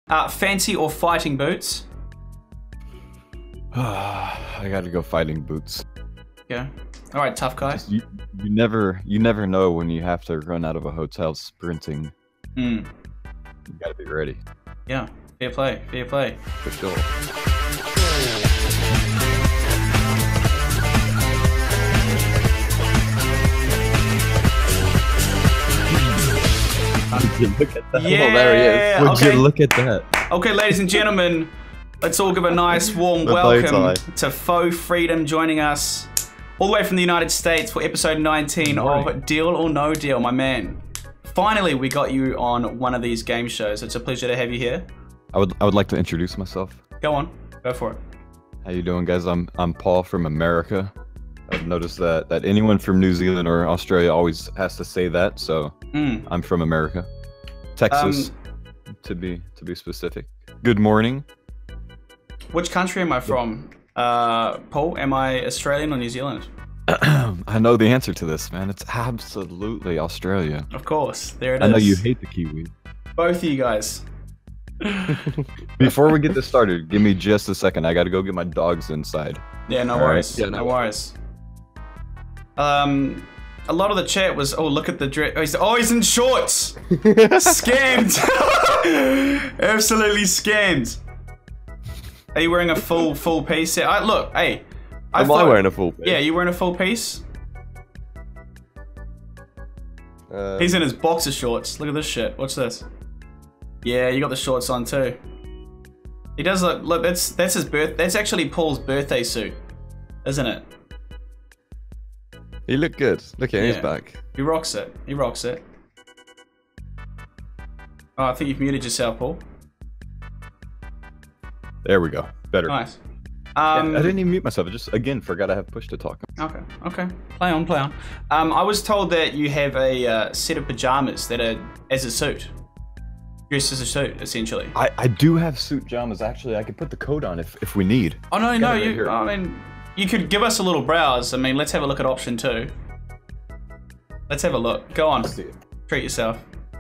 Fancy or fighting boots? I gotta go fighting boots. Yeah. All right, tough guy. You never know when you have to run out of a hotel sprinting. Mm. You gotta be ready. Yeah. Fair play. Fair play. For sure. Would you look at that? Yeah. Oh, there he is. Would Okay. you look at that? Okay, ladies and gentlemen, let's all give a nice warm The bow welcome tie. to Faux Freedom joining us all the way from the United States for episode 19 of Deal or No Deal, my man. Finally, we got you on one of these game shows. It's a pleasure to have you here. I would like to introduce myself. Go on, go for it. How you doing, guys? I'm Paul from America. I've noticed that anyone from New Zealand or Australia always has to say that, so I'm from America. Texas, to be specific. Good morning. Which country am I from? Paul, am I Australian or New Zealand? I know the answer to this, man. It's absolutely Australia. Of course, there it is. I know you hate the Kiwi. Both of you guys. Before we get this started, give me just a second. I gotta go get my dogs inside. Yeah, no All worries. right. Yeah, no worries. A lot of the chat was, oh, look at the dress. Oh, he's in shorts. Scammed. Absolutely scammed. Are you wearing a full piece? Look, hey. Am I wearing a full piece? Yeah, you wearing a full piece? He's in his boxer shorts. Look at this shit. Watch this. Yeah, you got the shorts on too. He does look. That's his That's actually Paul's birthday suit, isn't it? He looked good. Look at his Yeah. back. He rocks it. He rocks it. Oh, I think you've muted yourself, Paul. There we go. Better. Nice. I didn't even mute myself. I just, again, forgot I have push to talk. Okay. Play on. I was told that you have a set of pajamas that are as a suit. Dressed as a suit, essentially. I do have suit pajamas, actually. I could put the coat on if we need. Oh, no, Got it right here. I mean, you could give us a little browse. I mean, let's have a look at option 2. Let's have a look. Go on. See it. Treat yourself.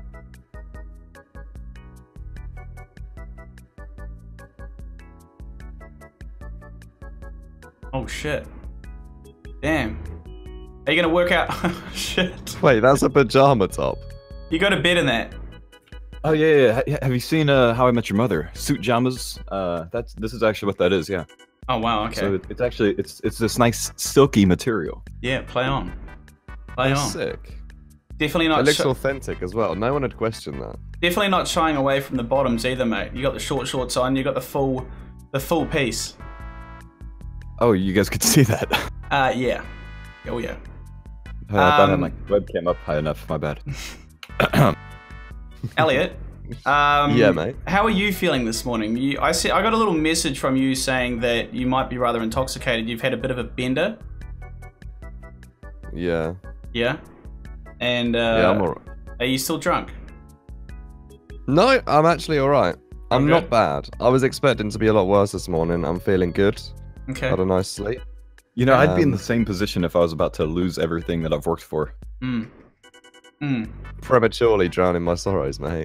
Oh, shit. Damn. Are you gonna work out? Shit. Wait, that's a pajama top. You go to bed in that. Oh yeah. Have you seen How I Met Your Mother? Suit pajamas. This is actually what that is. Yeah. Oh, wow, okay. So it's actually it's this nice silky material. Yeah, play on. Play on. Sick. Definitely not. It looks authentic as well. No one had questioned that. Definitely not shying away from the bottoms either, mate. You got the short shorts on. You got the full piece. Oh, you guys could see that. Yeah. Oh yeah. I thought I had my webcam up high enough. My bad. Elliot. Yeah, mate. How are you feeling this morning? I got a little message from you saying that you might be rather intoxicated. You've had a bit of a bender. Yeah. Yeah. And Yeah, I'm alright. are you still drunk? No, I'm actually alright. I'm Okay. not bad. I was expecting to be a lot worse this morning. I'm feeling good. Okay. Had a nice sleep. You know, I'd be in the same position if I was about to lose everything that I've worked for. Prematurely drowning my sorrows, mate.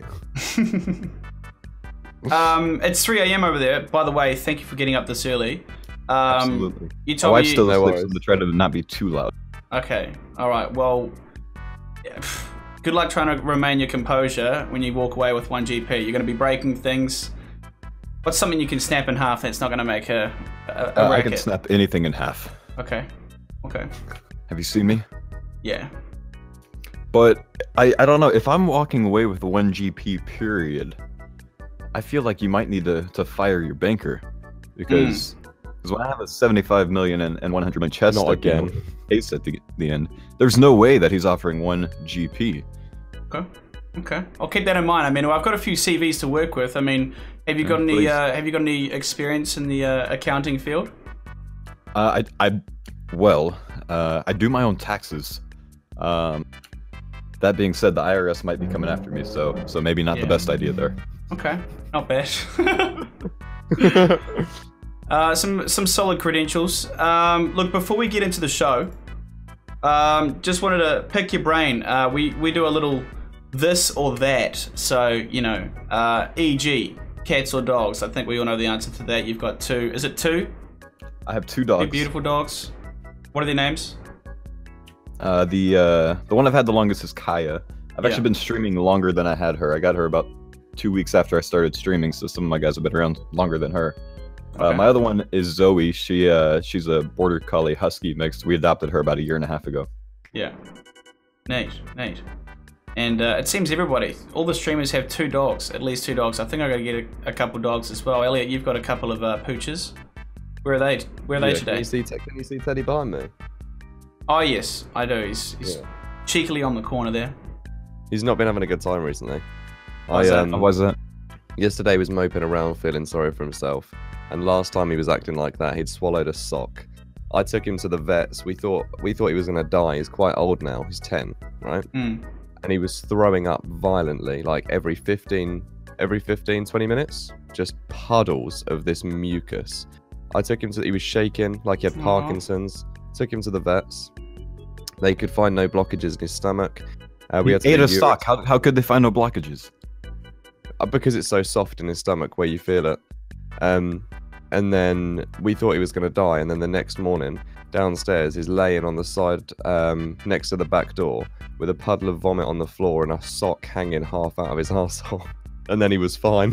It's 3 a.m. over there. By the way, thank you for getting up this early. Absolutely. You My told wife me. still No sleeps, worries. so try to not be too loud. Okay. All right. Well, yeah, good luck trying to remain your composure when you walk away with 1 GP. You're going to be breaking things. What's something you can snap in half that's not going to make a I racket? can snap anything in half. Okay. Have you seen me? Yeah. But I don't know, if I'm walking away with 1 GP period, I feel like you might need to fire your banker. Because when I have a 75 million and 100 million chest Not again. case at the end, there's no way that he's offering 1 GP. Okay. I'll keep that in mind. I mean, I've got a few CVs to work with. I mean, have you got any? please. Have you got any experience in the accounting field? I do my own taxes. That being said, the IRS might be coming after me, so maybe not the best idea there. Okay, not bad. Some solid credentials. Look, before we get into the show, just wanted to pick your brain. We do a little this or that. So, you know, e.g., cats or dogs? I think we all know the answer to that. You've got 2. Is it 2? I have 2 dogs. 2 beautiful dogs. What are their names? The one I've had the longest is Kaya. I've actually been streaming longer than I had her. I got her about 2 weeks after I started streaming, so some of my guys have been around longer than her. Okay. My other one is Zoe. She's a border collie husky mix. We adopted her about 1.5 years ago. Yeah. Neat. And it seems all the streamers have 2 dogs, at least 2 dogs. I think I gotta get a couple dogs as well. Elliot, you've got a couple of pooches. Where are they? Where are they today? Can you see Teddy behind me? Oh yes, I do. He's cheekily on the corner there. He's not been having a good time recently. Why's that? Yesterday he was moping around feeling sorry for himself, and last time he was acting like that, he'd swallowed a sock. I took him to the vets. We thought he was gonna die. He's quite old now. He's 10, right? And he was throwing up violently, like every 15, 20 minutes, just puddles of this mucus. I took him to. He was shaking like he had Parkinson's. Took him to the vets. They could find no blockages in his stomach. We had to ate a sock. How could they find no blockages? Because it's so soft in his stomach where you feel it. And then we thought he was going to die. And then the next morning, downstairs, he's laying on the side next to the back door with a puddle of vomit on the floor and a sock hanging half out of his arsehole. And then he was fine.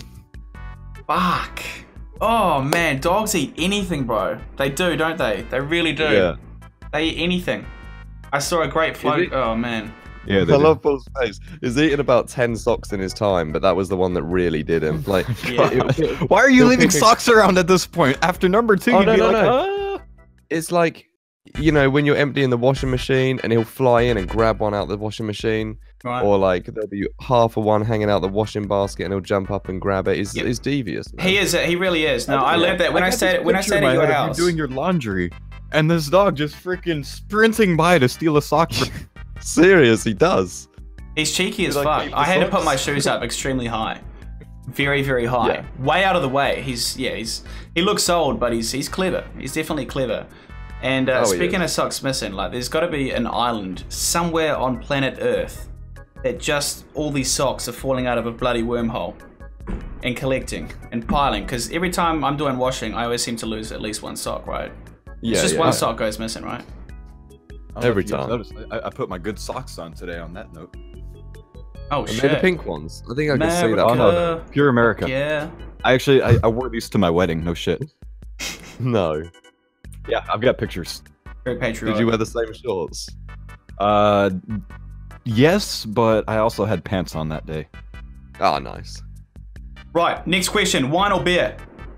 Fuck. Oh man, dogs eat anything, bro. They do, don't they? They really do. Yeah. They eat anything. I saw a great float. Oh man. Yeah, I love Paul's face. He's eaten about 10 socks in his time, but that was the one that really did him. Like, why are you leaving socks around at this point? After number 2, you'd be like, It's like, you know, when you're emptying the washing machine and he'll fly in and grab one out the washing machine. Right. Or like there'll be half of one hanging out the washing basket and he'll jump up and grab it. It's devious. Man. He is. He really is. No, I learned that when I stayed at your house. You're doing your laundry, and this dog just freaking sprinting by to steal a sock. Serious, he does. He's cheeky as fuck. I had to put my shoes up extremely high, very, very high, way out of the way. He looks old, but he's clever. He's definitely clever. And speaking of socks missing, like there's got to be an island somewhere on planet Earth that just all these socks are falling out of a bloody wormhole and collecting and piling. Because every time I'm doing washing, I always seem to lose at least one sock, right? Yeah, it's just one sock goes missing, right? Every time. I put my good socks on today on that note. Oh shit. The pink ones. I think I can see that. Oh no, pure America. Yeah. I wore these to my wedding, no shit. No. Yeah, I've got pictures. Very patriotic. Did you wear the same shorts? Yes, but I also had pants on that day. Ah, nice. Right, next question. Wine or beer?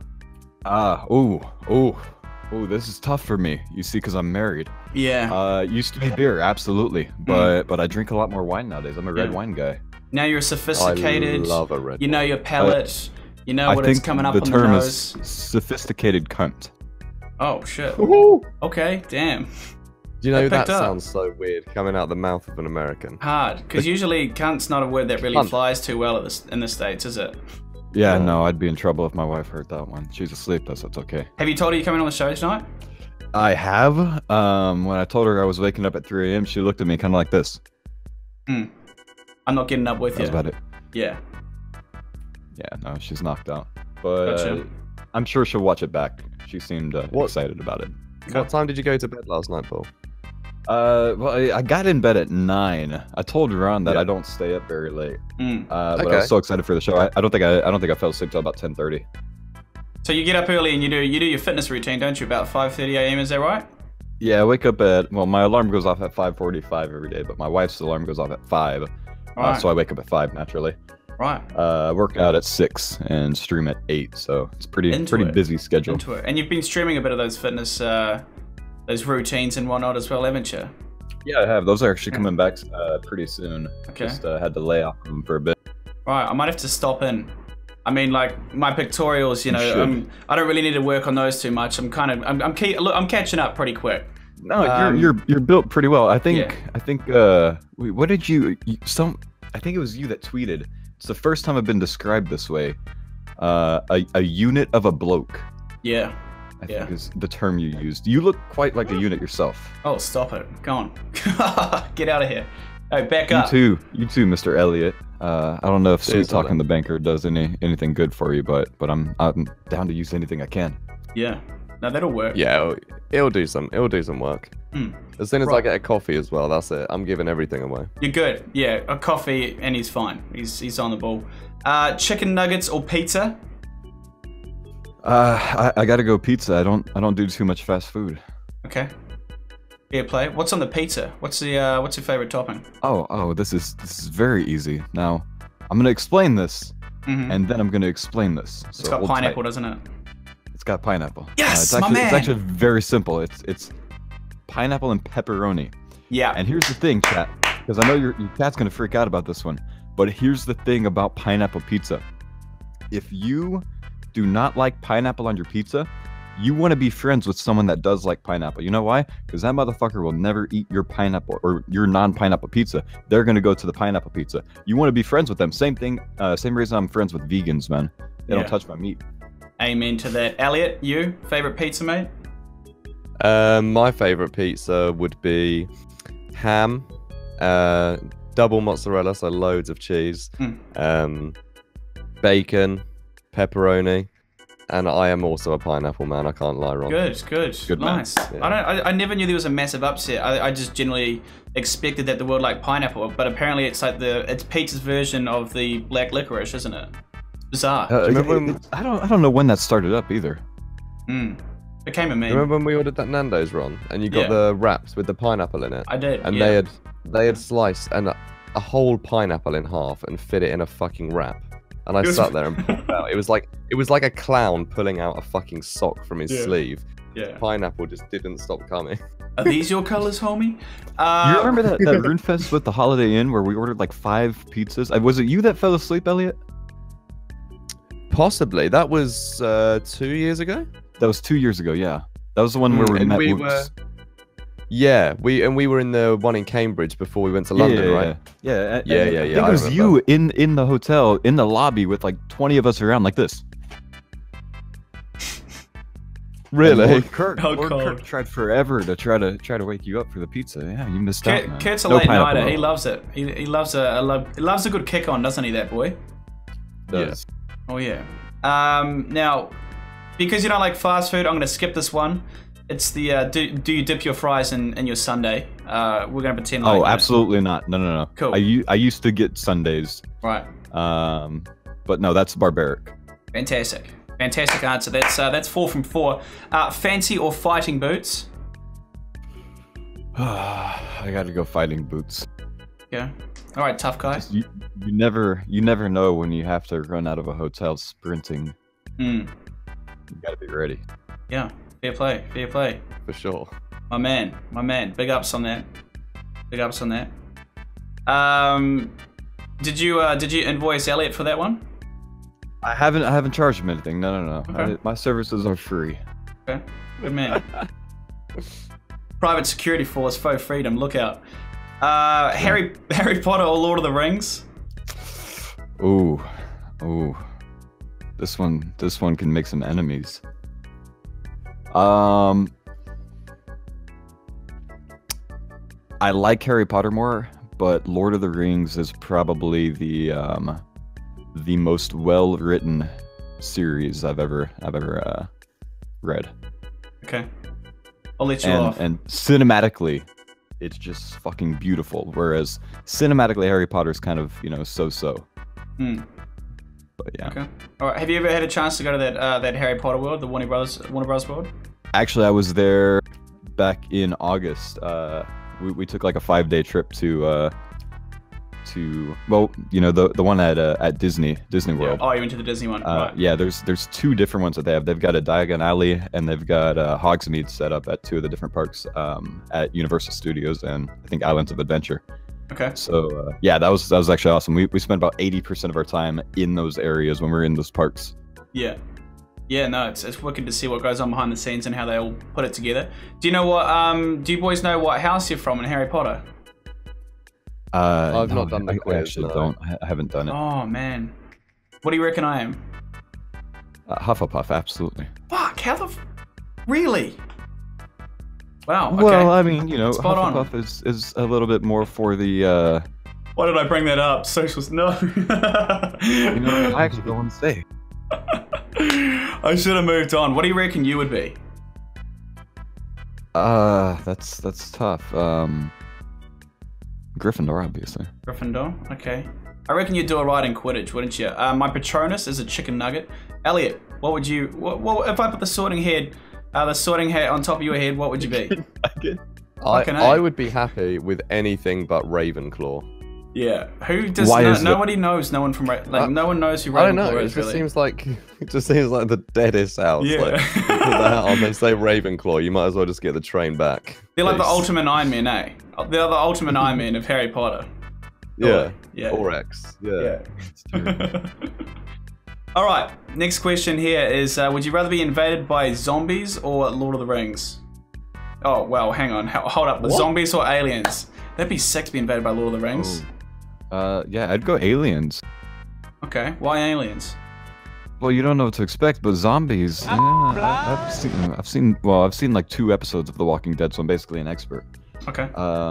This is tough for me. You see, because I'm married. Yeah. Used to be beer, absolutely. But I drink a lot more wine nowadays. I'm a red wine guy. Now you're sophisticated. I love a red wine. You know your palate. You know what it's coming up on the nose. I think the term is sophisticated cunt. Oh, shit. Woohoo! Okay, damn. Do you know that sounds so weird coming out the mouth of an American? Hard, because usually cunt's not a word that really flies too well in the States, is it? Yeah, no, I'd be in trouble if my wife heard that one. She's asleep though, so it's okay. Have you told her you're coming on the show tonight? I have. When I told her I was waking up at 3 a.m., she looked at me kind of like this. I'm not getting up with you. That's about it. Yeah. Yeah, no, she's knocked out. But gotcha. I'm sure she'll watch it back. She seemed excited about it. What time did you go to bed last night, Paul? Well, I got in bed at 9. I told Ron that I don't stay up very late. But I was so excited for the show. I don't think I fell asleep till about 10:30. So you get up early and you do your fitness routine, don't you? About 5:30 a.m. Is that right? Yeah, I wake up at my alarm goes off at 5:45 every day, but my wife's alarm goes off at 5. Right. So I wake up at 5 naturally. Right. Work out at 6 and stream at 8. So it's pretty busy schedule. And you've been streaming a bit of those fitness. Those routines and whatnot as well, haven't you? Yeah, I have. Those are actually coming back pretty soon. Okay. Just had to lay off them for a bit. Right, I might have to stop in. I mean, like my pictorials, you know, I don't really need to work on those too much. I'm catching up pretty quick. No, you're built pretty well. I think what did you I think it was you that tweeted. It's the first time I've been described this way. A unit of a bloke. Yeah. I think is the term you used. You look quite like a unit yourself. Oh, stop it. Go on. Get out of here. Oh, back up. You too, Mr. Elliot. I don't know if Sweet Talking the Banker does anything good for you, but I'm down to use anything I can. Yeah, no, that'll work. Yeah, it'll do some work. As soon as I get a coffee as well, that's it. I'm giving everything away. You're good. Yeah, a coffee and he's fine. He's on the ball. Chicken nuggets or pizza? I gotta go pizza. I don't do too much fast food. Okay. Fair play. What's on the pizza? What's your favorite topping? Oh, this is very easy. Now, I'm gonna explain this, and then I'm gonna explain this. It's got pineapple, doesn't it? It's got pineapple. Yes, it's man. It's actually very simple. It's pineapple and pepperoni. Yeah. And here's the thing, chat, because I know your cat's gonna freak out about this one. But here's the thing about pineapple pizza. If you do not like pineapple on your pizza, you want to be friends with someone that does like pineapple. You know why? Because that motherfucker will never eat your pineapple or your non-pineapple pizza. They're going to go to the pineapple pizza. You want to be friends with them. Same thing, same reason I'm friends with vegans, man. They don't touch my meat. Amen to that. Elliot, you? Favorite pizza, mate? My favorite pizza would be ham, double mozzarella, so loads of cheese, bacon, pepperoni. And I am also a pineapple man. I can't lie, Ron. Good, nice. Yeah. I never knew there was a massive upset. I just generally expected that the world liked pineapple, but apparently it's like it's pizza's version of the black licorice, isn't it? Bizarre. I don't know when that started up either. Became a meme. Remember when we ordered that Nando's, Ron, and you got the wraps with the pineapple in it? I did. And they had sliced a whole pineapple in half and fit it in a fucking wrap. And I sat there and pulled it out. It was like a clown pulling out a fucking sock from his sleeve. Yeah. Pineapple just didn't stop coming. Are these your colors, homie? You remember that RuneFest with the Holiday Inn where we ordered like 5 pizzas? Was it you that fell asleep, Elliot? Possibly. That was 2 years ago. That was 2 years ago. Yeah, that was the one where we met. Yeah, we were in the one in Cambridge before we went to London, right? Yeah. I think it was you in the hotel in the lobby with like 20 of us around like this. Really? Lord Kirk tried forever to try to wake you up for the pizza. Yeah, you missed out. Man. Kurt's a late nighter. He loves it. He loves a good kick on, doesn't he, that boy? Does. Yeah. Oh yeah. Now, because you don't like fast food, I'm gonna skip this one. It's the do you dip your fries in your sundae? We're gonna pretend like. Oh, absolutely not. No. Cool. I used to get sundaes. Right. But no, that's barbaric. Fantastic answer. That's 4 from 4. Fancy or fighting boots? I gotta go fighting boots. Yeah. All right, tough guy. You never know when you have to run out of a hotel sprinting. You gotta be ready. Yeah. Fair play. For sure. My man. Big ups on that. Did you invoice Elliot for that one? I haven't charged him anything. No. Okay. My services are free. Okay. Good man. Private security force, faux freedom. Look out. Harry Potter or Lord of the Rings? Ooh. This one can make some enemies. I like Harry Potter more, but Lord of the Rings is probably the most well-written series I've ever read. Okay, I'll let you off. And cinematically, it's just fucking beautiful. Whereas cinematically, Harry Potter's kind of so-so. But yeah. Okay. All right. Have you ever had a chance to go to that Harry Potter world, the Warner Bros. World? Actually, I was there back in August. We took like a 5-day trip to the one at Disney World. Yeah. Oh, you went to the Disney one. Right. Yeah. There's 2 different ones that they have. They've got a Diagon Alley and they've got Hogsmeade set up at 2 of the different parks at Universal Studios and I think Islands of Adventure. Okay. So yeah, that was actually awesome. We spent about 80% of our time in those areas when we were in those parks. Yeah. Yeah, no, it's wicked to see what goes on behind the scenes and how they all put it together. Do you know what? Do you boys know what house you're from in Harry Potter? I've not done the quiz. I actually don't. I haven't done it. Oh man, what do you reckon I am? Hufflepuff, absolutely. Fuck, how the? Really? Wow. Okay. Well, I mean, you know, Spot on. Hufflepuff is a little bit more for the. Why did I bring that up? Socialist? No. You know, I actually don't want to say. I should have moved on. What do you reckon you would be? That's tough. Gryffindor, obviously. Gryffindor. Okay. I reckon you'd do it right in Quidditch, wouldn't you? My Patronus is a chicken nugget. Elliot, what would you? What if I put the Sorting Hat on top of your head? What would you be? I would be happy with anything but Ravenclaw. Yeah. Who does? Nobody knows. No one from no one knows who Ravenclaw is. I don't know. It just seems like the deadest house. Yeah. Like, put that on, they say Ravenclaw. You might as well just get the train back. They're like the Ultimate Iron Man, eh? They're the Ultimate Iron Man of Harry Potter. Yeah. Yeah. Or X. Yeah. All right. Next question here is: would you rather be invaded by zombies or Lord of the Rings? Oh well, hang on. Hold up. The zombies or aliens? That'd be sick to be invaded by Lord of the Rings. Yeah, I'd go aliens. Okay, why aliens? Well, you don't know what to expect, but zombies. Yeah, I've seen like 2 episodes of The Walking Dead, so I'm basically an expert. Okay.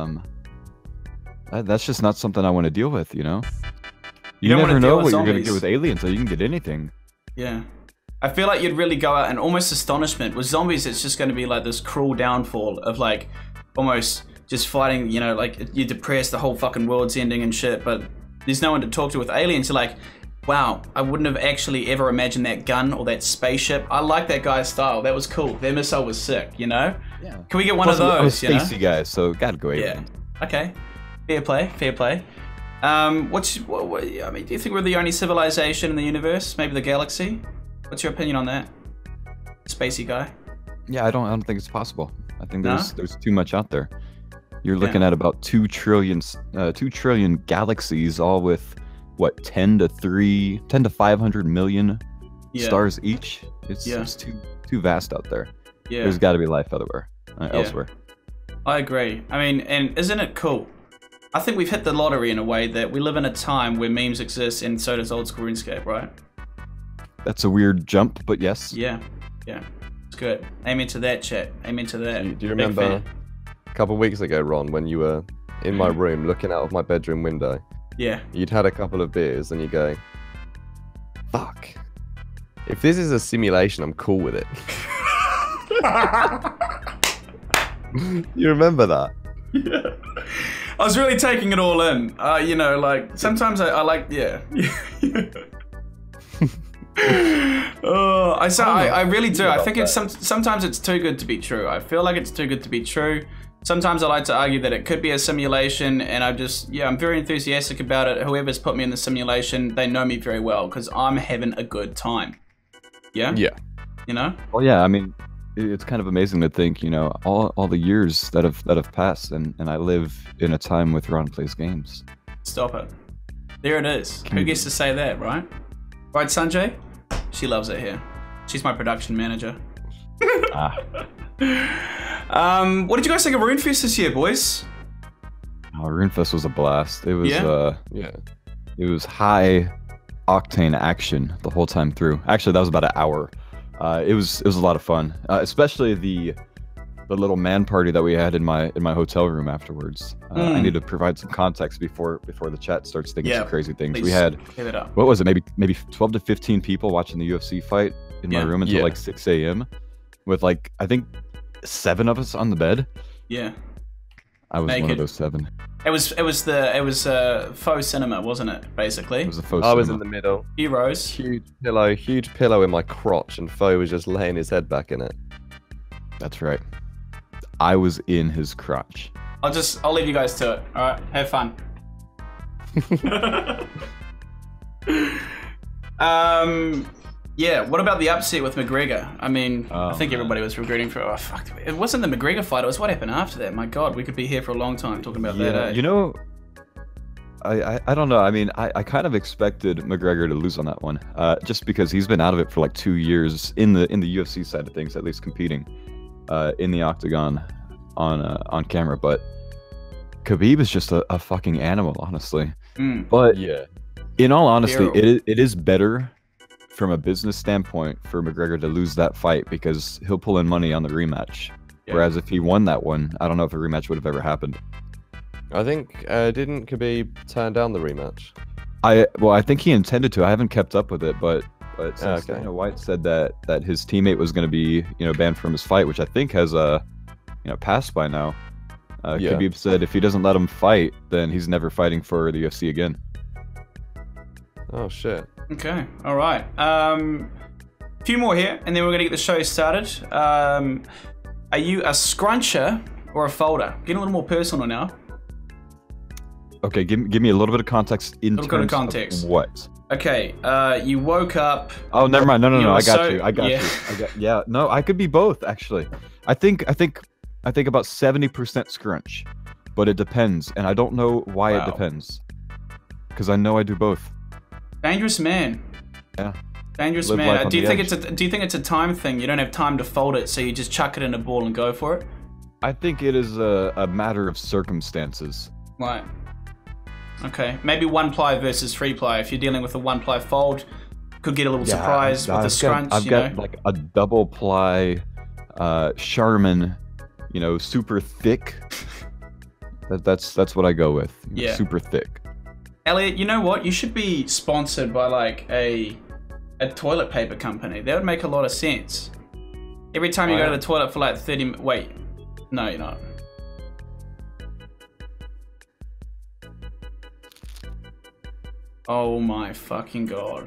That's just not something I want to deal with, you know. You never know what you're gonna get with aliens, so you can get anything. Yeah. I feel like you'd really go out and almost astonishment. With zombies, it's just going to be like this cruel downfall of like almost just fighting, you know, like you're depressed, the whole fucking world's ending and shit, but there's no one to talk to. With aliens, you're like, wow, I wouldn't have actually ever imagined that gun or that spaceship. I like that guy's style. That was cool. Their missile was sick, you know? Yeah. Can we get one of those, I'm a spacey guy, so gotta go aliens. Yeah. Okay. Fair play, fair play. I mean, do you think we're the only civilization in the universe? Maybe the galaxy? What's your opinion on that? Spacey guy? Yeah, I don't think it's possible. I think there's too much out there. You're looking at about 2 trillion galaxies, all with what 10 to 500 million stars each. It's too vast out there. Yeah. There's got to be life elsewhere. I agree. I mean, and isn't it cool? I think we've hit the lottery in a way that we live in a time where memes exist, and so does old school RuneScape, right? That's a weird jump, but yes. Yeah. It's good. Amen to that, chat. Amen to that. Do you remember a couple of weeks ago, Ron, when you were in my room looking out of my bedroom window? Yeah. You'd had a couple of beers and you go, fuck. If this is a simulation, I'm cool with it. You remember that? Yeah. I was really taking it all in. You know, like, sometimes I like, I really do. I think sometimes it's too good to be true. I feel like it's too good to be true. Sometimes I like to argue that it could be a simulation, and I'm very enthusiastic about it. Whoever's put me in the simulation, they know me very well because I'm having a good time. Yeah? Yeah. You know? Well, yeah, I mean, it's kind of amazing to think, you know, all the years that have passed, and I live in a time with Ron Plays Games. Stop it. There it is. Who gets to say that, right? Right, Sanjay? She loves it here. She's my production manager. What did you guys think of RuneFest this year, boys? Oh, RuneFest was a blast. It was it was high octane action the whole time through. Actually, that was about an hour. It was a lot of fun, especially the little man party that we had in my hotel room afterwards. I need to provide some context before the chat starts thinking some crazy things. Please. We had what was it? Maybe 12 to 15 people watching the UFC fight in my room until like 6 a.m. with like I think 7 of us on the bed. Yeah. I was one of those 7. It was faux cinema, wasn't it? Basically. It was a faux I was in the middle. Heroes. Huge pillow in my crotch, and Foe was just laying his head back in it. That's right. I was in his crotch. I'll leave you guys to it. All right, have fun. Yeah. What about the upset with McGregor? I mean, I think everybody was regretting for. Oh fuck! It wasn't the McGregor fight. It was what happened after that. My God, we could be here for a long time talking about that. Eh? You know, I don't know. I mean, I kind of expected McGregor to lose on that one, just because he's been out of it for like 2 years in the UFC side of things, at least competing in the octagon on camera. But Khabib is just a fucking animal, honestly. But yeah, in all honesty, it is better from a business standpoint for McGregor to lose that fight because he'll pull in money on the rematch. Yeah. Whereas if he won that one, I don't know if a rematch would have ever happened. I think didn't Khabib turn down the rematch? I think he intended to. I haven't kept up with it, but since okay. Dana White said that his teammate was going to be banned from his fight, which I think has passed by now. Khabib said if he doesn't let him fight, then he's never fighting for the UFC again. Oh shit. Okay, all right. A few more here, and then we're gonna get the show started. Are you a scruncher or a folder? Getting a little more personal now. Okay, give me a little bit of context in terms of what? Okay, you woke up. Oh, never mind. No. I got you. No, I could be both actually. I think about 70% scrunch, but it depends, and I don't know why it depends. Because I know I do both. Dangerous man. Yeah. Dangerous man. Do you think it's a time thing? You don't have time to fold it, so you just chuck it in a ball and go for it? I think it is a matter of circumstances. Right. Okay. Maybe 1-ply versus 3-ply. If you're dealing with a 1-ply fold, could get a little surprise with the scrunch. I've got like a double-ply Charmin, super thick. That's what I go with. Yeah. Super thick. Elliot, you know what? You should be sponsored by like a toilet paper company. That would make a lot of sense. Every time you go to the toilet for like 30 minutes. Wait. No, you're not. Oh my fucking god.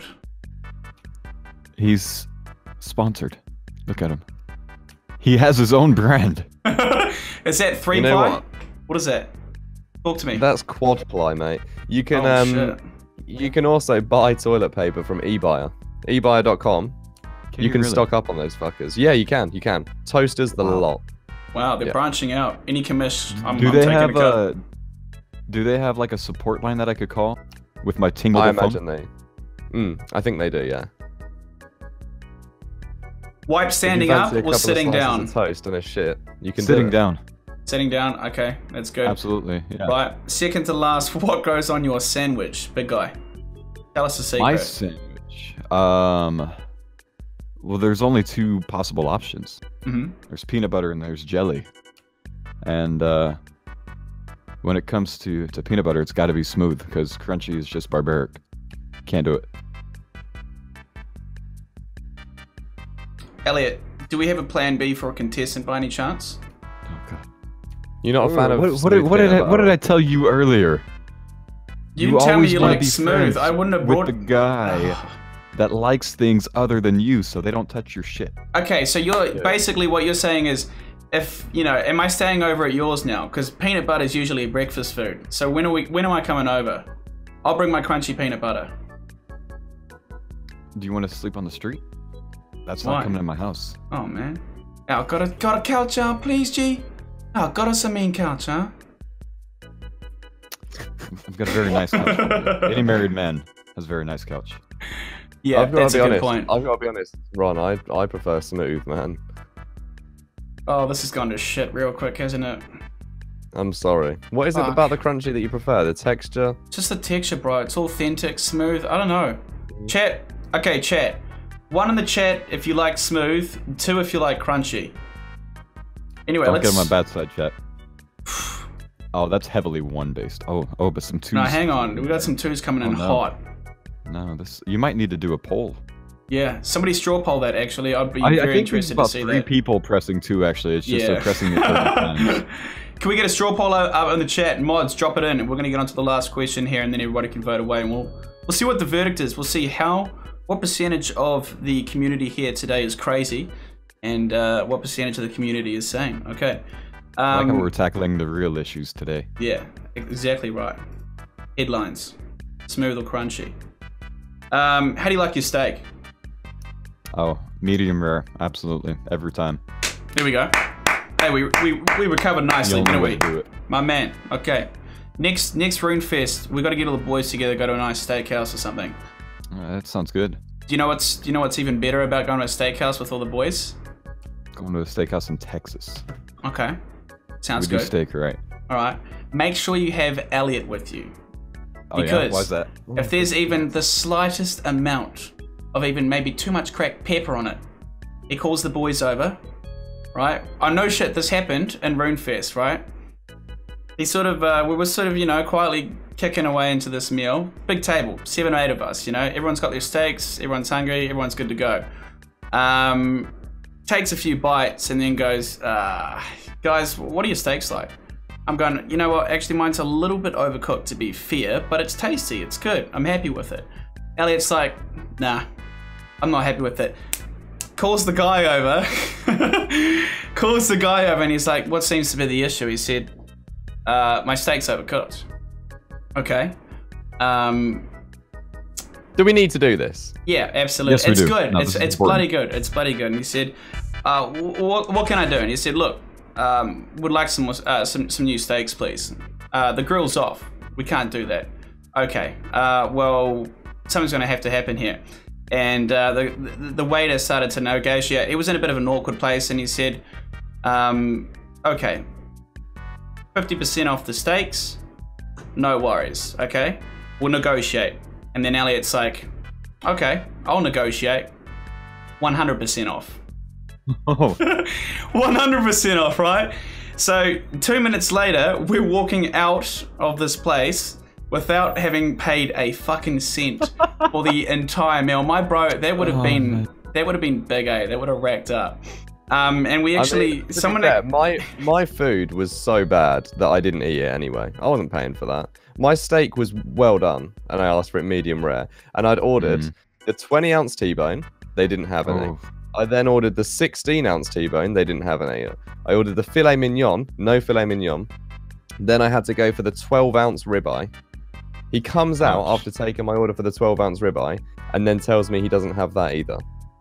He's sponsored. Look at him. He has his own brand. Is that 3-ply? What is that? Talk to me. That's quad-ply, mate. You can you can also buy toilet paper from eBuyer. eBuyer.com. You can stock up on those fuckers. Yeah, you can. Toasters the lot. Wow, they're branching out. Any commission, I'm taking a cut. Do they have like a support line that I could call with my Tingle phone? I imagine they. I think they do, yeah. Wipe standing up or sitting down? Of toast and a shit. You can sitting down. Sitting down, okay, that's good. Absolutely, yeah. Right, second to last, what goes on your sandwich, big guy? Tell us a secret. My sandwich? Well, there's only 2 possible options. There's peanut butter and there's jelly. And when it comes to peanut butter, it's got to be smooth because crunchy is just barbaric. Can't do it. Elliot, do we have a plan B for a contestant by any chance? Oh god. You're not a fan of what did I tell you earlier? You didn't tell me you like smooth. I wouldn't have brought with the guy that likes things other than you, so they don't touch your shit. Okay, so you're basically what you're saying is, if am I staying over at yours now? Because peanut butter is usually a breakfast food. So when am I coming over? I'll bring my crunchy peanut butter. Do you want to sleep on the street? That's not coming in my house. Oh man. Oh, got a couch out, please, G. Oh, got us a mean couch, huh? I've got a very nice couch. Any married man has a very nice couch. Yeah, that's a good point. I've got to be honest, Ron. I prefer smooth, man. Oh, this has gone to shit real quick, hasn't it? I'm sorry. What is it about the crunchy that you prefer? The texture? Just the texture, bro. It's authentic, smooth. I don't know. Chat. Okay, chat. 1 in the chat if you like smooth. 2 if you like crunchy. Anyway, Don't get on my bad side, chat. Oh, that's heavily 1 based. Oh, but some 2s. No, hang on. We got some 2s coming in hot. No, you might need to do a poll. Yeah, somebody straw poll that actually. I'd be very interested to see that. I think 3 people pressing 2 actually. It's just pressing it 30 times. Can we get a straw poll up in the chat? Mods, drop it in, and we're gonna get on to the last question here, and then everybody can vote away, and we'll see what the verdict is. We'll see what percentage of the community here today is crazy, and what percentage of the community is sane. Okay. I like how we're tackling the real issues today. Yeah, exactly right. Headlines, smooth or crunchy. How do you like your steak? Oh, medium rare, absolutely, every time. There we go. Hey, we recovered nicely, didn't we? My man. Okay. Next RuneFest, we got to get all the boys together, go to a nice steakhouse or something. That sounds good. Do you know what's even better about going to a steakhouse with all the boys? Going to a steakhouse in Texas. Okay. Sounds good. We do steak, right? All right. Make sure you have Elliot with you. Oh, yeah? Why's that? If there's even the slightest amount of even maybe too much cracked pepper on it, he calls the boys over, right? Oh, no shit, this happened in RuneFest, right? He sort of, we were sort of, you know, quietly kicking away into this meal. Big table, 7 or 8 of us, you know? Everyone's got their steaks, everyone's hungry, everyone's good to go. Takes a few bites and then goes, guys, what are your steaks like? I'm going, you know what, actually mine's a little bit overcooked to be fair, but it's tasty, it's good, I'm happy with it. Elliot's like, nah, I'm not happy with it. Calls the guy over, and he's like, what seems to be the issue? He said, my steak's overcooked. Okay. Do we need to do this? Yeah, absolutely. Yes, we it's do. good. No, it's bloody good. It's bloody good. And he said, what can I do? And he said, look, would like some new steaks, please. The grill's off. We can't do that. Okay. Well, something's going to have to happen here. And the waiter started to negotiate. He was in a bit of an awkward place, and he said, okay, 50% off the steaks, no worries, okay? We'll negotiate. And then Elliot's like, okay, I'll negotiate. 100% off. Oh. 100% off, right? So 2 minutes later, we're walking out of this place without having paid a fucking cent for the entire meal. My bro, that would have been big, eh? That would have racked up. And we actually, my food was so bad that I didn't eat it anyway. I wasn't paying for that. My steak was well done, and I asked for it medium rare. And I'd ordered the 20-ounce T-bone. They didn't have any. I then ordered the 16-ounce T-bone. They didn't have any. I ordered the filet mignon. No filet mignon. Then I had to go for the 12-ounce ribeye. He comes out after taking my order for the 12-ounce ribeye, and then tells me he doesn't have that either.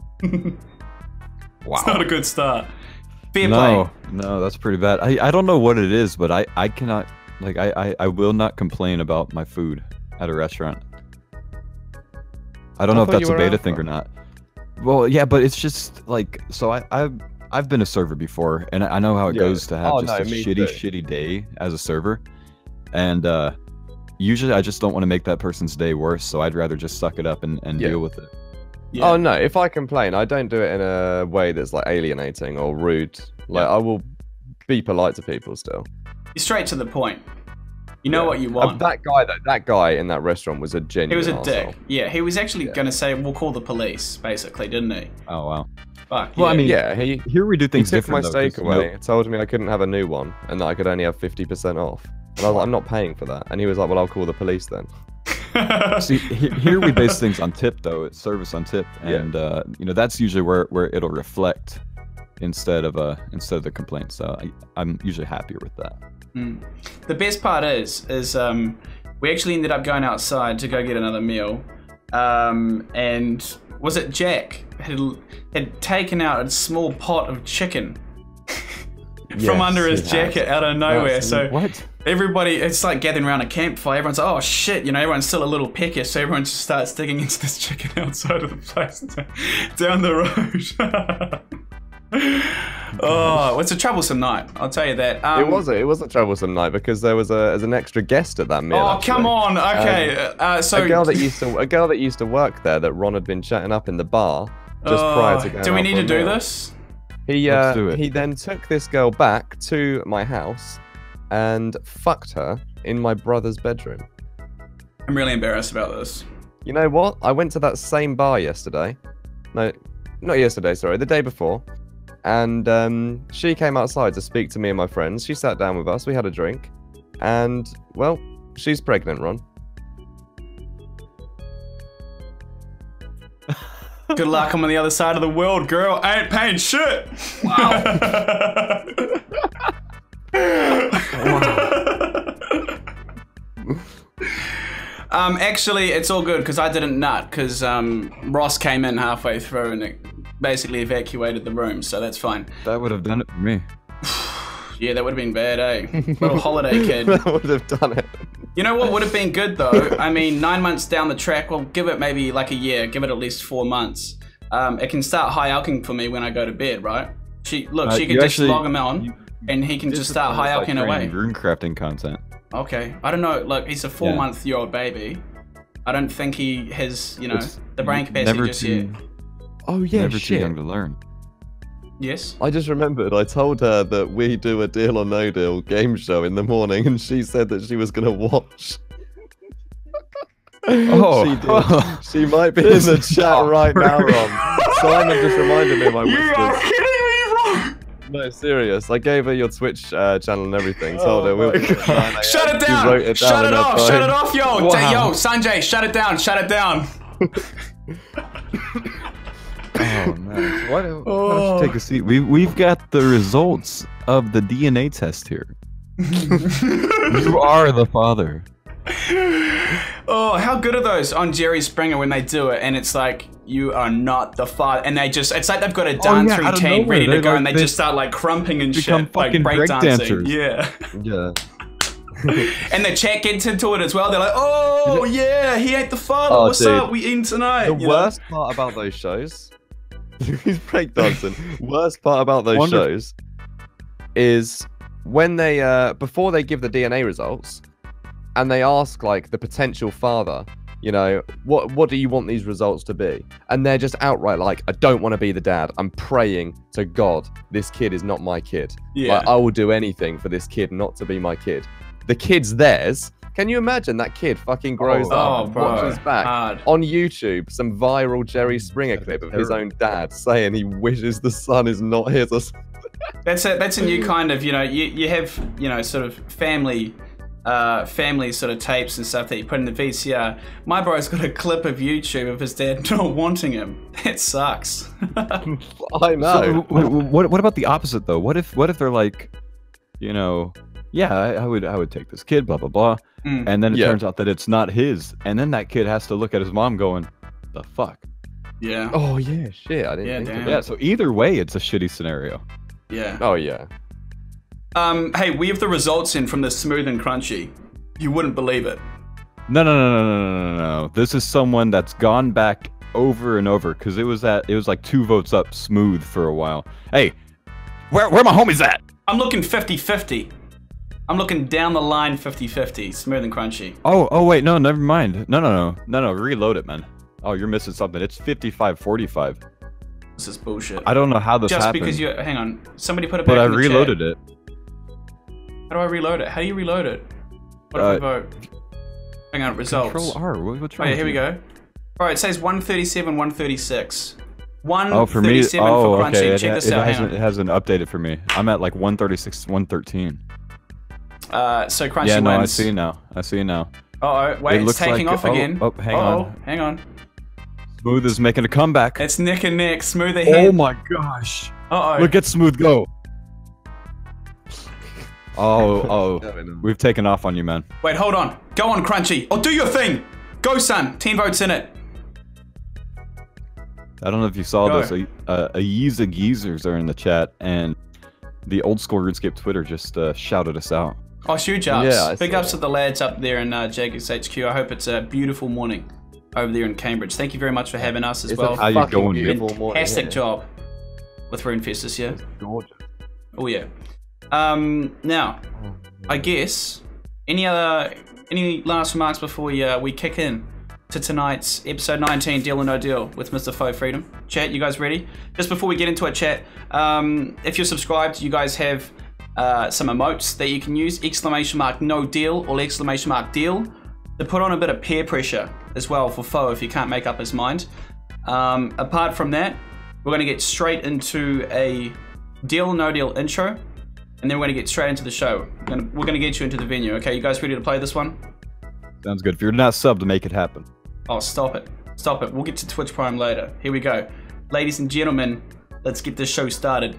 Wow. It's not a good start. Fair play. No, that's pretty bad. I don't know what it is, but I cannot, like, I will not complain about my food at a restaurant. I don't know if that's a beta thing or not. Well, yeah, but it's just like, so I've been a server before, and I know how it goes to have just a shitty day as a server, and usually I just don't want to make that person's day worse, so I'd rather just suck it up and deal with it. Yeah. Oh no, if I complain, I don't do it in a way that's like alienating or rude. Like I will be polite to people still. You're straight to the point. You know what you want. That guy in that restaurant was a genuine He was a arsehole. dick. Yeah, he was actually going to say, we'll call the police, basically, didn't he? Oh, wow. Fuck, well, I mean, here we do things he took different. My steak away. He told me I couldn't have a new one and that I could only have 50% off. And I was like, I'm not paying for that. And he was like, well, I'll call the police then. See, here we base things on tip, though. It's service on tip, and you know, that's usually where it'll reflect instead of the complaint. So I'm usually happier with that. The best part is we actually ended up going outside to go get another meal, and was it Jack had taken out a small pot of chicken from under his jacket out of nowhere. So what? Everybody, it's like gathering around a campfire. Everyone's like, oh shit, you know, everyone's still a little peckish, so everyone just starts digging into this chicken outside of the place down the road. Oh, it's a troublesome night, I'll tell you that. It was a troublesome night because there was an extra guest at that meal. Oh, actually. Come on, okay. So a girl that used to work there that Ron had been chatting up in the bar just prior to going. Do we need to do meal. this? He then took this girl back to my house and fucked her in my brother's bedroom. I'm really embarrassed about this. You know what? I went to that same bar yesterday. No, not yesterday, sorry, the day before. And she came outside to speak to me and my friends. She sat down with us, we had a drink. And, well, she's pregnant, Ron. Good luck, I'm on the other side of the world, girl. I ain't paying shit. Wow. Actually, it's all good because I didn't nut because Ross came in halfway through and it basically evacuated the room, so that's fine. That would have done it for me. Yeah, that would have been bad, eh? Little holiday kid. That would have done it. You know what would have been good though? I mean, 9 months down the track, well, give it maybe like a year, give it at least 4 months. It can start high alching for me when I go to bed, right? She can just log him on and he can just start high alching away. Rune crafting content. Okay, I don't know. Look, he's a 4-month-old baby. I don't think he has, you know, the brain capacity just yet. Oh yeah, never too young to learn. Yes. I just remembered I told her that we do a Deal or No Deal game show in the morning, and she said that she was gonna watch. Oh, she did. She might be in the chat right now, Ron. Simon just reminded me of my whispers. You are kidding me, Ron! No, serious. I gave her your Twitch channel and everything. Told her we'll shut it down! Shut it off! Shut it off, yo! Wow. Yo, Sanjay, shut it down! Shut it down! Oh man! Why don't you take a seat? We've got the results of the DNA test here. You are the father. Oh, how good are those on Jerry Springer when they do it and it's like, you are not the father, and they just, it's like they've got a dance routine ready to go, like, and they just start like crumping and shit, like break dancing. Yeah. Yeah. And the chat gets into it as well. They're like, oh yeah, he ain't the father. What's up? We eating tonight. The worst part about those shows, he's breakdancing. Worst part about those shows is when they, before they give the DNA results, and they ask like the potential father, you know, what do you want these results to be? And they're just outright like, I don't want to be the dad. I'm praying to God this kid is not my kid. Yeah. Like, I will do anything for this kid not to be my kid. The kid's theirs. Can you imagine that kid fucking grows up and watches back on YouTube some viral Jerry Springer clip of his own dad saying he wishes the son is not his or something? That's a new kind of, you know, you have, you know, sort of family sort of tapes and stuff that you put in the VCR. My bro's got a clip of YouTube of his dad not wanting him. That sucks. I know. So, what about the opposite though? What if they're like, you know, yeah, I would take this kid, blah blah blah, and then it turns out that it's not his, and then that kid has to look at his mom going, the fuck. Yeah. Oh yeah, shit. I didn't think of that. Yeah. So either way, it's a shitty scenario. Yeah. Oh yeah. Hey, we have the results in from the Smooth and Crunchy. You wouldn't believe it. No. This is someone that's gone back over and over because it was like 2 votes up Smooth for a while. Hey, where my homies at? I'm looking 50-50. I'm looking down the line 50-50. Smooth and Crunchy. Oh wait, no, never mind. No. Reload it, man. Oh, you're missing something. It's 55-45. This is bullshit. I don't know how this happened. Just because you, hang on. Somebody put it back in the chat. But I reloaded it. How do I reload it? How do you reload it? What if I vote? Hang on, results. Control R. What's wrong? Oh yeah, here we go. All right, it says 137, 136. 137 for me. for Crunchy. Okay. Check this out. It hasn't updated for me. I'm at like 136, 113. So Crunchy wins. I see you now. Uh oh, wait, it's taking off again. Oh, hang on. Smooth is making a comeback. It's neck and neck. Smooth ahead. Oh my gosh. Uh oh. Look at Smooth go. Oh, we've taken off on you, man. Wait, hold on. Go on, Crunchy. Oh, do your thing. Go, son. 10 votes in it. I don't know if you saw this. Yeeza Geezers are in the chat, and the old school RuneScape Twitter just shouted us out. Oh, huge ups. Yeah, big ups to the lads up there in Jagex HQ. I hope it's a beautiful morning over there in Cambridge. Thank you very much for having us as well. How you going, fantastic job with RuneFest this year. Gorgeous. Oh yeah. Now, I guess any last remarks before we kick in to tonight's episode 19, Deal or No Deal with Mr. Faux Freedom. Chat, you guys ready? Just before we get into it, chat, if you're subscribed, you guys have some emotes that you can use, !no deal or !deal, to put on a bit of peer pressure as well for Faux if he can't make up his mind. Apart from that, we're going to get straight into a Deal or No Deal intro, and then we're going to get straight into the show. We're going to get you into the venue, okay? You guys ready to play this one? Sounds good. If you're not subbed, to make it happen. Oh, stop it. Stop it. We'll get to Twitch Prime later. Here we go. Ladies and gentlemen, let's get this show started.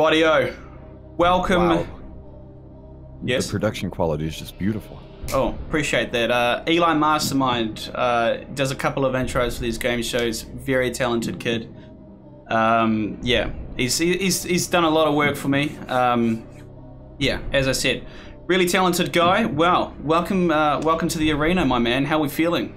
Rightio. Welcome. Wow. Yes? The production quality is just beautiful. Oh, appreciate that. Eli Mastermind does a couple of intros for these game shows. Very talented kid. Yeah, he's done a lot of work for me. Yeah, as I said, really talented guy. Wow, welcome to the arena, my man. How are we feeling?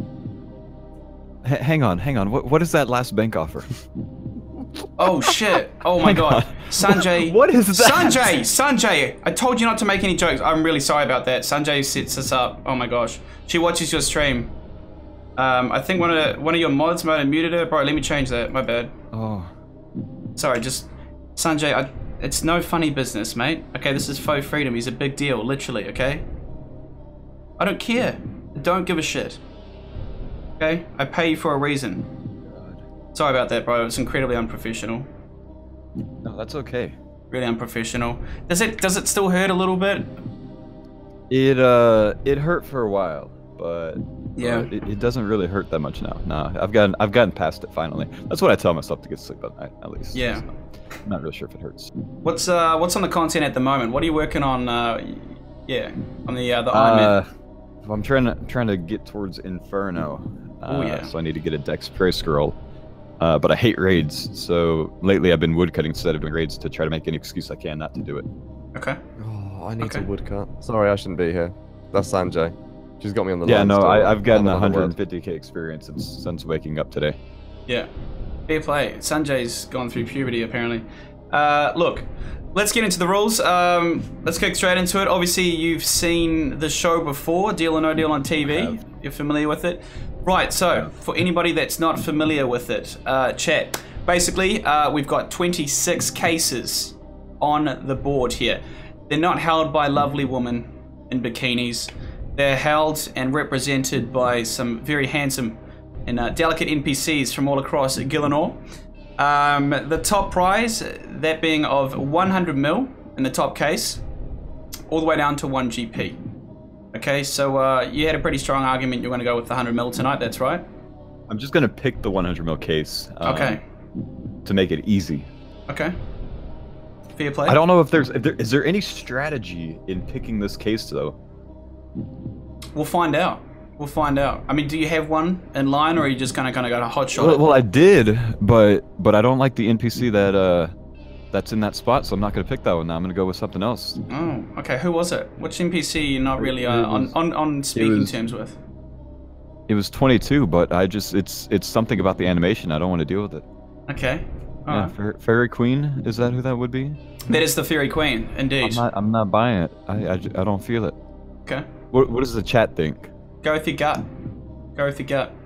Hang on. What is that last bank offer? Oh shit! Oh my god, Sanjay! What is that? Sanjay! I told you not to make any jokes. I'm really sorry about that. Sanjay sets us up. Oh my gosh, she watches your stream. I think one of your mods might have muted her. Bro, let me change that. My bad. Oh. Sorry, just Sanjay. It's no funny business, mate. Okay, this is faux freedom. He's a big deal, literally. Okay. I don't care. I don't give a shit. Okay, I pay you for a reason. Sorry about that, bro. It's incredibly unprofessional. No, that's okay. Really unprofessional. Does it still hurt a little bit? It hurt for a while, but yeah, it doesn't really hurt that much now. No, I've gotten past it finally. That's what I tell myself to get sleep at night, at least. Yeah. So, I'm not really sure if it hurts. What's on the content at the moment? What are you working on? Yeah, on the Iron Man. Well, I'm trying to get towards Inferno. Oh yeah. So I need to get a Dex Prey Scroll. But I hate raids, so lately I've been woodcutting instead of doing raids to try to make any excuse I can not to do it. Okay. Oh, I need to woodcut. Sorry, I shouldn't be here. That's Sanjay. She's got me on the line. Yeah, no, I've gotten 150k experience since waking up today. Yeah. Fair play. Sanjay's gone through puberty, apparently. Look, let's get into the rules. Let's kick straight into it. Obviously, you've seen the show before, Deal or No Deal on TV. You're familiar with it. Right, so for anybody that's not familiar with it, chat, basically we've got 26 cases on the board here. They're not held by lovely women in bikinis. They're held and represented by some very handsome and delicate NPCs from all across Gielinor. The top prize, that being of 100 mil in the top case, all the way down to 1 GP. Okay, so you had a pretty strong argument you're going to go with the 100 mil tonight, that's right? I'm just going to pick the 100 mil case. Okay. To make it easy. Okay. Fair play. I don't know if is there any strategy in picking this case though? We'll find out. We'll find out. I mean, do you have one in line, or are you just gonna go to hot shot? Well, I did, but I don't like the NPC that's in that spot, so I'm not gonna pick that one now. I'm gonna go with something else. Oh, okay. Who was it? Which NPC you're not really on speaking terms with? It was 22, but it's something about the animation. I don't want to deal with it. Okay. Yeah, Fairy Queen, is that who that would be? That is the Fairy Queen, indeed. I'm not buying it. I don't feel it. Okay. What does the chat think? Go with your gut. Go with your gut.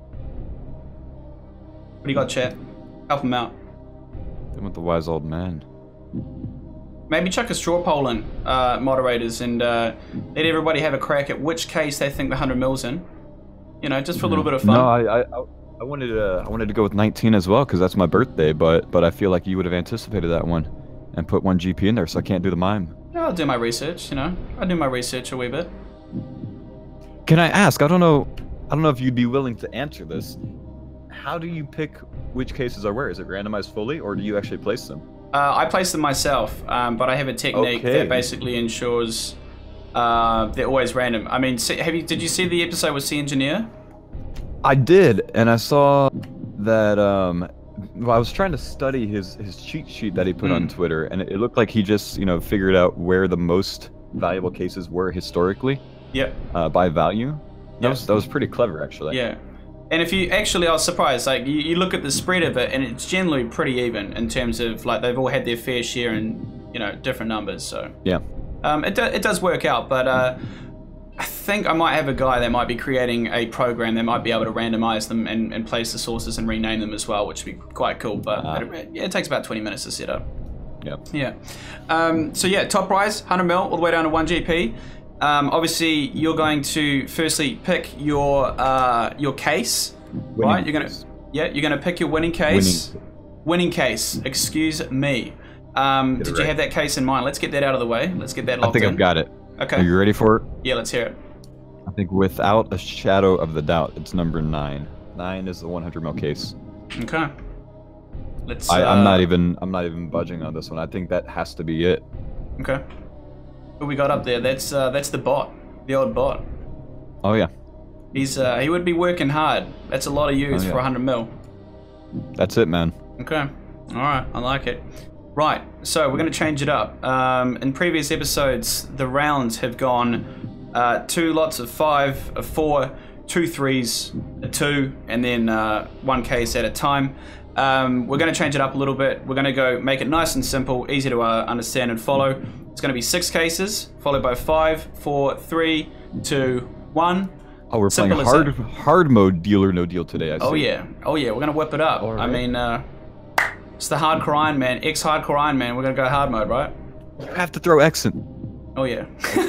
What do you got, chat? Help him out. I went the wise old man. Maybe chuck a straw poll in, moderators, and let everybody have a crack at which case they think the 100 mil's in. You know, just for a little bit of fun. No, I wanted to go with 19 as well because that's my birthday, but I feel like you would have anticipated that one and put 1 GP in there, so I can't do the mime. Yeah, I'll do my research. You know, I'll do my research a wee bit. Can I ask? I don't know if you'd be willing to answer this. How do you pick which cases are where? Is it randomized fully, or do you actually place them? I place them myself, but I have a technique that basically ensures they're always random. I mean, did you see the episode with Sea Engineer? I did, and I saw that. Well, I was trying to study his cheat sheet that he put on Twitter, and it looked like he just figured out where the most valuable cases were historically. Yep. By value. That was pretty clever, actually. Yeah. And if you I was surprised. Like you look at the spread of it, and it's generally pretty even in terms of like they've all had their fair share in different numbers. So yeah. It does work out, but I think I might have a guy that might be creating a program that might be able to randomize them and place the sources and rename them as well, which would be quite cool. But it takes about 20 minutes to set up. Yeah. Yeah. So yeah, top prize 100 mil all the way down to 1 GP. Obviously, you're going to firstly pick your case, right? You're gonna pick your winning case. Winning case. Excuse me. Did you have that case in mind? Let's get that out of the way. Let's get that locked in. I think I've got it. Okay. Are you ready for it? Yeah, let's hear it. I think without a shadow of the doubt, it's number 9. 9 is the 100 mil case. Okay. Let's. I'm not even budging on this one. I think that has to be it. Okay. What we got up there? That's the bot, the old bot. Oh yeah. He would be working hard. That's a lot of use for 100 mil. That's it, man. Okay. All right. I like it. Right. So we're going to change it up. In previous episodes, the rounds have gone 2 lots of 5, a 4, 2 3s, a 2, and then 1 case at a time. We're going to change it up a little bit. We're going to go make it nice and simple, easy to understand and follow. It's going to be 6 cases, followed by 5, 4, 3, 2, 1. Oh, we're playing hard mode Deal or No Deal today, I see. Oh yeah, we're going to whip it up. Right. I mean, it's the hardcore Iron Man, ex-hardcore Iron Man. We're going to go hard mode, right? You have to throw X in. Oh yeah.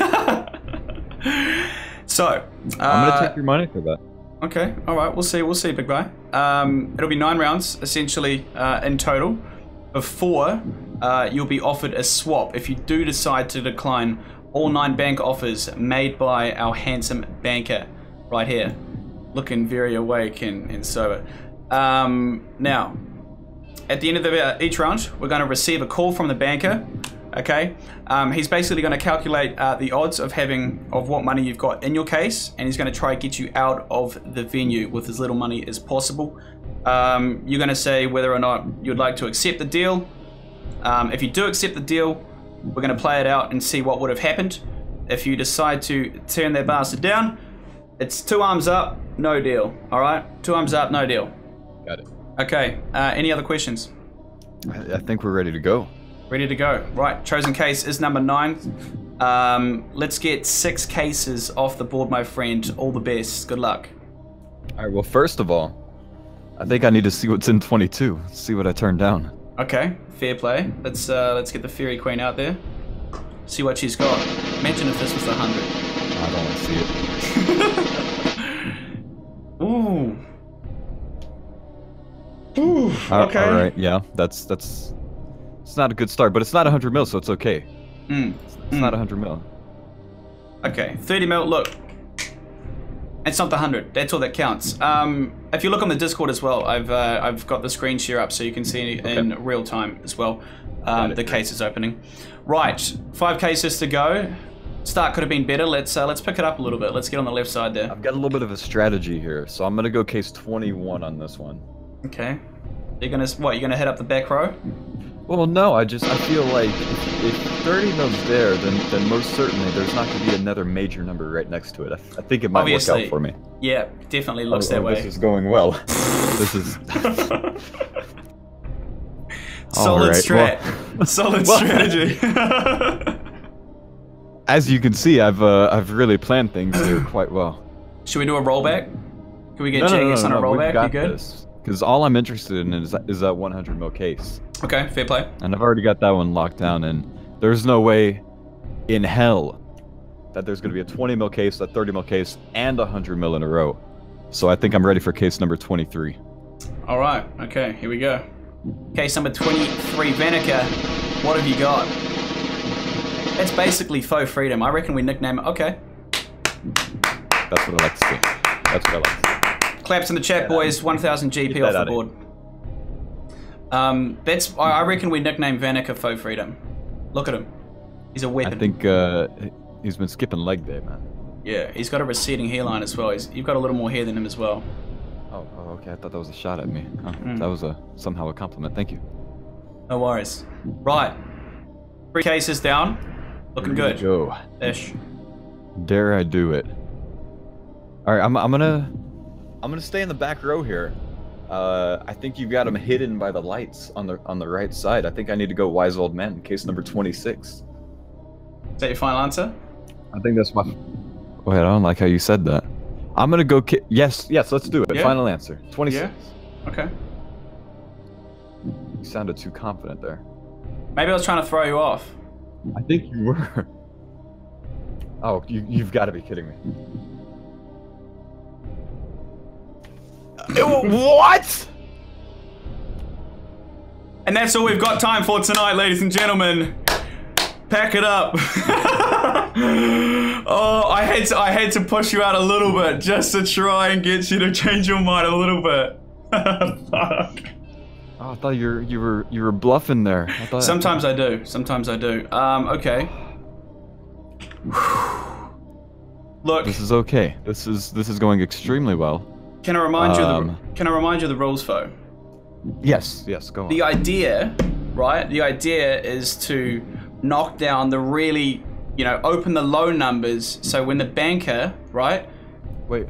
So, I'm going to take your money for that. Okay, alright, we'll see, big guy. It'll be 9 rounds, essentially, in total. Before, you'll be offered a swap if you do decide to decline all 9 bank offers made by our handsome banker right here. Looking very awake and sober. Now, at the end of each round, we're going to receive a call from the banker. Okay, he's basically going to calculate the odds of what money you've got in your case, and he's going to try to get you out of the venue with as little money as possible. You're going to say whether or not you'd like to accept the deal. If you do accept the deal, we're going to play it out and see what would have happened. If you decide to turn that bastard down, it's 2 arms up, no deal. All right, 2 arms up, no deal. Got it. Okay. Any other questions? I think we're ready to go. Ready to go. Right, chosen case is number 9. Let's get 6 cases off the board, my friend. All the best. Good luck. All right, well, first of all, I think I need to see what's in 22. See what I turned down. Okay, fair play. Let's get the Fairy Queen out there. See what she's got. Imagine if this was 100. I don't want to see it. Ooh. Ooh. Okay. All right, yeah, that's it's not a good start, but it's not 100 mil, so it's okay. It's not 100 mil. Okay, 30 mil. Look, it's not the 100. That's all that counts. If you look on the Discord as well, I've got the screen share up so you can see in real time as well. The case is opening. Right, 5 cases to go. Start could have been better. Let's pick it up a little bit. Let's get on the left side there. I've got a little bit of a strategy here, so I'm gonna go case 21 on this one. Okay. You're gonna head up the back row? Well, no, I feel like if 30 mil's there, then most certainly there's not going to be another major number right next to it. I think it might work out for me. Yeah, definitely looks that way. This is going well. This is... Solid strat. Well, solid strategy. As you can see, I've really planned things here quite well. Should we do a rollback? Can we get Jagus on a rollback? You good? Because all I'm interested in is that 100 mil case. Okay, fair play. And I've already got that one locked down, and there's no way in hell that there's going to be a 20 mil case, a 30 mil case, and a 100 mil in a row. So I think I'm ready for case number 23. All right, okay, here we go. Case number 23, Vanica, what have you got? It's basically faux freedom. I reckon we nickname it. Okay. That's what I like to see. That's what I like to see. Claps in the chat, boys. 1,000 GP off the board. I reckon we nickname Vanica Faux Freedom. Look at him. He's a weapon. I think he's been skipping leg day, man. Yeah, he's got a receding hairline as well. You've got a little more hair than him as well. Oh, okay. I thought that was a shot at me. That was somehow a compliment. Thank you. No worries. Right. 3 cases down. Looking good. Go. Ish. Dare I do it? All right, I'm gonna stay in the back row here. I think you've got him hidden by the lights on the right side. I think I need to go Wise Old Man, case number 26. Is that your final answer? I think that's my... Wait, I don't like how you said that. I'm gonna go... Yes, let's do it. Yeah. Final answer. 26. Yeah. Okay. You sounded too confident there. Maybe I was trying to throw you off. I think you were. Oh, you've got to be kidding me. What? And that's all we've got time for tonight, ladies and gentlemen. Pack it up. Oh, I had to push you out a little bit just to try and get you to change your mind a little bit. Fuck. Oh, I thought you were bluffing there. Sometimes I do. Sometimes I do. Okay. Look. This is okay. This is going extremely well. Can I remind you of the rules, Fo? Yes. Go on. The idea, right? The idea is to knock down the really, open the low numbers. So when the banker, right? Wait.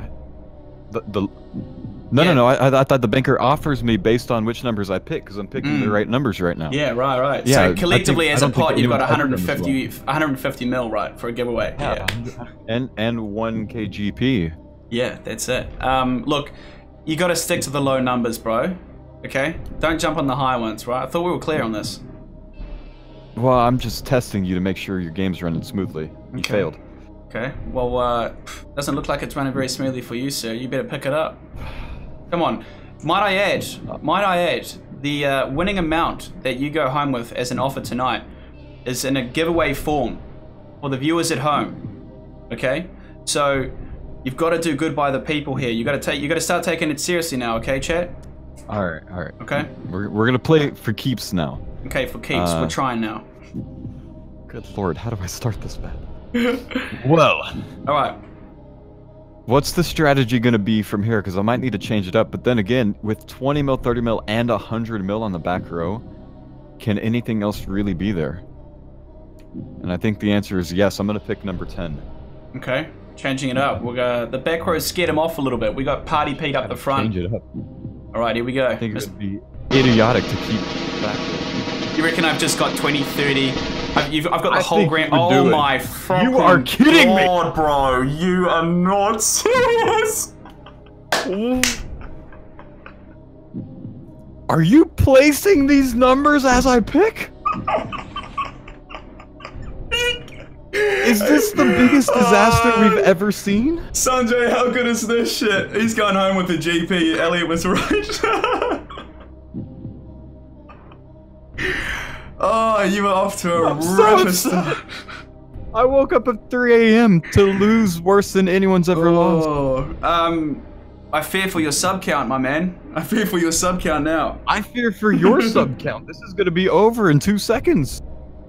No. I thought the banker offers me based on which numbers I pick because I'm picking the right numbers right now. Yeah, right. Yeah, so collectively as a pot, you've got 150 mil, right, for a giveaway. Yeah. And 1k GP. Yeah, that's it. Look, you got to stick to the low numbers, bro. Okay? Don't jump on the high ones, right? I thought we were clear on this. Well, I'm just testing you to make sure your game's running smoothly. You failed. Okay. Well, doesn't look like it's running very smoothly for you, sir. You better pick it up. Come on. Might I add, the winning amount that you go home with as an offer tonight is in a giveaway form for the viewers at home. Okay? So you've got to do good by the people here. You got to start taking it seriously now, okay, chat? All right. Okay. We're gonna play for keeps now. Okay, for keeps. We're trying now. Good lord, how do I start this bet? Well. All right. What's the strategy gonna be from here? Because I might need to change it up. But then again, with 20 mil, 30 mil, and 100 mil on the back row, can anything else really be there? And I think the answer is yes. I'm gonna pick number 10. Okay, changing it up. The back row scared him off a little bit. We got Party Pete up the front. Change it up. All right, here we go. I think it would be idiotic to keep back. You reckon I've just got 20, 30? I've got the whole grand. Oh my fucking You are kidding God, bro! You are not serious. Are you placing these numbers as I pick? Is this the biggest disaster we've ever seen? Sanjay, how good is this shit? He's gone home with the GP. Elliot was right. Oh, you were off to a rough start. I woke up at 3 a.m. to lose worse than anyone's ever lost. I fear for your sub count, my man. I fear for your sub count now. I fear for your sub count. This is gonna be over in 2 seconds.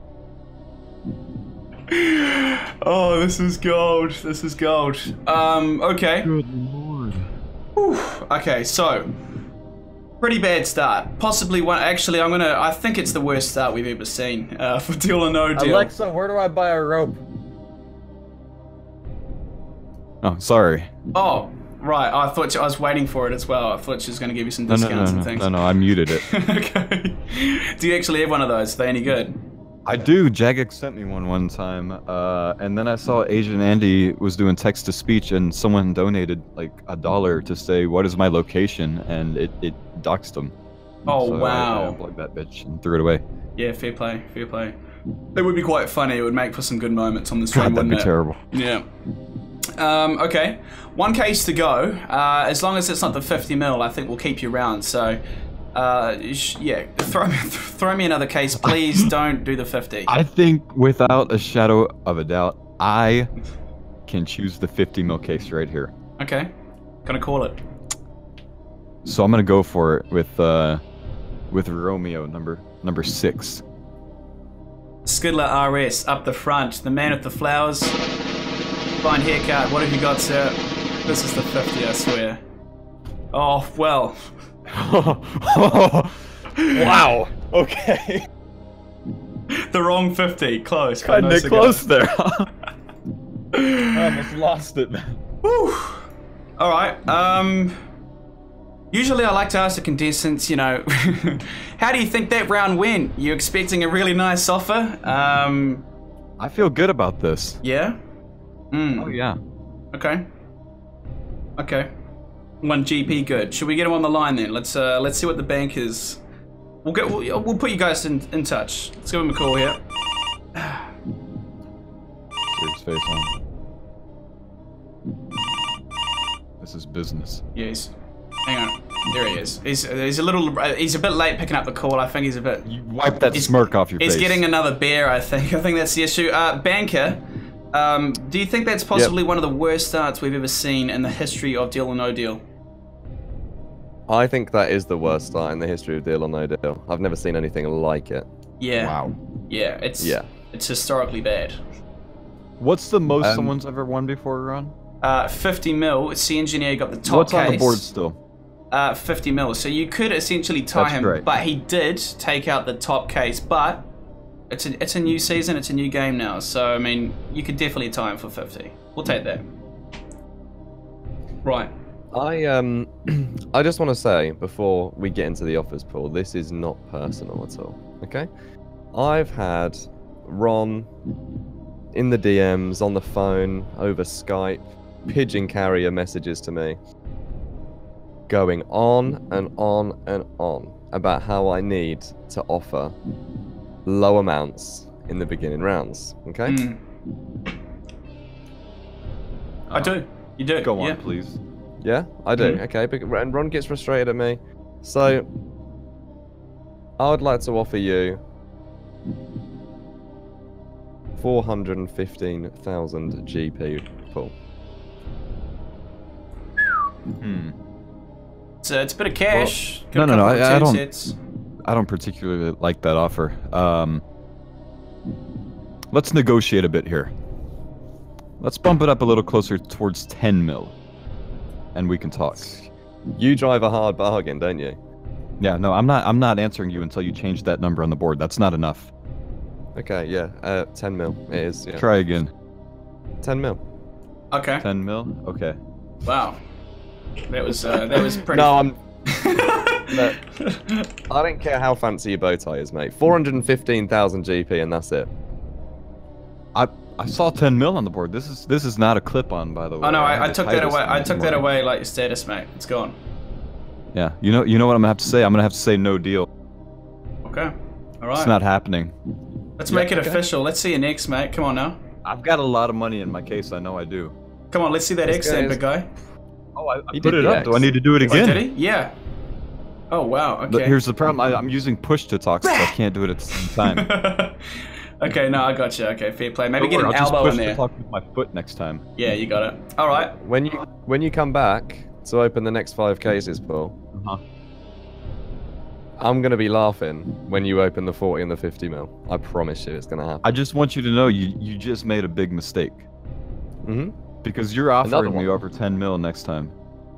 Oh, this is gold. This is gold. Okay. Good lord. Whew. Okay, so pretty bad start. Possibly one. Actually, I think it's the worst start we've ever seen for Deal or No Deal. Alexa, where do I buy a rope? Oh, sorry. Oh, right. I thought I was waiting for it as well. I thought she was going to give you some discounts and things. No, I muted it. Okay. Do you actually have one of those? Are they any good? I do. Jagex sent me one time, and then I saw Asian Andy was doing text-to-speech, and someone donated like $1 to say, what is my location, and it doxed them. Oh, so wow. I unplugged that bitch and threw it away. Yeah, fair play, fair play. It would be quite funny. It would make for some good moments on the stream, God, that'd be terrible. Yeah. Okay. One case to go. As long as it's not the 50 mil, I think we'll keep you around, so... yeah, throw me another case, please. Don't do the 50. I think, without a shadow of a doubt, I can choose the 50 mil case right here. Okay, gonna call it. So I'm gonna go for it with Romeo number 6. Skidler RS up the front, the man with the flowers. Fine haircut. What have you got, sir? This is the 50, I swear. Oh well. Wow. Okay. The wrong 50. Close. Kinda close there. I almost lost it, man. Whew. All right. Usually I like to ask the contestants, how do you think that round went? You expecting a really nice offer? I feel good about this. Yeah. Oh yeah. Okay. Okay. 1 GP, good. Should we get him on the line then? Let's see what the bank is. We'll put you guys in touch. Let's give him a call here. Serious face on. This is business. Yes. Hang on. There he is. He's a bit late picking up the call. I think he's a bit. You wipe that smirk off your face. He's getting another beer. I think that's the issue. Banker. Do you think that's possibly one of the worst starts we've ever seen in the history of Deal or No Deal? I think that is the worst start in the history of Deal or No Deal. I've never seen anything like it. Yeah. Wow. Yeah, it's historically bad. What's the most someone's ever won before, Ron? 50 mil. Sea Engineer got the top What's case. on the board still? 50 mil. So you could essentially tie him, great. but he did take out the top case. But it's a new season, it's a new game now. So I mean, you could definitely tie him for 50. We'll take that. Right. I just want to say before we get into the offers pool, this is not personal at all. Okay, I've had Ron in the DMs, on the phone, over Skype, pigeon carrier messages to me, going on and on and on about how I need to offer low amounts in the beginning rounds. Okay. I do. You do. Go on, please. Yeah, I do. Okay, and Ron gets frustrated at me. So, I would like to offer you 415,000 GP pool. So it's a bit of cash. Well, no. I don't particularly like that offer. Let's negotiate a bit here. Let's bump it up a little closer towards 10 mil. And we can talk. You drive a hard bargain, don't you? Yeah, no, I'm not answering you until you change that number on the board. That's not enough. Okay, yeah. 10 mil. It is, yeah. Try again. 10 mil. Okay. 10 mil? Okay. Wow. That was pretty... No, Look, I don't care how fancy your bow tie is, mate. 415,000 GP and that's it. I saw 10 mil on the board. This is not a clip-on, by the way. Oh no, I took that away. I took that away like your status, mate. It's gone. Yeah, you know what I'm gonna have to say? I'm gonna have to say no deal. Okay. All right. It's not happening. Let's make it official. Let's see your next, mate. Come on now. I've got a lot of money in my case. I know I do. Come on, let's see that X then, big guy. Oh, I put it up. Do I need to do it again? Oh, did he? Yeah. Oh wow. Okay. But here's the problem. I'm using push to talk, so I can't do it at the same time. Okay, no, I got you. Okay, fair play. Maybe get an elbow in there. I'll just push to talk with my foot next time. Yeah, you got it. All right. When you come back to open the next 5 cases, Paul, I'm gonna be laughing when you open the 40 and the 50 mil. I promise you, it's gonna happen. I just want you to know you just made a big mistake. Because you're offering me over 10 mil next time.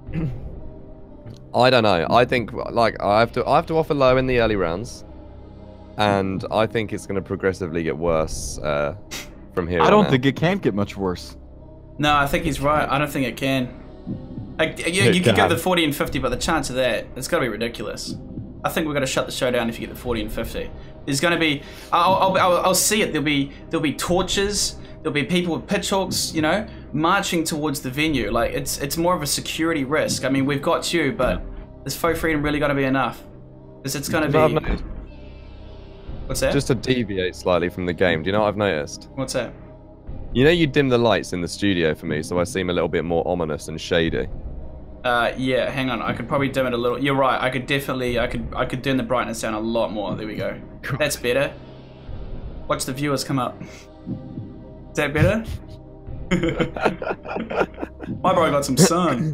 I don't know. I think like I have to offer low in the early rounds. And I think it's going to progressively get worse from here. I don't think it can get much worse. No, I think he's right. I don't think it can. You could go the 40 and 50, but the chance of that, it's got to be ridiculous. I think we're going to shut the show down if you get the 40 and 50. There's going to be, I'll see it. There'll be torches. There'll be people with pitchforks, you know, marching towards the venue. Like it's more of a security risk. I mean, we've got you, but is faux freedom really going to be enough? Because it's going to be. What's that? Just to deviate slightly from the game, do you know what I've noticed? What's that? You know you dim the lights in the studio for me, so I seem a little bit more ominous and shady. Yeah, hang on. I could probably dim it a little. You're right. I could definitely, I could dim the brightness down a lot more. There we go. That's better. Watch the viewers come up. Is that better? My bro got some sun.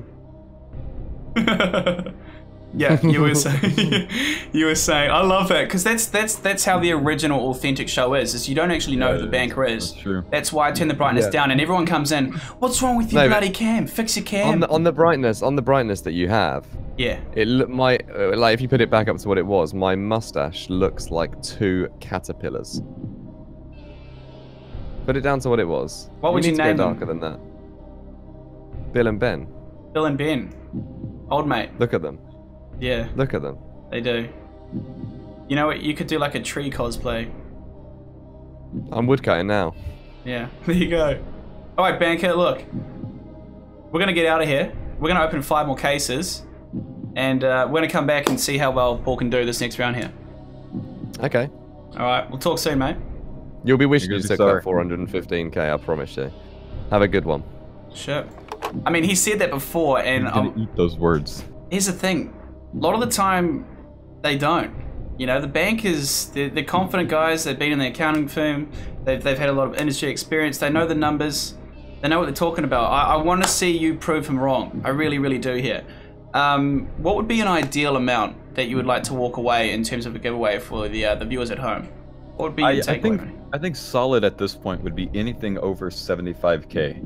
Yeah, you were saying. You were saying. I love that because that's how the original authentic show is you don't actually know who the banker is. That's true. That's why I turn the brightness down and everyone comes in. What's wrong with your bloody cam? Fix your cam. On the brightness that you have. Yeah. It like if you put it back up to what it was, my mustache looks like 2 caterpillars. Put it down to what it was. What would you name them? Darker than that. Bill and Ben. Bill and Ben. Old mate. Look at them. Yeah. Look at them. They do. You know what? You could do like a tree cosplay. I'm woodcutting now. Yeah. There you go. All right, banker. Look, we're gonna get out of here. We're gonna open 5 more cases, and we're gonna come back and see how well Paul can do this next round here. Okay. All right. We'll talk soon, mate. You'll be wishing you took that 415k. I promise you. Have a good one. Sure. I mean, he said that before, and I'm gonna eat those words. Here's the thing. A lot of the time, they don't. You know, the bankers, they're confident guys. They've been in the accounting firm. They've had a lot of industry experience. They know the numbers. They know what they're talking about. I want to see you prove them wrong. I really, really do here. What would be an ideal amount that you would like to walk away in terms of a giveaway for the viewers at home? What would be your takeaway? I think solid at this point would be anything over 75k.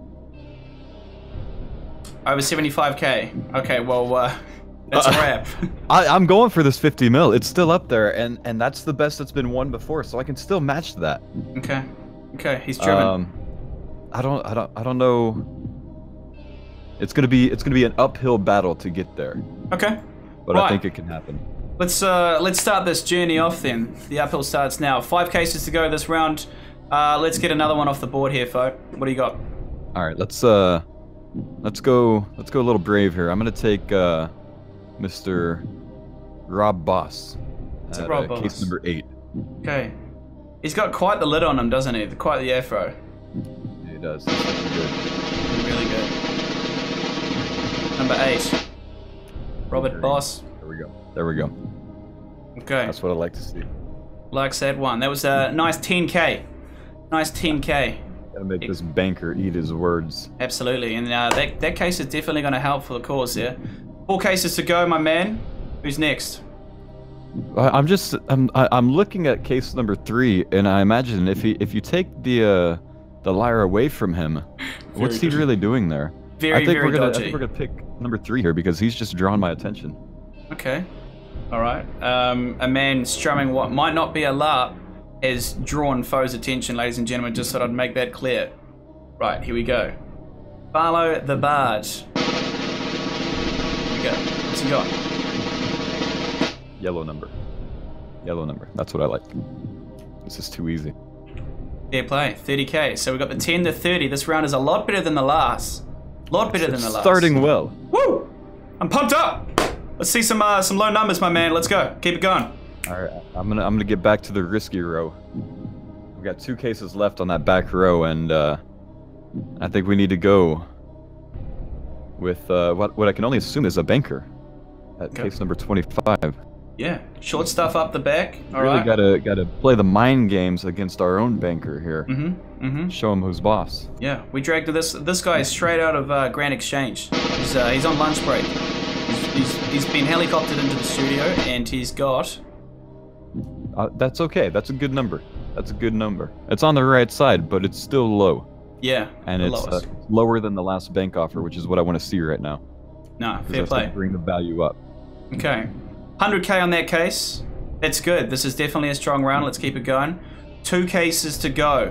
Over 75k. Okay, well, that's a wrap. I'm going for this 50 mil. It's still up there, and that's the best that's been won before, so I can still match that. Okay. Okay, he's driven. I don't know. It's gonna be an uphill battle to get there. Okay. But right. I think it can happen. Let's start this journey off then. The uphill starts now. 5 cases to go this round. Let's get another one off the board here, Fo. What do you got? All right, let's go a little brave here. I'm gonna take Mr. Rob Boss. Rob Boss. Case number 8. Okay. He's got quite the lid on him, doesn't he? Quite the afro. Yeah, he does. That's good. Really good. Number 8. Robert Boss. There we go. There we go. Okay. That's what I like to see. Like said one. That was a nice 10k. Nice 10k. Gotta make this banker eat his words. Absolutely, and that case is definitely going to help for the cause here. 4 cases to go, my man. Who's next? I'm looking at case number 3, and I imagine if you take the liar away from him, what's he really doing there? I think we're gonna pick number 3 here because he's just drawn my attention. Okay, all right. A man strumming what might not be a LARP has drawn Fo's attention, ladies and gentlemen. Just thought I'd make that clear. Right, here we go. Barlow the Bard. Here we go. What's he got? Yellow number. Yellow number. That's what I like. This is too easy. Fair play. 30k. So we got the 10 to 30. This round is a lot better than the last. A lot better than the last. Starting well. Woo! I'm pumped up. Let's see some low numbers, my man. Let's go. Keep it going. All right. I'm gonna get back to the risky row. We got 2 cases left on that back row, and I think we need to go with what I can only assume is a banker at case number 25. Yeah, short stuff up the back. All really right. gotta play the mind games against our own banker here. Show him who's boss. Yeah, we dragged this guy straight out of Grand Exchange. He's on lunch break. He's been helicoptered into the studio, and he's got. That's okay. That's a good number. That's a good number. It's on the right side, but it's still low. Yeah, and it's lower than the last bank offer, which is what I want to see right now. No, fair play. Bring the value up. Okay, 100k on that case. That's good. This is definitely a strong round. Let's keep it going. 2 cases to go.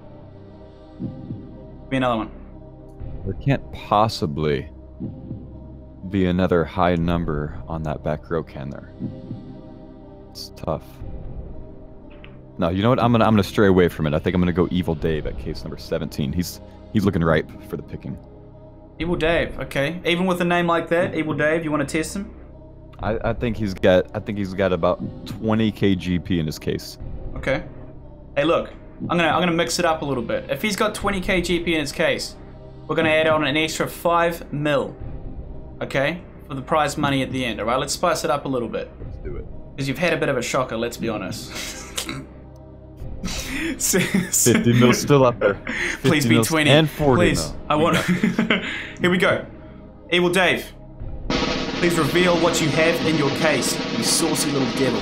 Be another one. There can't possibly be another high number on that back row, can there? It's tough. No, you know what? I'm gonna stray away from it. I think I'm gonna go Evil Dave at case number 17. He's looking ripe for the picking. Evil Dave, okay. Even with a name like that, Evil Dave, you want to test him? I think he's got about 20k GP in his case. Okay. Hey, look, I'm gonna mix it up a little bit. If he's got 20k GP in his case, we're gonna add on an extra 5 mil. Okay, for the prize money at the end. All right, let's spice it up a little bit. Let's do it. Because you've had a bit of a shocker, let's be honest. 50 mil still up there. Please be 20 and 40 please. mil. I want. Here we go. Evil Dave, please reveal what you have in your case, you saucy little devil.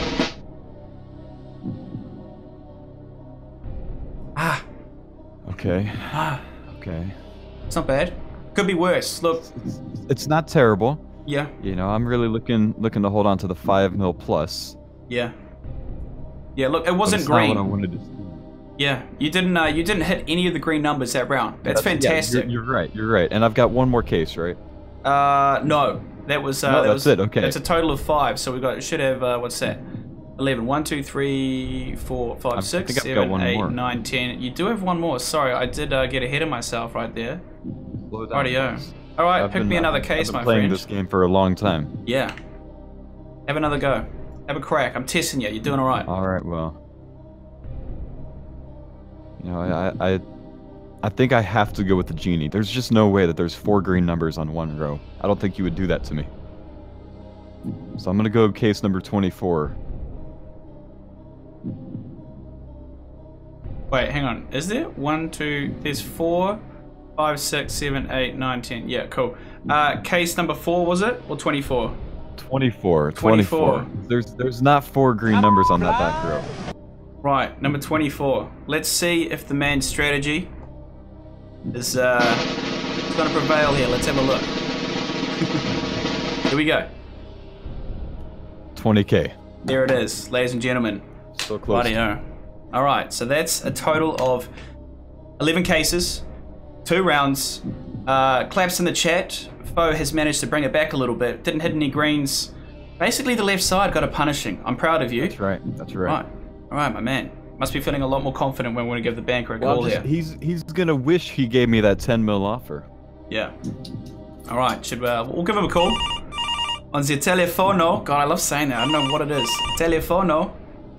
Okay. Okay. It's not bad. Could be worse. Look. It's not terrible. Yeah. You know, I'm really looking to hold on to the 5 mil plus. Yeah. Yeah. Look, it wasn't it's green. Not what I wanted to see. Yeah, you didn't hit any of the green numbers that round. That's fantastic. Yeah, you're right. You're right. And I've got one more case, right? No. That was. No, that's it. Okay. That's a total of 5. So should have what's that? 11. 1, 2, 3, 4, 5, 6, 7, 8, 9, 10. You do have one more. Sorry, I did get ahead of myself right there. Rightio. All right, pick me another case, my friend. I've been playing this game for a long time. Yeah. Have another go. Have a crack. I'm testing you. You're doing all right. All right. Well. You know, I think I have to go with the genie. There's just no way that there's 4 green numbers on one row. I don't think you would do that to me. So I'm gonna go case number 24. Wait, hang on. Is there 1, 2? There's 4 5, 6, 7, 8, 9, 10. Yeah, cool. Case number 4, was it? Or 24? 24. There's not 4 green numbers on that back row. Right, number 24. Let's see if the man's strategy is going to prevail here. Let's have a look. Here we go. 20K. There it is, ladies and gentlemen. So close. Bloody-o. All right, so that's a total of 11 cases, 2 rounds. Claps in the chat. Foe has managed to bring it back a little bit. Didn't hit any greens. Basically, the left side got a punishing. I'm proud of you. That's right. That's right. All right, my man. Must be feeling a lot more confident when we're going to give the banker a call here. He's going to wish he gave me that 10 mil offer. Yeah. All right, we'll give him a call. On the telefono. God, I love saying that. I don't know what it is. Telefono.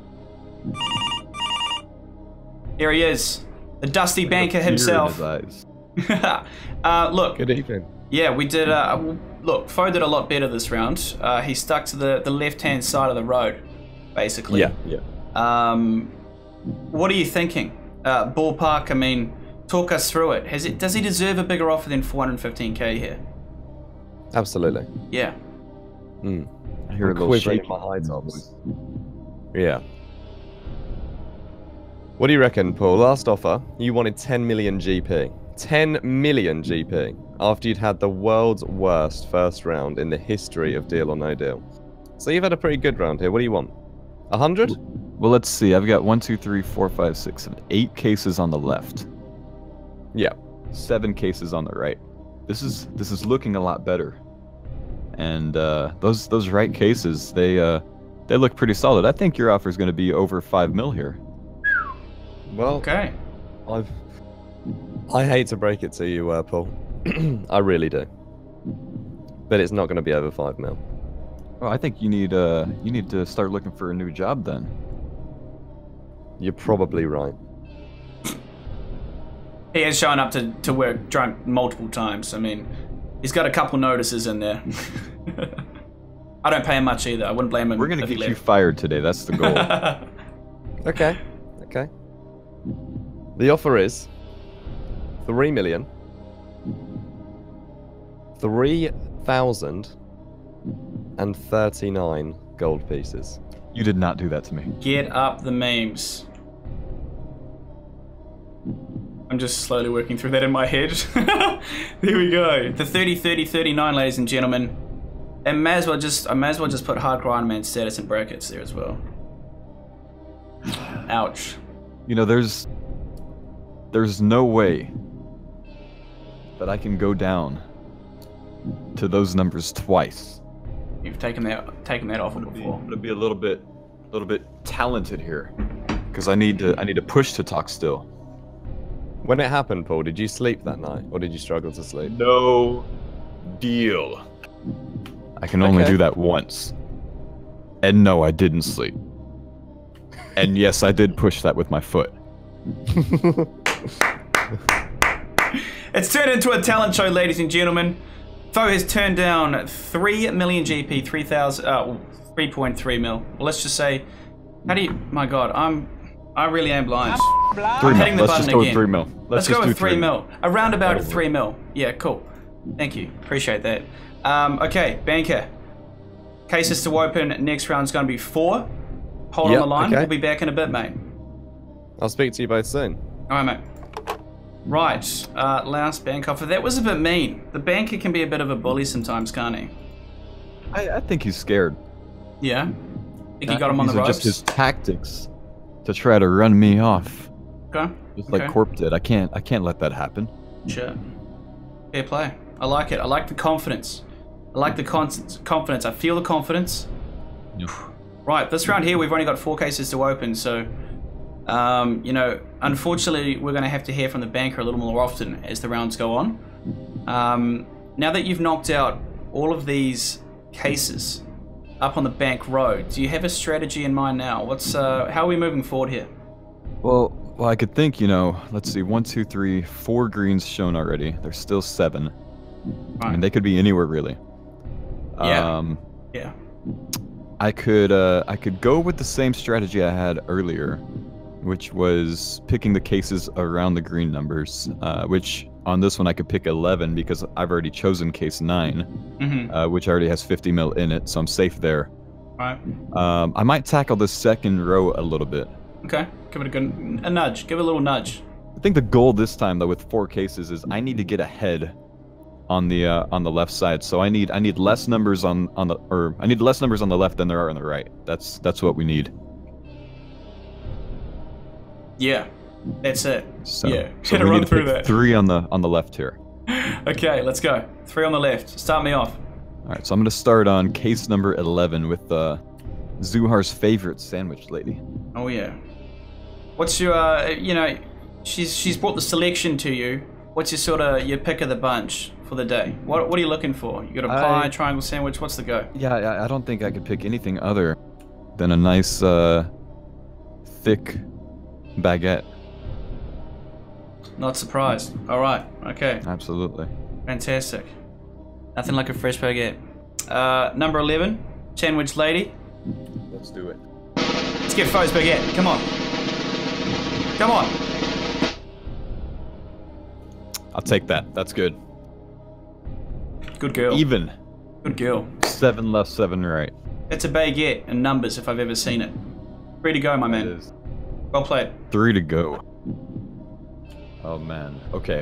Here he is. The dusty banker himself. Look. Good evening. Yeah, we did. Look, Foe did a lot better this round. He stuck to the left-hand side of the road, basically. Yeah. What are you thinking? Ballpark, I mean, talk us through it. Does he deserve a bigger offer than 415k here? Absolutely. Yeah. I hear a little shaking in my high tops. Yeah. What do you reckon, Paul? Last offer, you wanted 10 million GP. 10 million GP after you'd had the world's worst first round in the history of Deal or No Deal. So you've had a pretty good round here. What do you want? 100? Well, let's see. I've got 1, 2, 3, 4, 5, 6, 7, 8 cases on the left. Yeah. 7 cases on the right. This is looking a lot better. And those right cases, they look pretty solid. I think your offer is going to be over 5 mil here. Well, okay. I hate to break it to you, Paul. I really do. But it's not going to be over 5 mil. Well, I think you need to start looking for a new job then. You're probably right. He has shown up to work drunk multiple times. I mean, he's got a couple notices in there. I don't pay him much either. I wouldn't blame him. We're going to get you fired today. That's the goal. Okay. The offer is 3 million 3,039 gold pieces. You did not do that to me. Get up the memes. I'm just slowly working through that in my head. There we go. The 30, 30, 39, ladies and gentlemen. And I may as well just put Hardcore Iron Man status in brackets there as well. Ouch. You know, there's no way that I can go down to those numbers twice. You've taken that offer before. I'm gonna be a little bit talented here, because I need to push to talk still. When it happened, Paul, did you sleep that night, or did you struggle to sleep? No deal. I can only do that once. And no, I didn't sleep. And yes, I did push that with my foot. It's turned into a talent show, ladies and gentlemen. Foe has turned down 3 million GP, 3.3 mil. Well, let's just say, my God, I really am blind. 3 mil. Let's just go with 3 mil. Let's go with 3 mil. Around about 3 mil. Yeah, cool. Thank you. Appreciate that. Okay, banker. Cases to open. Next round's going to be 4. Hold on the line. Okay. We'll be back in a bit, mate. I'll speak to you both soon. All right, mate. Right. Last bank offer. That was a bit mean. The banker can be a bit of a bully sometimes, can't he? I think he's scared. Yeah? Think he got him on the ropes? Just his tactics to try to run me off. Okay. Just like Corp did. I can't let that happen. Sure. Fair play. I like it. I like the confidence. I like the confidence. I feel the confidence. Yep. Right, this round here, we've only got 4 cases to open, so, you know, unfortunately, we're going to have to hear from the banker a little more often as the rounds go on. Now that you've knocked out all of these cases up on the bank road, do you have a strategy in mind now? How are we moving forward here? Well, I could think, you know, let's see, 1, 2, 3, 4 greens shown already. There's still 7. Right. I mean, they could be anywhere, really. Yeah. I could go with the same strategy I had earlier, which was picking the cases around the green numbers, which on this one I could pick 11 because I've already chosen case 9, which already has 50 mil in it, so I'm safe there. Right. I might tackle the second row a little bit. Okay, give it a nudge. Give it a little nudge. I think the goal this time, though, with 4 cases, is I need to get ahead on the left side. So I need less numbers I need less numbers on the left than there are on the right. That's what we need. Yeah, that's it. So, yeah, so we need to pick 3 on the left here. Okay, let's go. 3 on the left. Start me off. All right, so I'm gonna start on case number 11 with Zuhar's favorite sandwich lady. Oh yeah. What's your you know, she's brought the selection to you. What's your pick of the bunch for the day? What are you looking for? You got a pie, triangle sandwich? What's the go? Yeah, I don't think I could pick anything other than a nice thick baguette. Not surprised. All right. Okay. Absolutely. Fantastic. Nothing like a fresh baguette. Number 11, sandwich lady. Let's do it. Let's get Foe's baguette. Come on. Come on. I'll take that. That's good. Good girl. Even. Good girl. 7 left, 7 right. It's a baguette in numbers if I've ever seen it. 3 to go, my man. Well played. 3 to go. Oh man. Okay.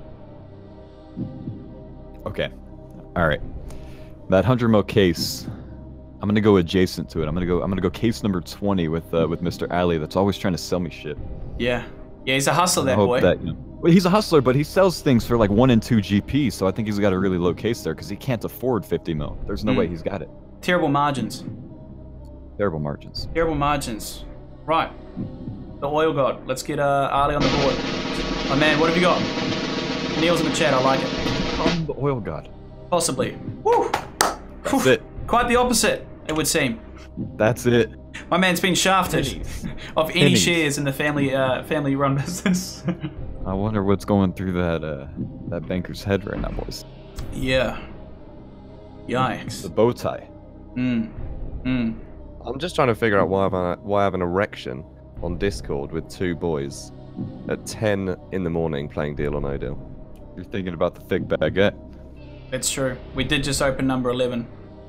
Okay. All right. That 100 mil case. I'm gonna go adjacent to it. I'm gonna go case number 20 with Mr. Ali. That's always trying to sell me shit. Yeah. Yeah, he's a hustler, that boy. That, you know, well, he's a hustler, but he sells things for like 1 and 2 GP. So I think he's got a really low case there because he can't afford 50 mil. There's no way he's got it. Terrible margins. Terrible margins. Terrible margins. Right. The oil god. Let's get Ali on the board. Oh man, what have you got? Neil's in the chat. I like it. I'm the oil god. Possibly. Woo! That's it. Quite the opposite, it would seem. That's it. My man's been shafted of any shares in the family-run business. I wonder what's going through that banker's head right now, boys. Yeah. Yikes. The bow tie. I'm just trying to figure out why I have an erection on Discord with 2 boys at 10 in the morning playing Deal or No Deal. You're thinking about the thick baguette. That's true. We did just open number 11.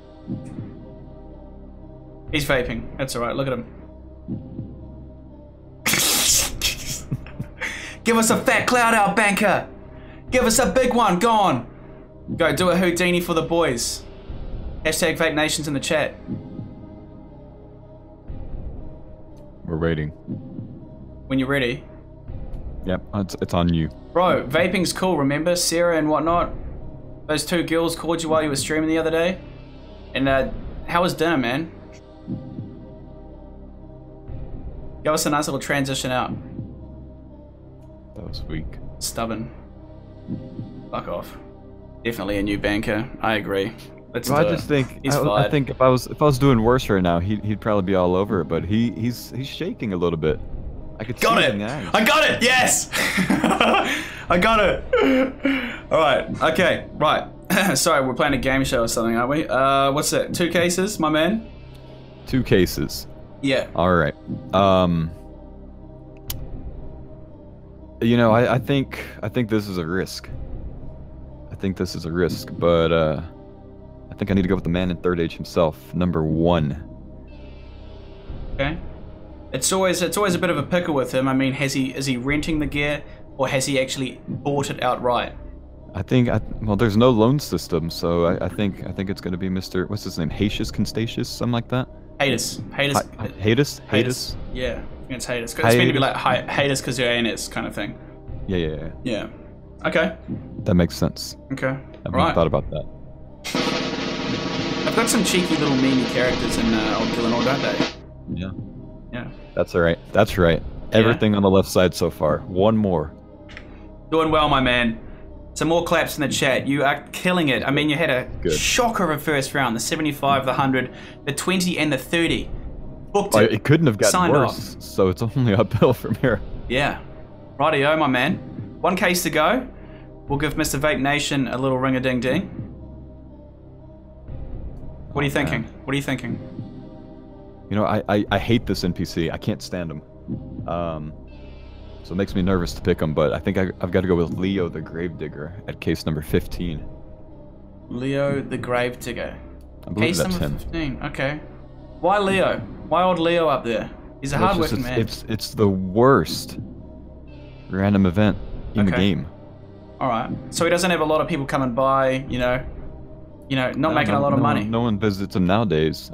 He's vaping. That's alright. Look at him. Give us a fat cloud out, banker. Give us a big one. Go on. Go do a Houdini for the boys. Hashtag Vape Nations in the chat. We're waiting. When you're ready. Yep, it's on you. Bro, vaping's cool, remember? Sarah and whatnot? Those 2 girls called you while you were streaming the other day? And how was dinner, man? Give us a nice little transition out. That was weak. Stubborn. Fuck off. Definitely a new banker. I agree. Let's do I just think I think if I was doing worse right now, he'd probably be all over it. But he's shaking a little bit. I could got see it. it in the eyes. I got it. Yes. I got it. All right. Okay. Right. Sorry, we're playing a game show or something, aren't we? What's that? 2 cases, my man. 2 cases. Yeah. All right. You know, I think this is a risk. I think this is a risk, but I think I need to go with the man in third age himself, number 1. Okay. It's always a bit of a pickle with him. I mean, is he renting the gear or has he actually bought it outright? I think well, there's no loan system, so I think it's going to be Mr. What's his name? Hatius Constatius, something like that. Hatus. Hatus. Yeah, I think it's Hatus. It's meant to be like Hatus because you're anus kind of thing. Yeah. Okay. That makes sense. Okay. I've not thought about that. I've got some cheeky little meanie characters in Old Gillenor, don't they? Yeah. That's all right. That's right. Everything on the left side so far. 1 more. Doing well, my man. Some more claps in the chat. You are killing it. I mean, you had a shocker of a first round. The 75, the 100, the 20, and the 30. Booked it. It couldn't have gotten Signed worse. off. So it's only uphill from here. Yeah. Rightio, my man. 1 case to go. We'll give Mr. Vape Nation a little ring-a-ding-ding. What are you thinking? What are you thinking? You know, I hate this NPC. I can't stand him. So it makes me nervous to pick him, but I think I've got to go with Leo the Gravedigger at case number 15. Leo the Gravedigger. I believe Case that's number him. 15. Okay. Why Leo? Why old Leo up there? He's a hard-working man. It's the worst random event in the game. All right. So he doesn't have a lot of people coming by. You know, not making a lot of money. No one visits him nowadays.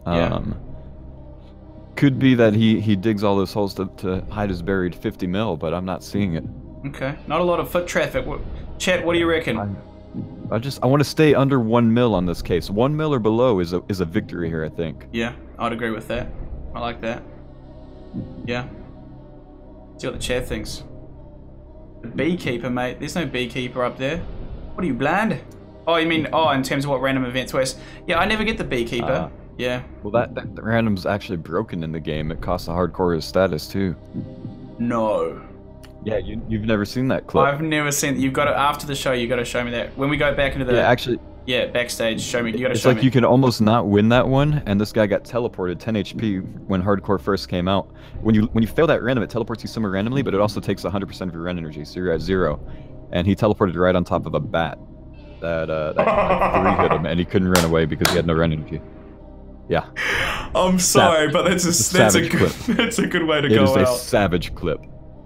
Could be that he digs all those holes to hide his buried 50 mil, but I'm not seeing it. Okay. Not a lot of foot traffic. Chat, what do you reckon? I want to stay under 1 mil on this case. 1 mil or below is a victory here, I think. Yeah, I'd agree with that. I like that. Yeah. See what the chat thinks. The beekeeper, mate. There's no beekeeper up there. What are you, blind? Oh, you mean, in terms of what random events was? Yeah, I never get the beekeeper. Yeah. Well, that random's actually broken in the game. It costs a hardcore his status, too. No. Yeah, you've never seen that clip. I've never seen. You've got to, after the show, you got to show me that. When we go back into the... Yeah, actually... Yeah, backstage, show me. You got to show me. It's like you can almost not win that one, and this guy got teleported 10 HP when hardcore first came out. When you fail that random, it teleports you somewhere randomly, but it also takes 100% of your rend energy, so you're at 0. And he teleported right on top of a bat that like 3 hit him, and he couldn't run away because he had no rend energy. Yeah. I'm sorry, but that's a good way to go out. It is a savage clip.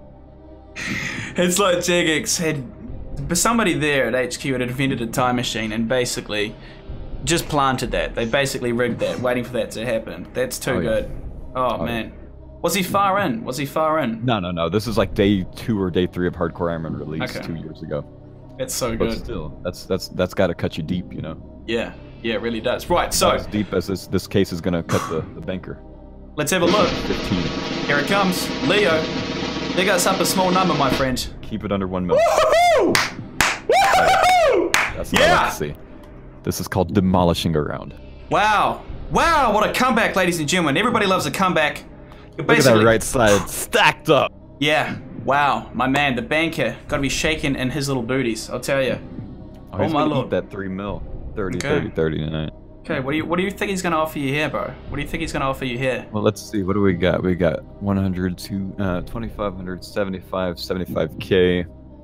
It's like Jagex had... But somebody there at HQ had invented a time machine and basically just planted that. They basically rigged that, waiting for that to happen. That's too good. Oh, man. Was he far in? No. This is like day 2 or day 3 of Hardcore Iron Man release 2 years ago. That's so good. But still, that's got to cut you deep, you know? Yeah, it really does. Right, so... As deep as this case is going to cut the banker. Let's have a look. 15. Here it comes. Leo. Dig us up a small number, my friend. Keep it under 1 mil. Woohoo! Woohoo! That's what I like to see. This is called demolishing a round. Wow. Wow, what a comeback, ladies and gentlemen. Everybody loves a comeback. Look at that right side stacked up. Yeah. Wow. My man, the banker, got to be shaking in his little booties, I'll tell you. Oh my lord. Eat that 3 mil. 30 tonight. Okay, what do you think he's going to offer you here, bro? What do you think he's going to offer you here? Well, let's see. What do we got? We got 100 to 2,500, 75, 75K.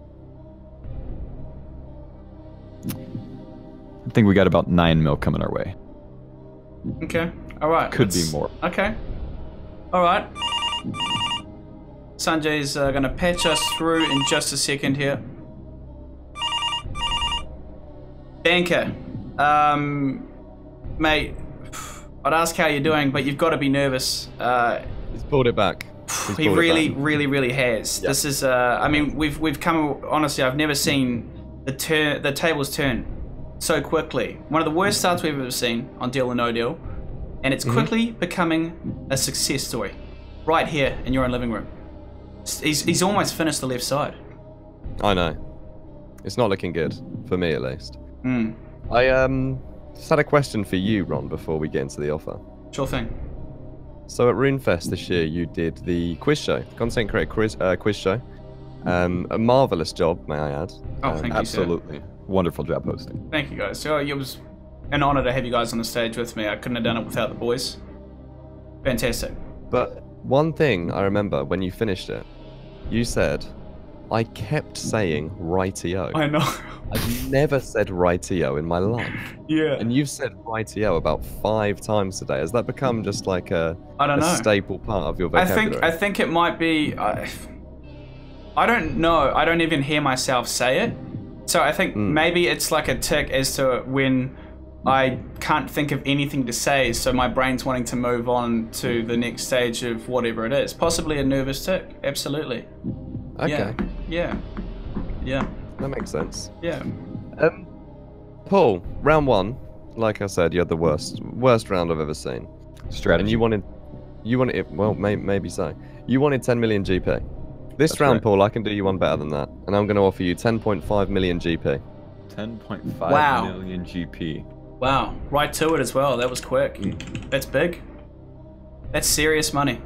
I think we got about 9 mil coming our way. Okay. All right. Could be more. Okay. All right. Sanjay's going to patch us through in just a second here. Banker. Mate, I'd ask how you're doing, but you've got to be nervous. He's pulled it back. He really has. Yep. This is, I mean, we've come, honestly, I've never seen the tables turn so quickly. One of the worst starts we've ever seen on Deal or No Deal, and it's quickly becoming a success story. Right here in your own living room. He's almost finished the left side. I know. It's not looking good, for me at least. I just had a question for you, Ron, before we get into the offer. Sure thing. So at RuneFest this year, you did the quiz show, content creator quiz show. A marvelous job, may I add. Oh, thank you, absolutely. Sir. Wonderful job hosting. Thank you, guys. So it was an honor to have you guys on the stage with me. I couldn't have done it without the boys. Fantastic. But one thing I remember when you finished it, you said, I kept saying rightio. I know. I've never said rightio in my life. Yeah. And you've said rightio about 5 times today. Has that become just like a staple part of your vocabulary? I think it might be. I don't know. I don't even hear myself say it. So I think maybe it's like a tick as to when I can't think of anything to say, so my brain's wanting to move on to the next stage of whatever it is. Possibly a nervous tick. Absolutely. Okay. Yeah. That makes sense. Yeah. Paul, round 1, like I said, you had the worst round I've ever seen. Strategy. And you wanted it, well, maybe so. You wanted 10 million GP. This That's round, right. Paul, I can do you one better than that, and I'm going to offer you 10.5 million GP. 10.5 million GP. Wow. Right to it as well. That was quick. That's big. That's serious money.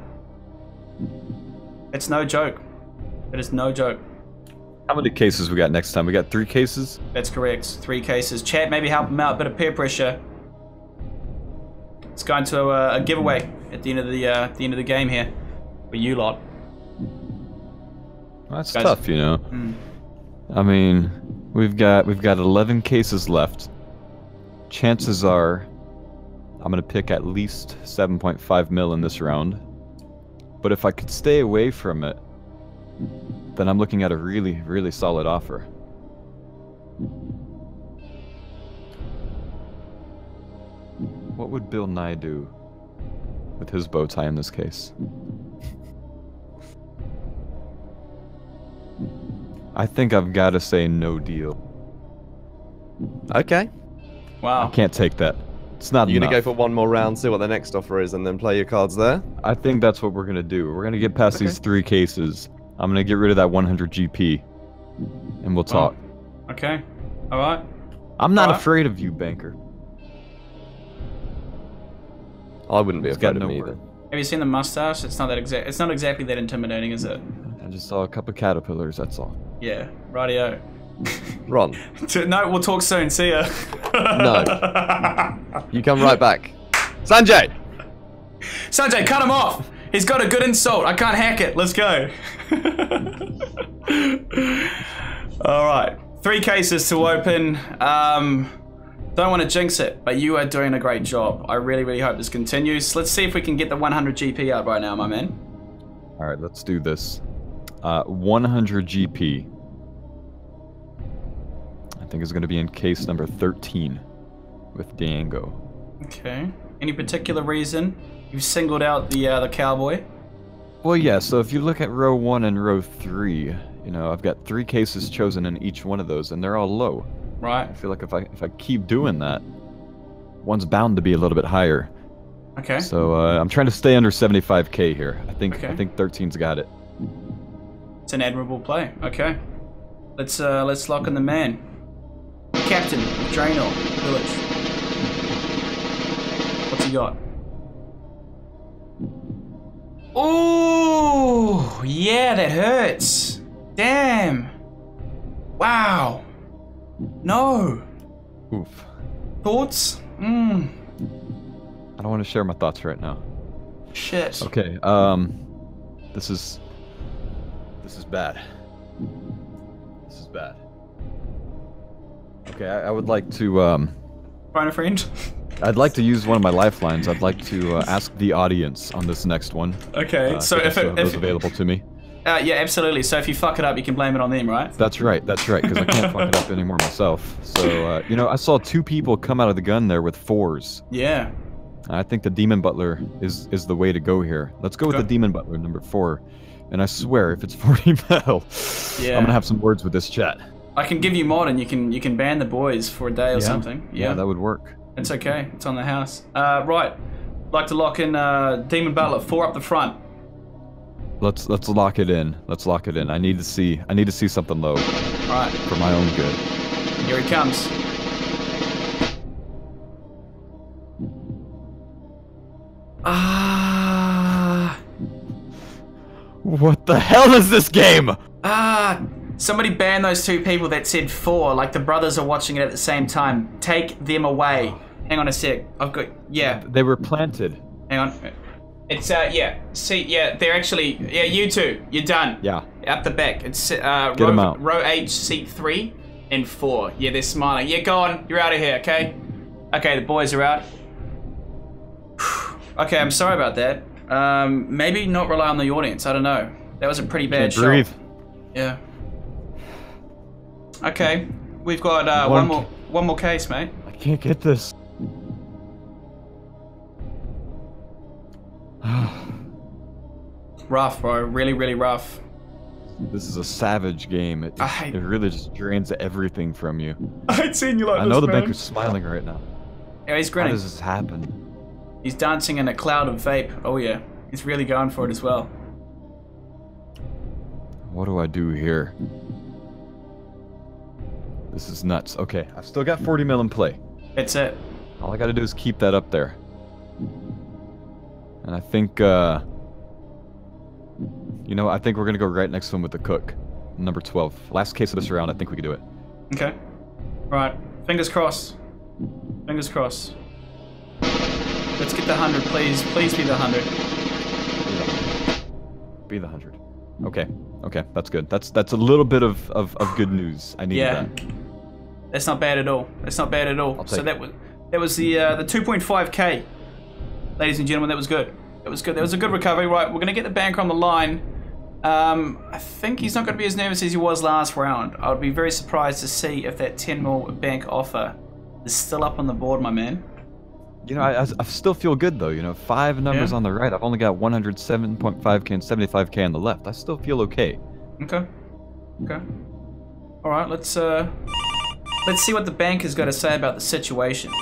It's no joke. It is no joke. How many cases we got next time? We got 3 cases? That's correct. 3 cases. Chat, maybe help him out. Bit of peer pressure. It's going to a giveaway at the end of the game here for you lot. That's tough, you know. I mean, we've got 11 cases left. Chances are I'm gonna pick at least 7.5 mil in this round. But if I could stay away from it, then I'm looking at a really, really solid offer. What would Bill Nye do with his bow tie in this case? I think I've got to say no deal. Okay. Wow. I can't take that. It's not enough. You're going to go for one more round, see what the next offer is, and then play your cards there? I think that's what we're going to do. We're going to get past these 3 cases. I'm going to get rid of that 100 GP, and we'll talk. Okay. All right. I'm not afraid of you, banker. I wouldn't be afraid of me either. Have you seen the mustache? It's not that It's not exactly that intimidating, is it? I just saw a couple caterpillars. That's all. Yeah. Rightio. Ron. No, we'll talk soon. See ya. No. You come right back. Sanjay! Sanjay, cut him off! He's got a good insult. I can't hack it. Let's go. Alright. 3 cases to open. Don't want to jinx it, but you are doing a great job. I really, really hope this continues. Let's see if we can get the 100 GP out right now, my man. Alright, let's do this. 100 GP. I think is going to be in case number 13 with Diango. Okay. Any particular reason you've singled out the cowboy? Well, yeah. So if you look at row 1 and row 3, you know, I've got 3 cases chosen in each one of those, and they're all low. Right. I feel like if I keep doing that, one's bound to be a little bit higher. Okay. So I'm trying to stay under 75k here. I think 13's got it. It's an admirable play. Okay. Let's lock in the man. Captain of Draenor Village. What's he got? Ooh, yeah, that hurts. Damn. Wow. No. Oof. Thoughts? I don't want to share my thoughts right now. Shit. Okay. This is bad. This is bad. Okay, I would like to Find a friend. I'd like to use one of my lifelines. I'd like to ask the audience on this next one. Okay, so if it's available to me. Yeah, absolutely. So if you fuck it up, you can blame it on them, right? That's right, because I can't fuck it up anymore myself. So, you know, I saw 2 people come out of the gun there with 4s. Yeah. I think the Demon Butler is the way to go here. Let's go with the Demon Butler, number 4. And I swear, if it's 40 mil, I'm gonna have some words with this chat. I can give you mod and you can ban the boys for a day or something. Yeah, that would work. It's okay. It's on the house. Right. Like to lock in Demon Butler 4 up the front. Let's lock it in. Let's lock it in. I need to see something low. Alright. For my own good. Here he comes. What the hell is this game? Somebody ban those 2 people that said 4, like the brothers are watching it at the same time. Take them away. Hang on a sec. I've got, They were planted. Hang on. It's, see, they're actually, you 2, you're done. Yeah. Up the back. It's, Get them out. Row H, seat 3 and 4. Yeah, they're smiling. Yeah, go on. You're out of here, okay? Okay, the boys are out. Okay, I'm sorry about that. Maybe not rely on the audience. I don't know. That was a pretty bad shot. Breathe. Yeah. Okay, we've got one more case, mate. I can't get this. Rough, bro. Really, really rough. This is a savage game. It really just drains everything from you. I ain't seen you like this, I know the man. banker's smiling right now. Yeah, he's grinning. How does this happen? He's dancing in a cloud of vape. Oh yeah, he's really going for it as well. What do I do here? This is nuts. Okay, I've still got 40 mil in play. That's it. All I gotta do is keep that up there. And I think, you know, I think we're gonna go right next to him with the cook. Number 12. Last case of this round, I think we can do it. Okay. Right. Fingers crossed. Fingers crossed. Let's get the 100, please. Please be the 100. Be the 100. Okay. Okay, that's good. That's a little bit of good news. I needed that. That's not bad at all. That's not bad at all. So that was the 2.5k, ladies and gentlemen. That was good. That was good. That was a good recovery. Right, we're gonna get the banker on the line. I think he's not gonna be as nervous as he was last round. I would be very surprised to see if that 10 mil bank offer is still up on the board, my man. You know, I still feel good though. You know, 5 numbers on the right. I've only got 107.5k and 75k on the left. I still feel okay. Okay. Okay. All right. Let's see what the banker's got to say about the situation.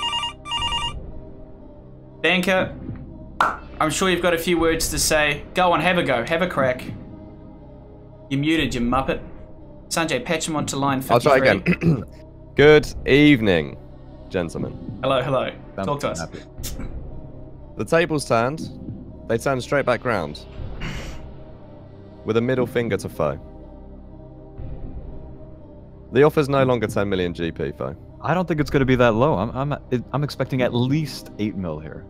Banker, I'm sure you've got a few words to say. Go on, have a go, have a crack. You're muted, you muppet. Sanjay, patch him onto line 53. I'll try again. Good evening, gentlemen. Hello, hello. Talk to us. The tables turned. They turned straight back round. With a middle finger to foe. The offer's no longer 10 million GP, foe. I don't think it's going to be that low. I'm expecting at least 8 mil here.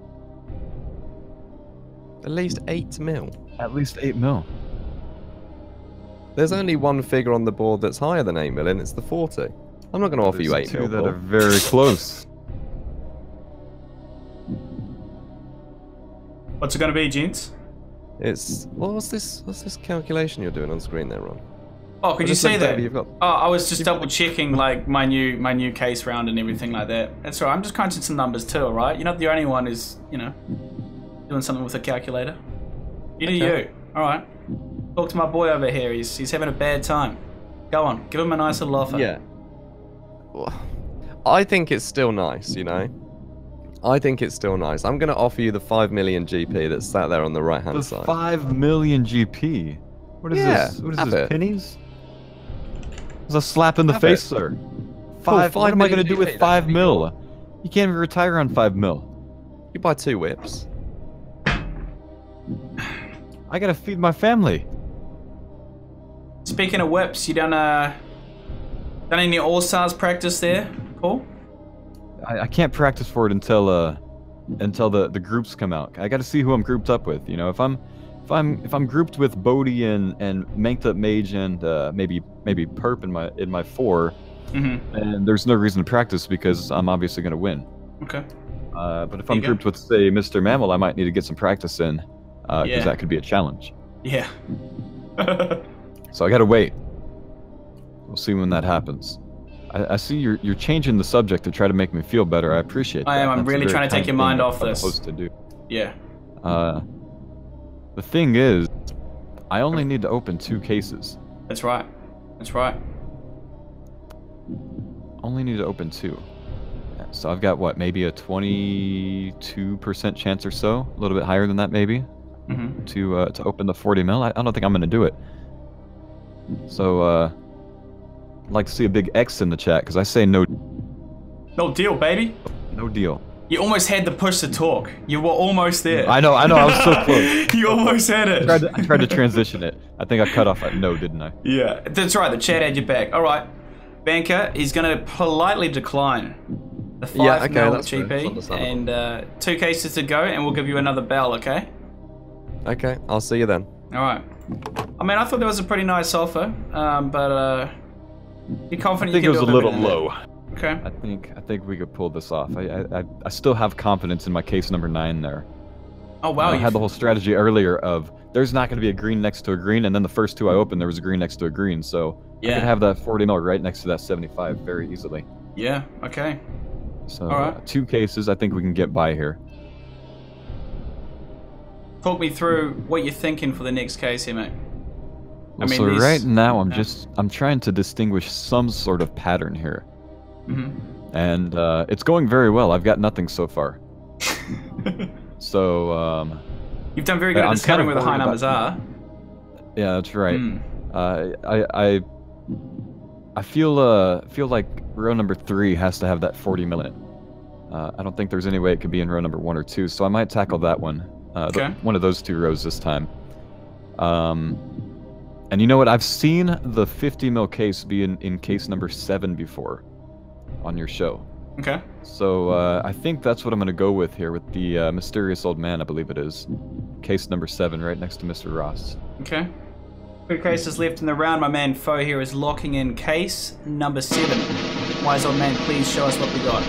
At least 8 mil? At least 8 mil. There's only one figure on the board that's higher than 8 mil, and it's the 40. I'm not going to offer you 8 mil. That are very close. What's it going to be, gents? It's... What's this calculation you're doing on screen there, Ron? Oh, could you see that? Oh, I was just double checking like my new case round and everything like that. That's all right. I'm just crunching some numbers too, all right? You're not the only one who's, you know, doing something with a calculator. You do you. All right. Talk to my boy over here. He's having a bad time. Go on. Give him a nice little offer. Yeah. Well, I think it's still nice, you know? I think it's still nice. I'm going to offer you the 5 million GP that's sat there on the right-hand side. 5 million GP? What is this? What is this, pennies? It's a slap in the face, sir. What am I going to do with 5 mil? You can't even retire on 5 mil. You buy 2 whips. I got to feed my family. Speaking of whips, you done any All-Stars practice there, Paul? I can't practice for it until the groups come out. I got to see who I'm grouped up with. You know, if I'm grouped with Bodhi and Manked Up Mage and maybe Perp in my 4, and there's no reason to practice because I'm obviously going to win. Okay. But if I'm grouped with, say, Mr. Mammal, I might need to get some practice in because that could be a challenge. Yeah. So I got to wait. We'll see when that happens. I see you're changing the subject to try to make me feel better. I appreciate that. I am. I'm really trying to take your mind off this. Supposed to do. Yeah. The thing is, I only need to open 2 cases. That's right. That's right. Only need to open 2. So I've got what, maybe a 22% chance or so, a little bit higher than that maybe, to open the 40 mil. I don't think I'm gonna do it. So I'd like to see a big X in the chat because I say no. No deal, baby. No deal. You almost had the push to talk. You were almost there. I know. I was so close. You almost had it. I tried to transition it. I think I cut off at no, didn't I? Yeah, that's right. The chat had your back. All right, Banker, he's going to politely decline the 5 mil GP and 2 cases to go, and we'll give you another bell. Okay. Okay, I'll see you then. All right. I mean, I thought that was a pretty nice offer, but you're confident you can do it was a little low. Okay. I think we could pull this off. I still have confidence in my case number 9 there. Oh wow! I had the whole strategy earlier of there's not going to be a green next to a green, and then the first 2 I opened there was a green next to a green, so I could have that 40 mil right next to that 75 very easily. Yeah. Okay. So 2 cases, I think we can get by here. Talk me through what you're thinking for the next case here, mate. Well, so right now I'm trying to distinguish some sort of pattern here. And it's going very well. I've got nothing so far. So you've done very good at discovering where the high numbers are. Yeah, that's right. I feel like row number 3 has to have that 40 million. I don't think there's any way it could be in row number 1 or 2, so I might tackle that one. One of those 2 rows this time. And you know what? I've seen the 50 mil case be in case number 7 before on your show. Okay. So I think that's what I'm going to go with here with the mysterious old man, I believe it is. Case number 7 right next to Mr. Ross. Okay. Good cases left in the round. My man Foe here is locking in case number 7. Wise old man, please show us what we got.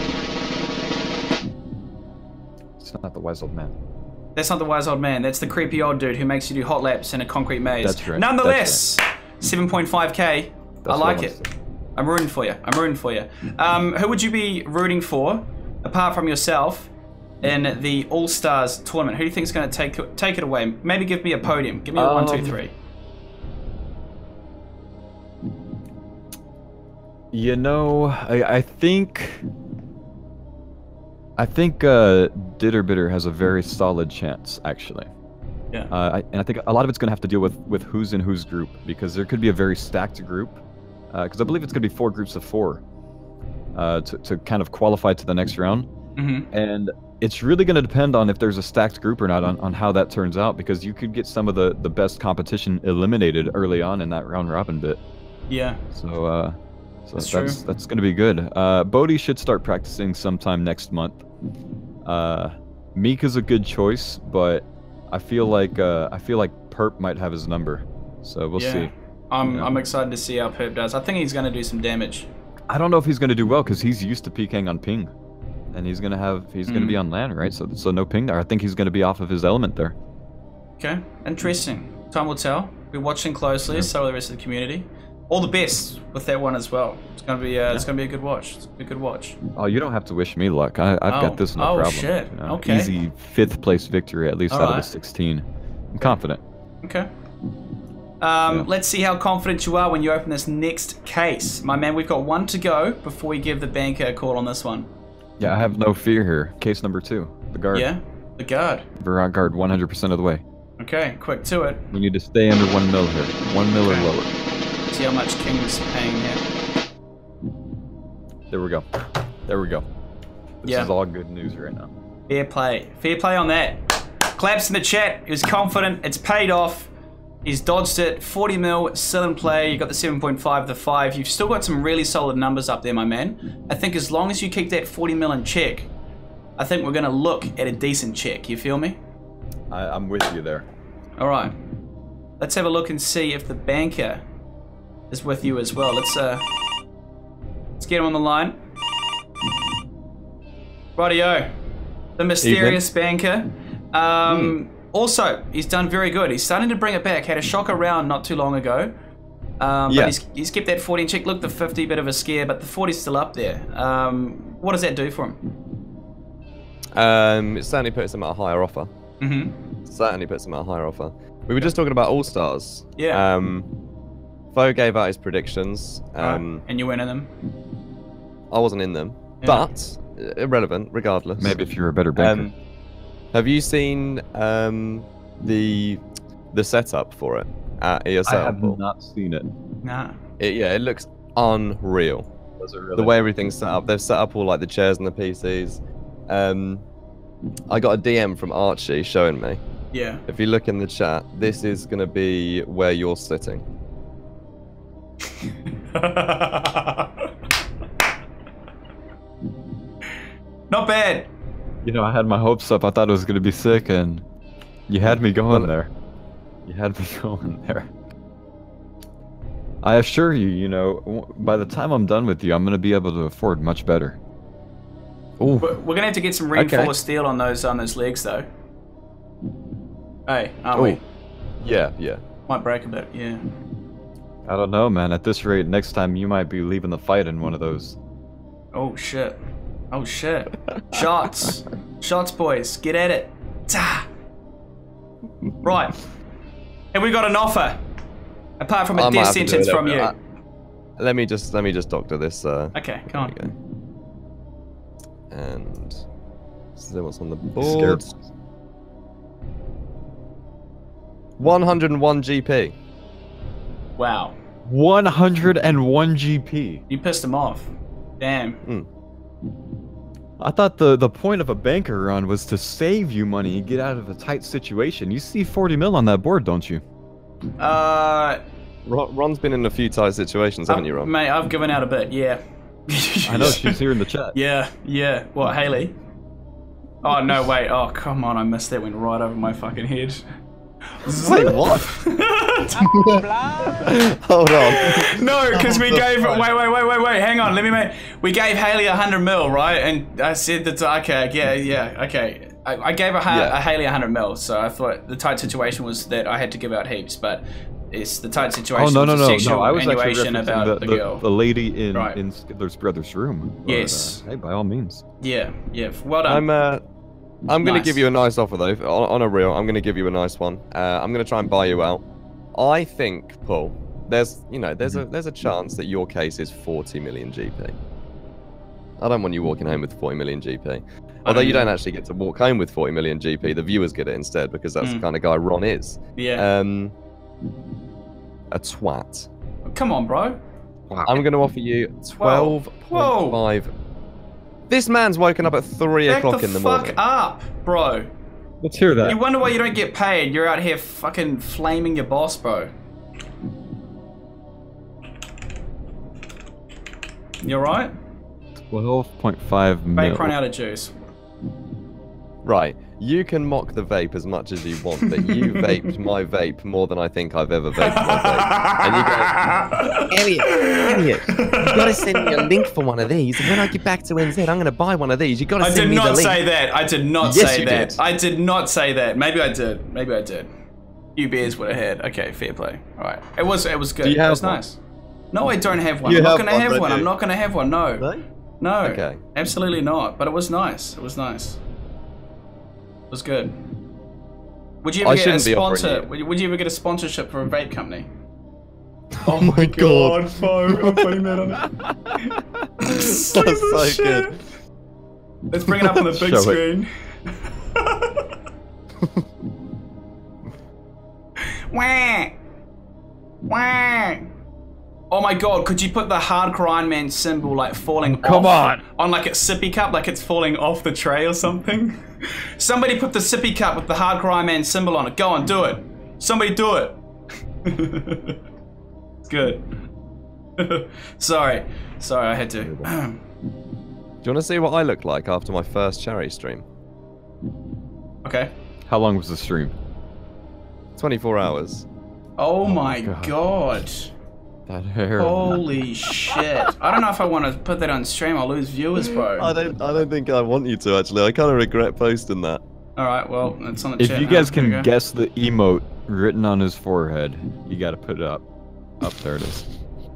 It's not the wise old man. That's not the wise old man. That's the creepy old dude who makes you do hot laps in a concrete maze. That's right. Nonetheless, that's right. 7.5k. I like it. I'm rooting for you. I'm rooting for you. Who would you be rooting for, apart from yourself, in the All-Stars tournament? Who do you think is going to take it away? Maybe give me a podium. Give me a 1, 2, 3. You know, I think Ditterbitter has a very solid chance, actually. Yeah. And I think a lot of it's going to have to deal with who's in whose group, because there could be a very stacked group. Because I believe it's going to be 4 groups of 4 to kind of qualify to the next round. Mm-hmm. And it's really going to depend on if there's a stacked group or not on how that turns out, because you could get some of the best competition eliminated early on in that round robin bit. Yeah. So that's going to be good. Bodhi should start practicing sometime next month. Meek is a good choice, but I feel like Perp might have his number. So we'll see. I'm excited to see how Perp does. I think he's going to do some damage. I don't know if he's going to do well, because he's used to PKing on ping, and he's going to be on land, right? So no ping there. I think he's going to be off of his element there. Okay, interesting. Time will tell. We're watching closely. So will the rest of the community. All the best with that one as well. It's gonna be it's gonna be a good watch. It's gonna be a good watch. Oh, you don't have to wish me luck. I've got this no problem. Oh shit. You know, okay. Easy 5th place victory, at least out of the 16. I'm confident. Okay. Let's see how confident you are when you open this next case. My man, we've got 1 to go before we give the banker a call on this one. Yeah, I have no fear here. Case number 2, the guard. Yeah, the guard. Virat guard 100% of the way. Okay, quick to it. We need to stay under 1 mil here. 1 mil or lower. See how much King's paying here. There we go. There we go. This is all good news right now. Fair play. Fair play on that. Claps in the chat. He was confident. It's paid off. He's dodged it. 40 mil, still in play. You got the 7.5, the 5. You've still got some really solid numbers up there, my man. I think as long as you keep that 40 mil in check, I think we're going to look at a decent check. You feel me? I'm with you there. All right. Let's have a look and see if the banker is with you as well. Let's get him on the line. Rightio. The mysterious banker. Also, he's done very good. He's starting to bring it back. Had a shocker round not too long ago. But he's kept that 40 in check. Look, the 50, bit of a scare, but the 40's still up there. What does that do for him? It certainly puts him at a higher offer. Certainly puts him at a higher offer. We were just talking about All-Stars. Yeah. Foe gave out his predictions. And you went in them? I wasn't in them. Yeah. But, irrelevant, regardless. Maybe if you're a better banker. Have you seen the setup for it at ESL? I have not seen it. Nah. It looks unreal. Does it really? The way everything's set up. They've set up all like the chairs and the PCs. I got a DM from Archie showing me. Yeah. If you look in the chat, this is going to be where you're sitting. Not bad. You know, I had my hopes up. I thought it was going to be sick, and you had me going there. You had me going there. I assure you, you know, by the time I'm done with you, I'm going to be able to afford much better. Ooh. We're going to have to get some reinforced steel on those legs, though. Hey, aren't we? Yeah. Might break a bit, yeah. I don't know, man. At this rate, next time you might be leaving the fight in one of those. Oh, shit. Oh, shit. Shots. Shots, boys. Get at it. Ta. Right. Have we got an offer? Apart from a death sentence from you. Let me just doctor this. Okay, come on. And see what's on the board. 101 GP. Wow. 101 GP. You pissed him off. Damn. I thought the point of a banker run was to save you money and get out of a tight situation. You see 40 mil on that board, don't you? Ron's been in a few tight situations, haven't you, Ron? Mate, I've given out a bit, yeah. I know, she's here in the chat. Yeah. What, Haley? Oh, no, wait. Oh, come on, I missed that. Went right over my fucking head. Wait, what? Hold on. No, because we gave. Wait. Hang on. We gave Haley 100 mil, right? And I said that. Okay, yeah. Okay. I gave a Haley 100 mil, so I thought the tight situation was that I had to give out heaps, but it's the tight situation. Oh no! Sexual I was actually innuation about the girl, the lady in Skidler's brother's room. But, yes. Hey, by all means. Yeah. Well done. I'm going to give you a nice offer, though. On a real, I'm going to give you a nice one. I'm going to try and buy you out. I think, Paul, there's a chance that your case is 40 million GP. I don't want you walking home with 40 million GP. Although you don't actually get to walk home with 40 million GP, the viewers get it instead because that's the kind of guy Ron is. Yeah. A twat. Come on, bro. I'm going to offer you 12.5. This man's woken up at 3 o'clock in the morning. Fuck up, bro. Let's hear that. You wonder why you don't get paid. You're out here fucking flaming your boss, bro. You alright? 12.5 mil. Oh. Vape run out of juice. Right. You can mock the vape as much as you want, but you vaped my vape more than I think I've ever vaped my vape. And you go, Elliot, you gotta send me a link for one of these. And when I get back to NZ, I'm gonna buy one of these. You gotta send me the link. I did not say that. I did not say that. I did not say that. Maybe I did. Maybe I did. You beers would have had. Okay, fair play. All right. It was good. It was nice. No, I don't have one. I'm not gonna have one. I'm not gonna have one. No. No. Okay. Absolutely not. But it was nice. It was nice. It was good. Would you ever get a sponsor? Would you ever get a sponsorship for a vape company? Oh my god, Fo, I'm putting that on it. That's so good. Let's bring it up on the big screen. Wah! Wah! Oh my god, could you put the hardcore Iron Man symbol like falling off on like a sippy cup, like it's falling off the tray or something? Somebody put the sippy cup with the hardcore Iron Man symbol on it. Go on, do it. Somebody do it. Good. Sorry, I had to. Do you want to see what I looked like after my first charity stream? Okay. How long was the stream? 24 hours. Oh my god. That hair. Holy shit. I don't know if I want to put that on stream. I'll lose viewers, bro. I don't think I want you to, actually. I kind of regret posting that. Alright, well, it's on the chat. If you guys can guess the emote written on his forehead, you gotta put it up. Up there it is.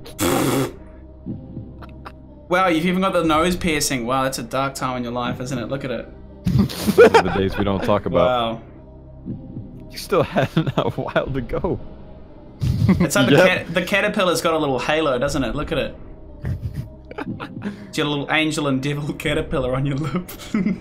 Wow, you've even got the nose piercing. Wow, that's a dark time in your life, isn't it? Look at it. Those are the days we don't talk about. Wow. You still had a while to go. It's like the caterpillar's got a little halo, doesn't it? Look at it. It's got a little angel and devil caterpillar on your lip.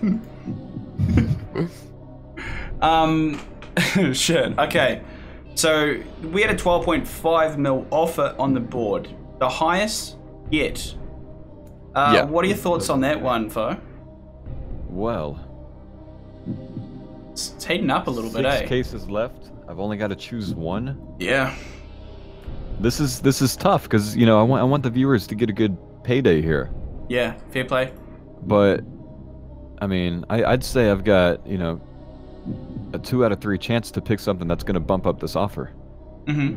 Shit. Okay. So we had a 12.5 mil offer on the board. The highest yet. What are your thoughts on that one, Fo? Well, it's heating up a little bit, eh? 6 cases left. I've only got to choose one. Yeah. This is tough because I want the viewers to get a good payday here. Yeah, fair play. But I mean, I'd say I've got a 2 out of 3 chance to pick something that's going to bump up this offer. Mm-hmm.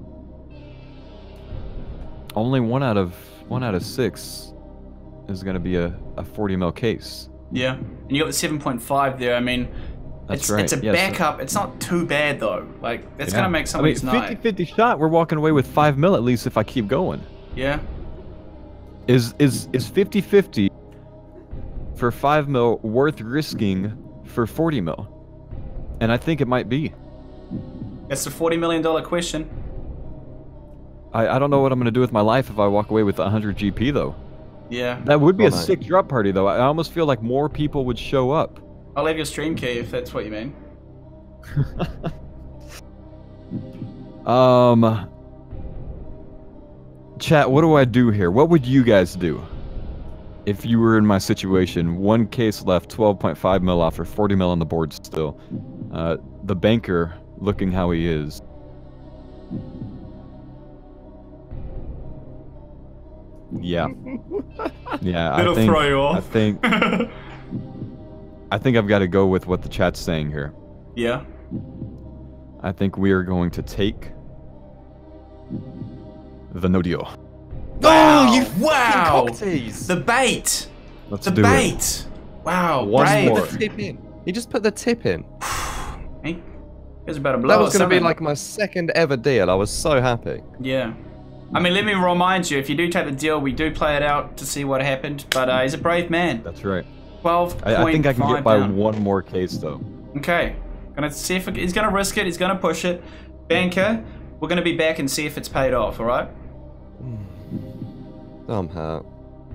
Only 1 out of 6 is going to be a 40 mil case. Yeah, and you got the 7.5 there. I mean, it's a backup. It's not too bad though. Like that's gonna make somebody's night. 50-50 shot. We're walking away with 5 mil at least if I keep going. Yeah. Is 50-50 for 5 mil worth risking for 40 mil? And I think it might be. That's the $40 million question. I don't know what I'm gonna do with my life if I walk away with 100 GP though. Yeah. That would be a sick drop party though. I almost feel like more people would show up. I'll have your stream key if that's what you mean. Chat, what do I do here? What would you guys do if you were in my situation? 1 case left, 12.5 mil offer, 40 mil on the board still. The banker looking how he is. Yeah. Yeah, It'll throw you off. I think I've got to go with what the chat's saying here. Yeah. I think we are going to take the no deal. Wow! Oh, you wow! cocktease! The bait! Let's the do bait! it. Wow, One brave. more. Put the tip in. He just put the tip in. He was about to blow That was going to be something. like my second ever deal. I was so happy. Yeah. I mean, let me remind you, if you do take the deal, we do play it out to see what happened, but he's a brave man. That's right. 12.5 I think I can get by down. one more case, though. Okay. Gonna see if he's gonna risk it, he's gonna push it. Banker, we're gonna be back and see if it's paid off, alright? I'm hurt.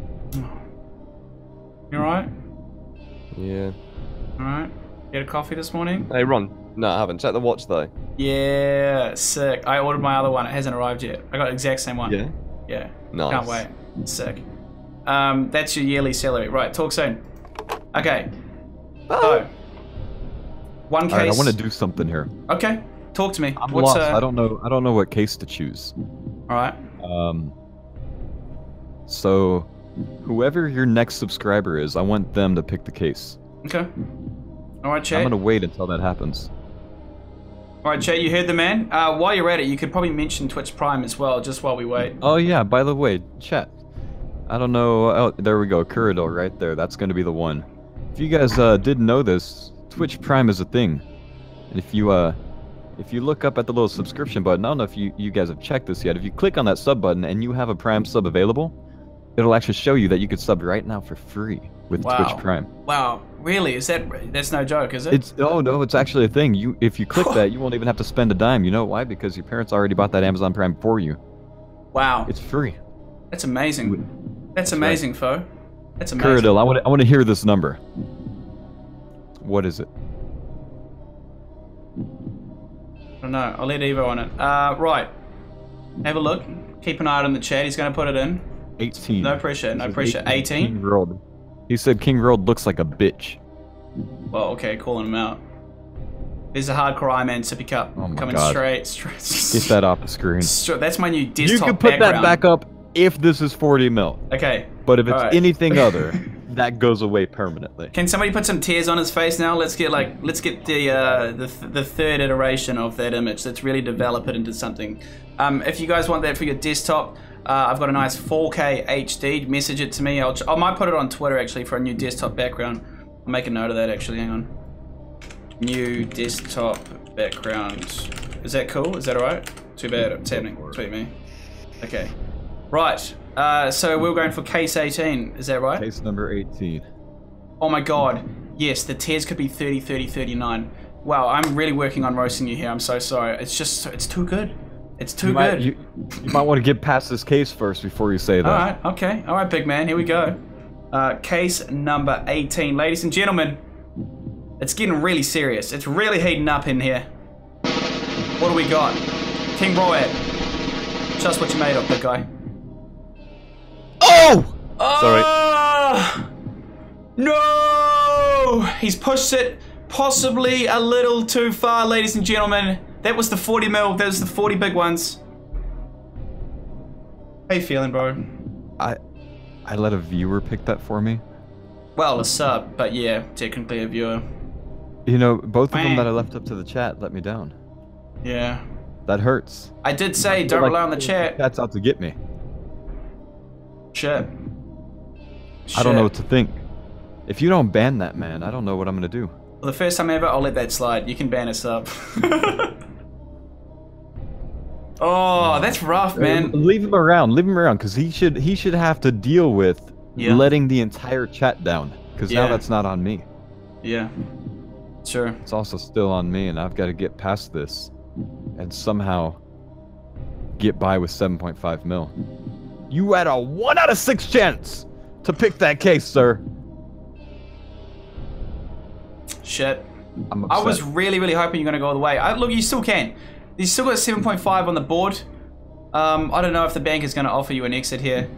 You alright? Yeah. Alright. Get a coffee this morning? Hey, Ron. No, I haven't. Check the watch, though. Yeah, sick. I ordered my other one, it hasn't arrived yet. I got the exact same one. Yeah? Yeah. Nice. Can't wait. Sick. That's your yearly salary. Right, talk soon. Okay. So, one case. Alright, I want to do something here. Okay. Talk to me. I'm What's lost. I don't know what case to choose. Alright. So whoever your next subscriber is, I want them to pick the case. Okay. Alright, Chet. I'm gonna wait until that happens. Alright, Chet, you heard the man. While you're at it, you could probably mention Twitch Prime as well, just while we wait. Oh yeah, by the way, chat. I don't know. Oh, there we go. Kuradil right there. That's gonna be the one. If you guys didn't know this, Twitch Prime is a thing. And if you look up at the little subscription button, I don't know if you guys have checked this yet. If you click on that sub button and you have a Prime sub available, it'll actually show you that you could sub right now for free with Twitch Prime. Wow, really? That's no joke, is it? It's no, it's actually a thing. If you click that, you won't even have to spend a dime. You know why? Because your parents already bought that Amazon Prime for you. Wow. It's free. That's amazing. That's amazing, Fo. That's amazing. Kuradil, I want to hear this number. What is it? I don't know. I'll let Evo on it. Right. Have a look. Keep an eye out on the chat. He's going to put it in. 18. No pressure. No pressure. 18? King Road. He said King Road looks like a bitch. Well, okay. Calling him out. There's a hardcore Iron Sippy Cup coming God. straight. Get that off the screen. That's my new desktop You can put background. that back up if this is 40 mil. Okay. But if it's Alright. anything other, that goes away permanently. Can somebody put some tears on his face now? Let's get the third iteration of that image. Let's really develop it into something. If you guys want that for your desktop, I've got a nice 4K HD. Message it to me. I might put it on Twitter actually for a new desktop background. I'll make a note of that actually. Hang on. New desktop background. Is that cool? Is that alright? Too bad it's happening. Tweet me. Okay. Right. So we're going for case 18. Is that right? Case number 18. Oh my god. Yes, the tiers could be 30, 30, 39. Wow, I'm really working on roasting you here. I'm so sorry. It's just, it's too good. It's too good. You might want to get past this case first before you say that. Alright, okay. Alright, big man. Here we go. Case number 18. Ladies and gentlemen, it's getting really serious. It's really heating up in here. What do we got? King Royat. Just what you made of, big guy. Oh! Sorry. No! He's pushed it possibly a little too far, ladies and gentlemen. That was the 40 mil. That was the 40 big ones. How you feeling, bro? I let a viewer pick that for me. Well, a sub, but yeah, technically a viewer. You know, both of them that I left up to the chat let me down. Yeah. That hurts. I did say don't rely on the chat. That's out to get me. Shit. I don't know what to think. If you don't ban that man, I don't know what I'm gonna do. Well, the first time ever, I'll let that slide. You can ban us up. Oh, that's rough, man. Leave him around, because he should have to deal with letting the entire chat down. Because now that's not on me. Yeah. Sure. It's also still on me, and I've got to get past this and somehow get by with 7.5 mil. You had a 1 out of 6 chance to pick that case, sir. Shit. I'm upset. I was really, really hoping you're going to go all the way. Look, you still can. You still got 7.5 on the board. I don't know if the bank is going to offer you an exit here.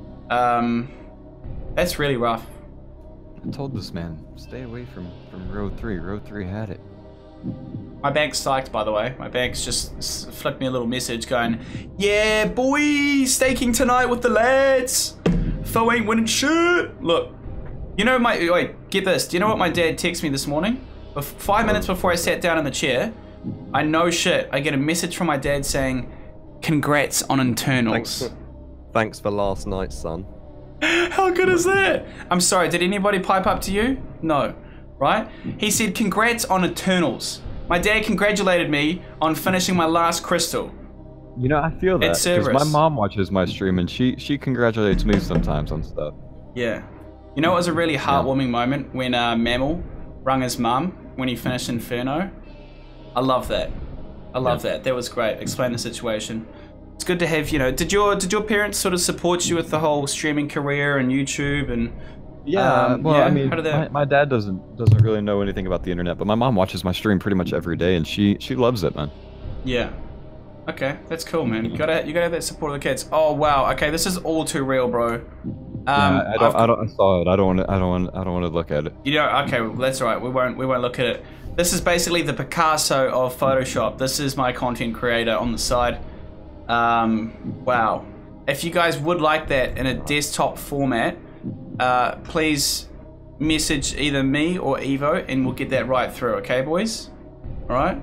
That's really rough. I told this man, stay away from row 3. Row 3 had it. My bank's psyched, by the way. My bank's just flicked me a little message going, yeah, boy, staking tonight with the lads. Fo ain't winning shit. Look, you know wait, get this. Do you know what my dad texted me this morning? 5 minutes before I sat down in the chair, I know shit. I get a message from my dad saying, "Congrats on internals." Thanks for last night, son. How good is that? I'm sorry, did anybody pipe up to you? No, right? He said, "Congrats on internals." My dad congratulated me on finishing my last crystal. You know, I feel that because my mom watches my stream and she congratulates me sometimes on stuff. Yeah. You know, it was a really heartwarming moment when Mammal rung his mum when he finished Inferno. I love that. I love that. That was great. Explain the situation. It's good to have, you know, did your parents sort of support you with the whole streaming career and YouTube and well, I mean, my dad doesn't really know anything about the internet, but my mom watches my stream pretty much every day, and she loves it, man. Yeah. Okay, that's cool, man. You gotta have that support of the kids. Oh wow. Okay, this is all too real, bro. I saw it. I don't want to look at it. You know, okay, well, that's all right. We won't look at it. This is basically the Picasso of Photoshop. This is my content creator on the side. Wow. If you guys would like that in a desktop format, please message either me or Evo and we'll get that right through, okay boys? Alright?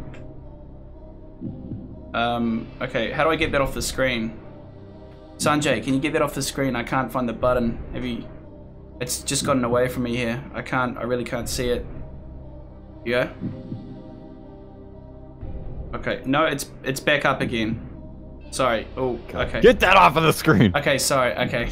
Okay, how do I get that off the screen? Sanjay, can you get that off the screen? I can't find the button. It's just gotten away from me here. I really can't see it. Yeah? Okay, no, it's back up again. Sorry. Oh, okay. Get that off of the screen. Okay, sorry. Okay.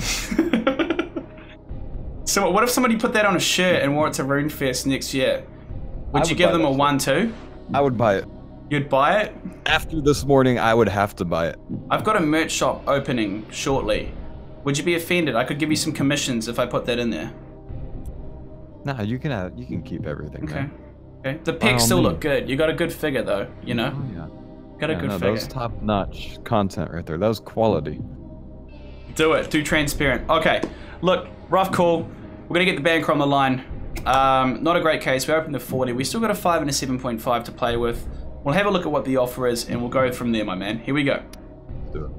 So what if somebody put that on a shirt and wore it to RuneFest next year? Would you give them a 1-2? I would buy it. You'd buy it? After this morning, I would have to buy it. I've got a merch shop opening shortly. Would you be offended? I could give you some commissions if I put that in there. Nah, you can keep everything. Okay. Man. Okay. The pics still look good. You got a good figure though, you know? Oh, yeah. Got a good figure. That was top-notch content right there. That was quality. Do it. Do transparent. Okay. Look, rough call. We're gonna get the banker on the line. Not a great case. We opened the 40. We still got a 5 and a 7.5 to play with. We'll have a look at what the offer is, and we'll go from there, my man. Here we go. Let's do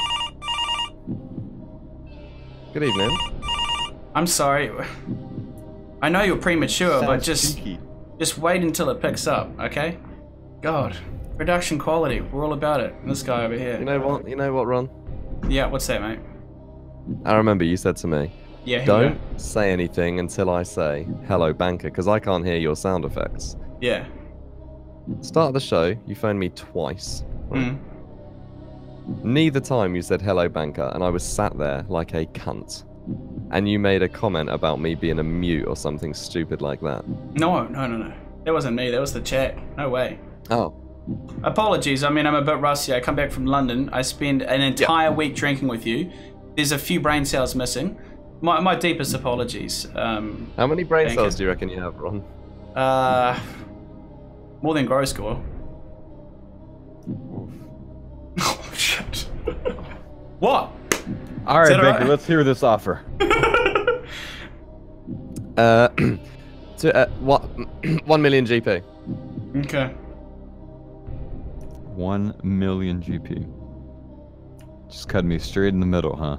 it. Good evening. I'm sorry. I know you're premature, but just wait until it picks up, okay? God. Production quality. We're all about it. And this guy over here. You know what, Ron? Yeah, what's that, mate? I remember you said to me, yeah, don't say anything until I say, hello, banker, because I can't hear your sound effects. Yeah. Start of the show, you phoned me twice. Right? Neither time you said hello, banker, and I was sat there like a cunt. And you made a comment about me being a mute or something stupid like that. No. That wasn't me. That was the chat. No way. Oh. Apologies. I mean, I'm a bit rusty. I come back from London. I spend an entire week drinking with you. There's a few brain cells missing. My deepest apologies. How many brain cells do you reckon you have, Ron? More than Grow Score. Oh, shit. What? All right, Baker, let's hear this offer. What? 1 million GP. Okay. 1 million GP. Just cut me straight in the middle, huh?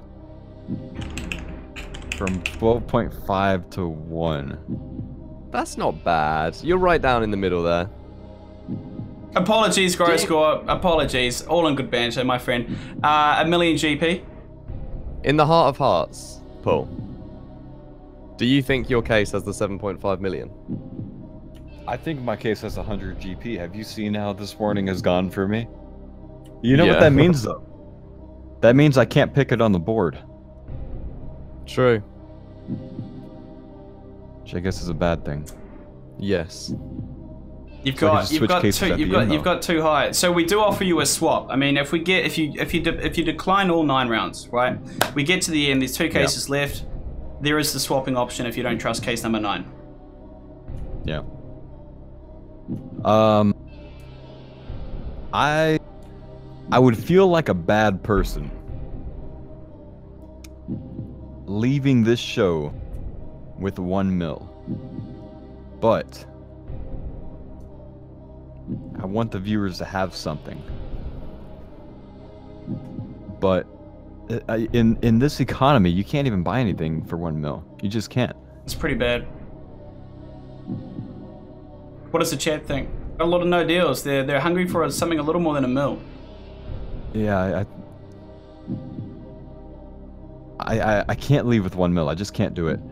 From 12.5 to 1. That's not bad. You're right down in the middle there. Apologies, Grow Score. Apologies. All in good banter, my friend. 1 million GP. In the heart of hearts, Paul, do you think your case has the 7.5 million? I think my case has 100 GP. Have you seen how this morning has gone for me? You know what that means, though? That means I can't pick it on the board. True. Which I guess is a bad thing. Yes. You've got too high. So we do offer you a swap. I mean, if you decline all 9 rounds, right? We get to the end. There's 2 cases left. There is the swapping option if you don't trust case number 9. Yeah. I would feel like a bad person leaving this show with 1 mil, but I want the viewers to have something. But in this economy, you can't even buy anything for 1 mil. You just can't. It's pretty bad. What does the chat think? Got a lot of no deals. They're hungry for something a little more than a mil. Yeah, I can't leave with 1 mil. I just can't do it.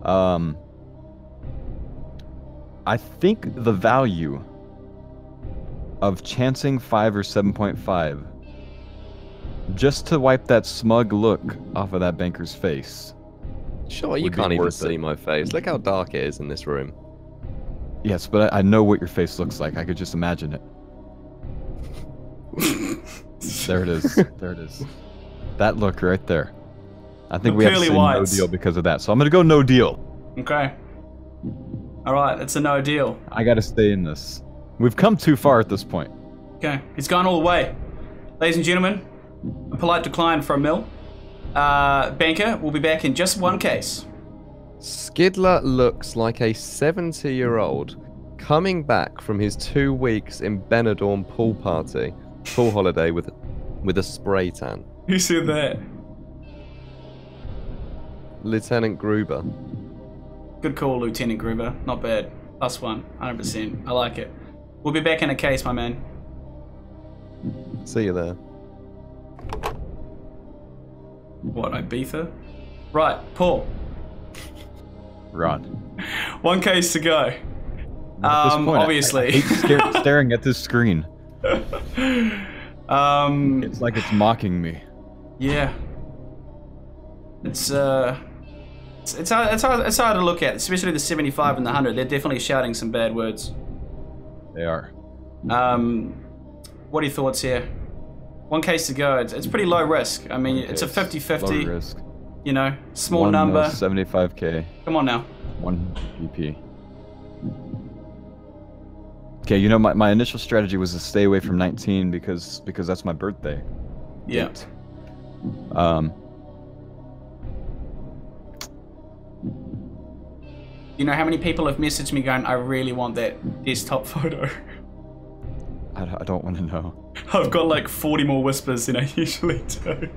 I think the value of chancing 5 or 7.5 just to wipe that smug look off of that banker's face. Sure, you can't even see my face. Look how dark it is in this room. Yes, but I know what your face looks like. I could just imagine it. There it is. There it is. That look right there. I think we have to say no deal because of that. So I'm going to go no deal. Okay. All right, it's a no deal. I got to stay in this. We've come too far at this point. Okay, it's gone all the way. Ladies and gentlemen, a polite decline for a mil. Banker will be back in just one case. Skidler looks like a 70-year-old coming back from his 2 weeks in Benidorm pool holiday with a spray tan. Who said that? Lieutenant Gruber. Good call, Lieutenant Gruber. Not bad. +1, 100%. I like it. We'll be back in a case, my man. See you there. What, Ibiza? Right, Paul. Ron. 1 case to go. Obviously. I hate staring at this screen. It's like it's mocking me. Yeah. It's hard to look at, especially the 75 and the 100. They're definitely shouting some bad words. They are. What are your thoughts here? 1 case to go. It's pretty low risk. I mean, it's a 50-50. Low risk. You know, small number. 75k. Come on now. 1 GP. Okay, you know, my initial strategy was to stay away from 19 because that's my birthday. Yeah. You know how many people have messaged me going, I really want that desktop photo? I don't want to know. I've got like 40 more whispers than I usually do.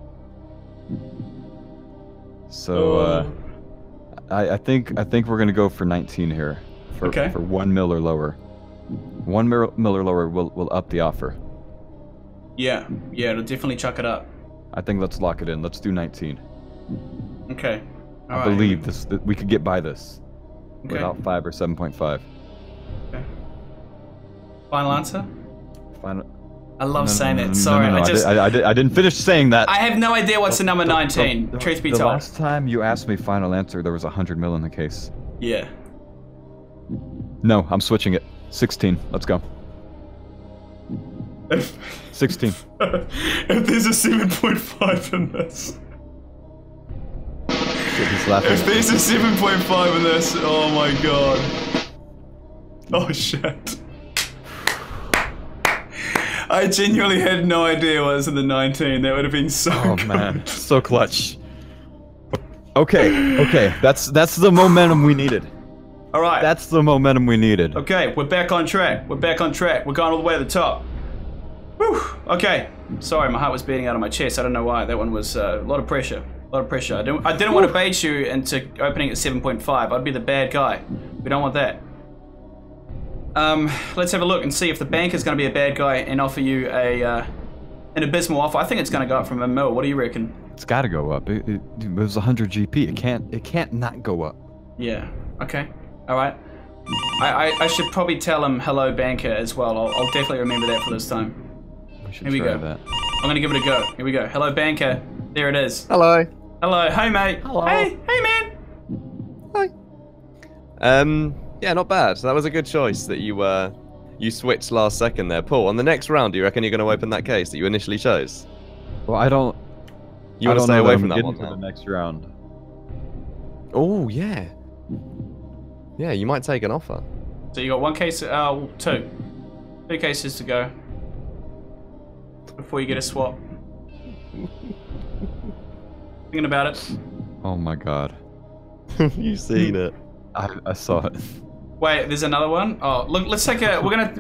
So, I think we're gonna go for 19 here, for 1 mil or lower. 1 mil or lower will up the offer. Yeah, it'll definitely chuck it up. I think let's lock it in. Let's do 19. Okay. I believe that we could get by this without 5 or 7.5. Okay. Final answer? Final. I love saying that. Sorry, I didn't finish saying that. I have no idea what's the number 19. Truth be told. The last time you asked me final answer, there was 100 mil in the case. Yeah. No, I'm switching it. 16. Let's go. 16. If there's a 7.5 in this. He's laughing. If there's a 7.5 in this, oh my god. Oh shit. I genuinely had no idea what was in the 19. That would have been so good. Man, so clutch. Okay. That's the momentum we needed. All right. That's the momentum we needed. Okay, we're back on track. We're going all the way to the top. Whew. Okay. Sorry, my heart was beating out of my chest. I don't know why. That one was a lot of pressure. I didn't want to bait you into opening at 7.5. I'd be the bad guy. We don't want that. Let's have a look and see if the bank is going to be a bad guy and offer you an abysmal offer. I think it's going to go up from a mil. What do you reckon? It's got to go up. It was 100 GP. It can't not go up. Yeah. Okay. All right. I should probably tell him hello, banker, as well. I'll definitely remember that for this time. Here we go. That. I'm going to give it a go. Here we go. Hello, banker. There it is. Hello. Hello. Hey, mate. Hello. Hey, man. Hi. Yeah, not bad. That was a good choice that you switched last second there. Paul, on the next round, do you reckon you're going to open that case that you initially chose? Well, I don't... You want to stay away from that one for the next round. Oh, yeah. Yeah, you might take an offer. So you got 1 case, 2 cases to go before you get a swap. Thinking about it. Oh my god. You've seen it. I saw it. Wait, there's another one? Oh, look, let's take a... We're gonna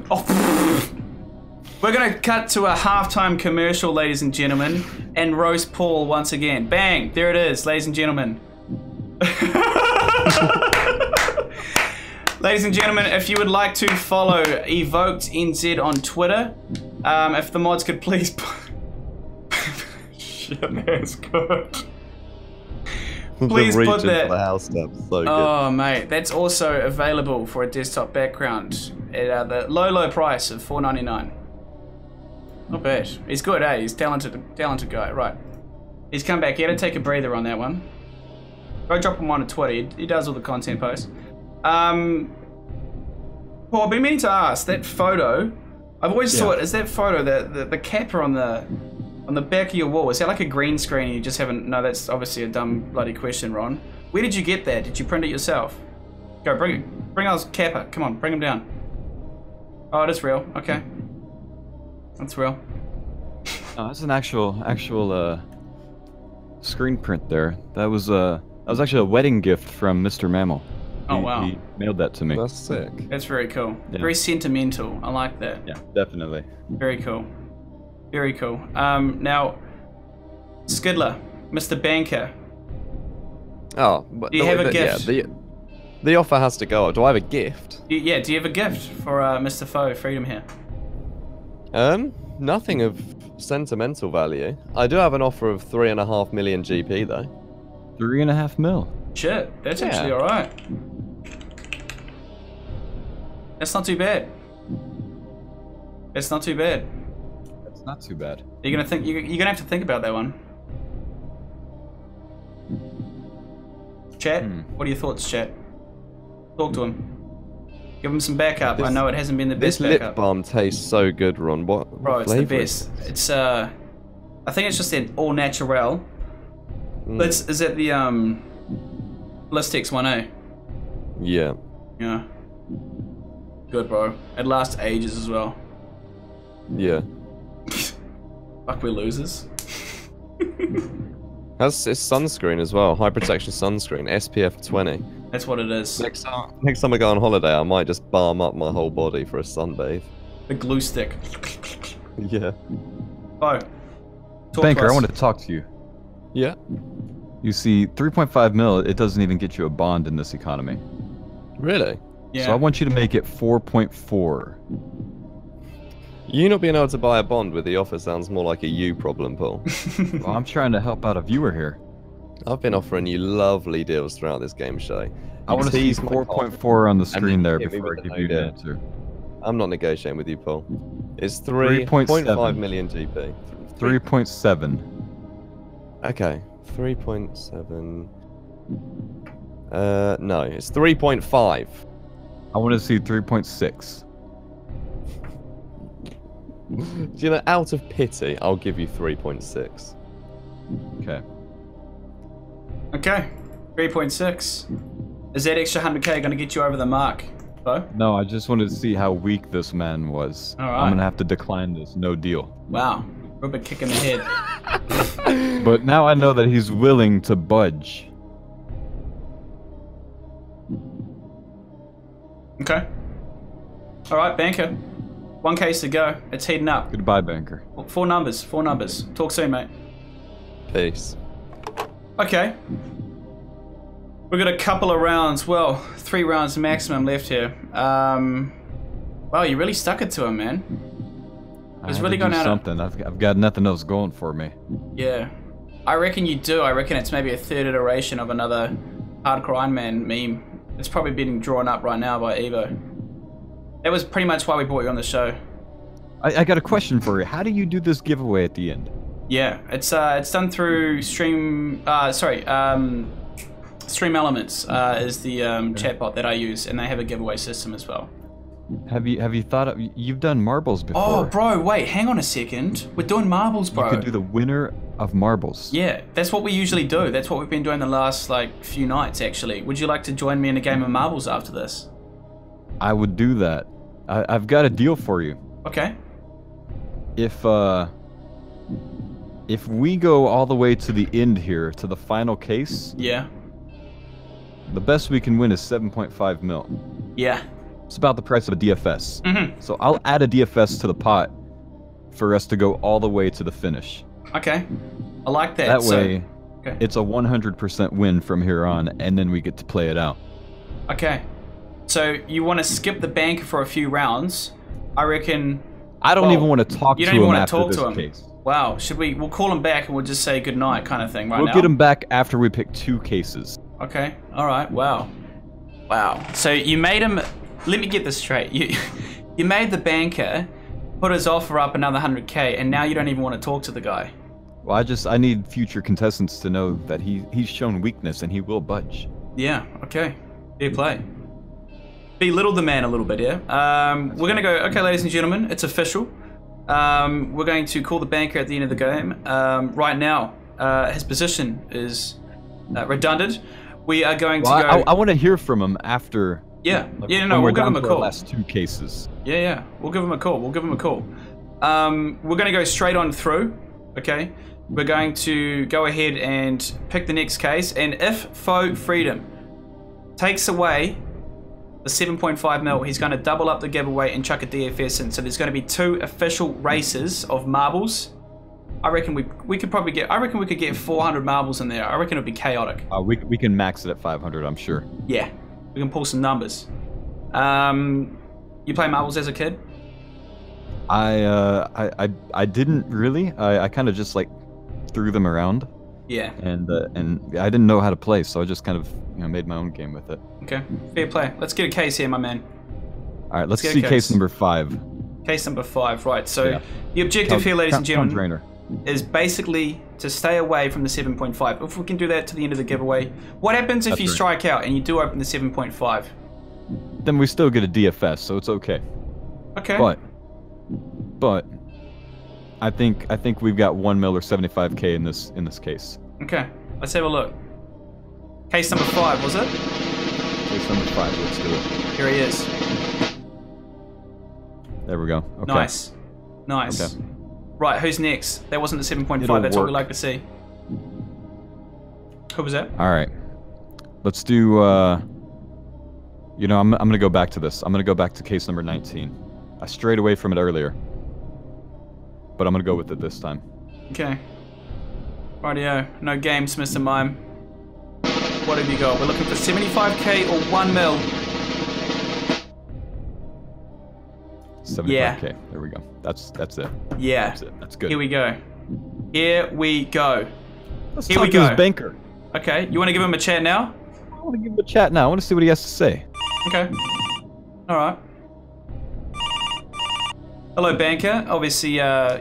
cut to a halftime commercial, ladies and gentlemen, and roast Paul once again. Bang! There it is, ladies and gentlemen. Ladies and gentlemen, if you would like to follow EvokedNZ on Twitter, if the mods could please... Shit, that's good. Please put that. For the house stuff, so oh, good. mate, that's also available for a desktop background at the low price of $4.99. Not bad. He's good, eh? He's talented guy. Right. He's come back. He had to take a breather on that one. Go drop him on Twitter. He does all the content posts. Well, I've been meaning to ask, that photo, I've always thought, is that photo, the capper on the back of your wall, is that like a green screen and you just haven't... No, that's obviously a dumb bloody question, Ron. Where did you get that? Did you print it yourself? Go, bring our capper. Come on, bring him down. Oh, it is real. Okay. That's real. Oh, that's an actual screen print there. That was actually a wedding gift from Mr. Mammal. Oh, wow. He mailed that to me. That's sick. That's very cool. Yeah. Very sentimental. I like that. Yeah, definitely. Very cool. Very cool. Now, Skidler, Mr. Banker. Oh, but do you have a gift? Yeah, the offer has to go. Do I have a gift? Yeah, do you have a gift for Mr. Foe Freedom here? Nothing of sentimental value. I do have an offer of 3.5 million GP though. 3.5 mil. Shit, that's actually alright. That's not too bad. It's not too bad. That's not too bad. You're gonna have to think about that one. Chat, what are your thoughts, chat? Talk to him. Give him some backup. I know it hasn't been the best backup. This backup. lip balm tastes so good, Ron. What Bro, it's the flavor best. It's I think it's just an all natural. Is it the Blistex 1A? Yeah. Yeah. Good, bro. It lasts ages as well. Yeah. Fuck, we're losers. It's sunscreen as well. High protection sunscreen. SPF 20. That's what it is. Next time I go on holiday, I might just balm up my whole body for a sunbathe. The glue stick. Yeah. Oh. Banker, I want to talk to you. Yeah. You see, 3.5 mil, it doesn't even get you a bond in this economy. Really? Yeah. So I want you to make it 4.4. You not being able to buy a bond with the offer sounds more like a you problem, Paul. Well, I'm trying to help out a viewer here. I've been offering you lovely deals throughout this game show. I want to see 4.4 on the screen there before I give you the answer. I'm not negotiating with you, Paul. It's 3.5 million GP. 3.7. Okay, 3.7. No, it's 3.5. I want to see 3.6. You know, out of pity, I'll give you 3.6. Okay. Okay. 3.6. Is that extra 100k going to get you over the mark? Bo? No, I just wanted to see how weak this man was. All right. I'm going to have to decline this. No deal. Wow. Rubber kick in the head. But now I know that he's willing to budge. Okay. All right, Banker. 1 case to go. It's heating up. Goodbye, Banker. 4 numbers. 4 numbers. Talk soon, mate. Peace. Okay. We've got a couple of rounds. Well, 3 rounds maximum left here. Wow, you really stuck it to him, man. It was really going out. Something. I've got nothing else going for me. Yeah. I reckon you do. I reckon it's maybe a 3rd iteration of another Hardcore Iron Man meme. It's probably being drawn up right now by Evo. That was pretty much why we brought you on the show. I got a question for you. How do you do this giveaway at the end? Yeah, it's done through Stream. Stream Elements is the chatbot that I use, and they have a giveaway system as well. Have you thought of? You've done marbles before. Oh, bro, wait, hang on a second. We're doing marbles, bro. You could do the winner of marbles. Yeah, that's what we usually do. That's what we've been doing the last few nights, actually. Would you like to join me in a game of marbles after this? I would do that. I've got a deal for you. Okay. If we go all the way to the end here, to the final case, yeah, the best we can win is 7.5 mil. Yeah. It's about the price of a DFS. Mm-hmm. So I'll add a DFS to the pot for us to go all the way to the finish. Okay. I like that. That way, okay. It's a 100% win from here on, and then we get to play it out. Okay. So you want to skip the banker for a few rounds. I reckon... I don't even want to talk to him. You don't even want to talk to him. Case. Wow. Should we... We'll call him back and we'll just say goodnight kind of thing right now. We'll get him back after we pick 2 cases. Okay. All right. Wow. Wow. So you made him... Let me get this straight. You made the banker put his offer up another 100K, and now you don't even want to talk to the guy. Well, I need future contestants to know that he's shown weakness and he will budge. Yeah. Okay. Fair play. Belittle the man a little bit, yeah? We're going to go... Okay, ladies and gentlemen, it's official. We're going to call the banker at the end of the game. Right now, his position is redundant. We are going to go... I want to hear from him after... Yeah, no, we'll give him a call. Last 2 cases. Yeah, we'll give him a call. We're going to go straight on through, okay? We're going to go ahead and pick the next case, and if Faux Freedom takes away the 7.5 mil, he's going to double up the giveaway and chuck a DFS in. So there's going to be 2 official races of marbles. I reckon we could probably get... I reckon we could get 400 marbles in there. I reckon it'd be chaotic. We can max it at 500, I'm sure. Yeah, we can pull some numbers. You play marbles as a kid? I didn't really. I kind of just like threw them around. Yeah. And I didn't know how to play, so I just kind of made my own game with it. Okay, fair play. Let's get a case here, my man. All right, let's see case number 5. Case number 5, right? So the objective here, ladies and gentlemen, is basically to stay away from the 7.5. If we can do that to the end of the giveaway, what happens if you strike out and you do open the 7.5? Then we still get a DFS, so it's okay. Okay. But I think we've got 1 mil or 75K in this case. Okay, let's have a look. Case number 5, was it? Case number 5. Let's do it. Here he is. There we go. Okay. Nice. Okay. Right, who's next? That wasn't the 7.5. That's what we like to see. Who was that? All right. Let's do. I'm gonna go back to this. I'm gonna go back to case number 19. I strayed away from it earlier, but I'm gonna go with it this time. Okay. Rightio. No games, Mr. Mime. What have you got? We're looking for 75K or 1 mil. 75K. Yeah. There we go. That's it. Yeah. That's it. That's good. Here we go. Let's talk to this banker. Okay. You want to give him a chat now? I want to give him a chat now. I want to see what he has to say. Okay. All right. Hello, banker. Obviously,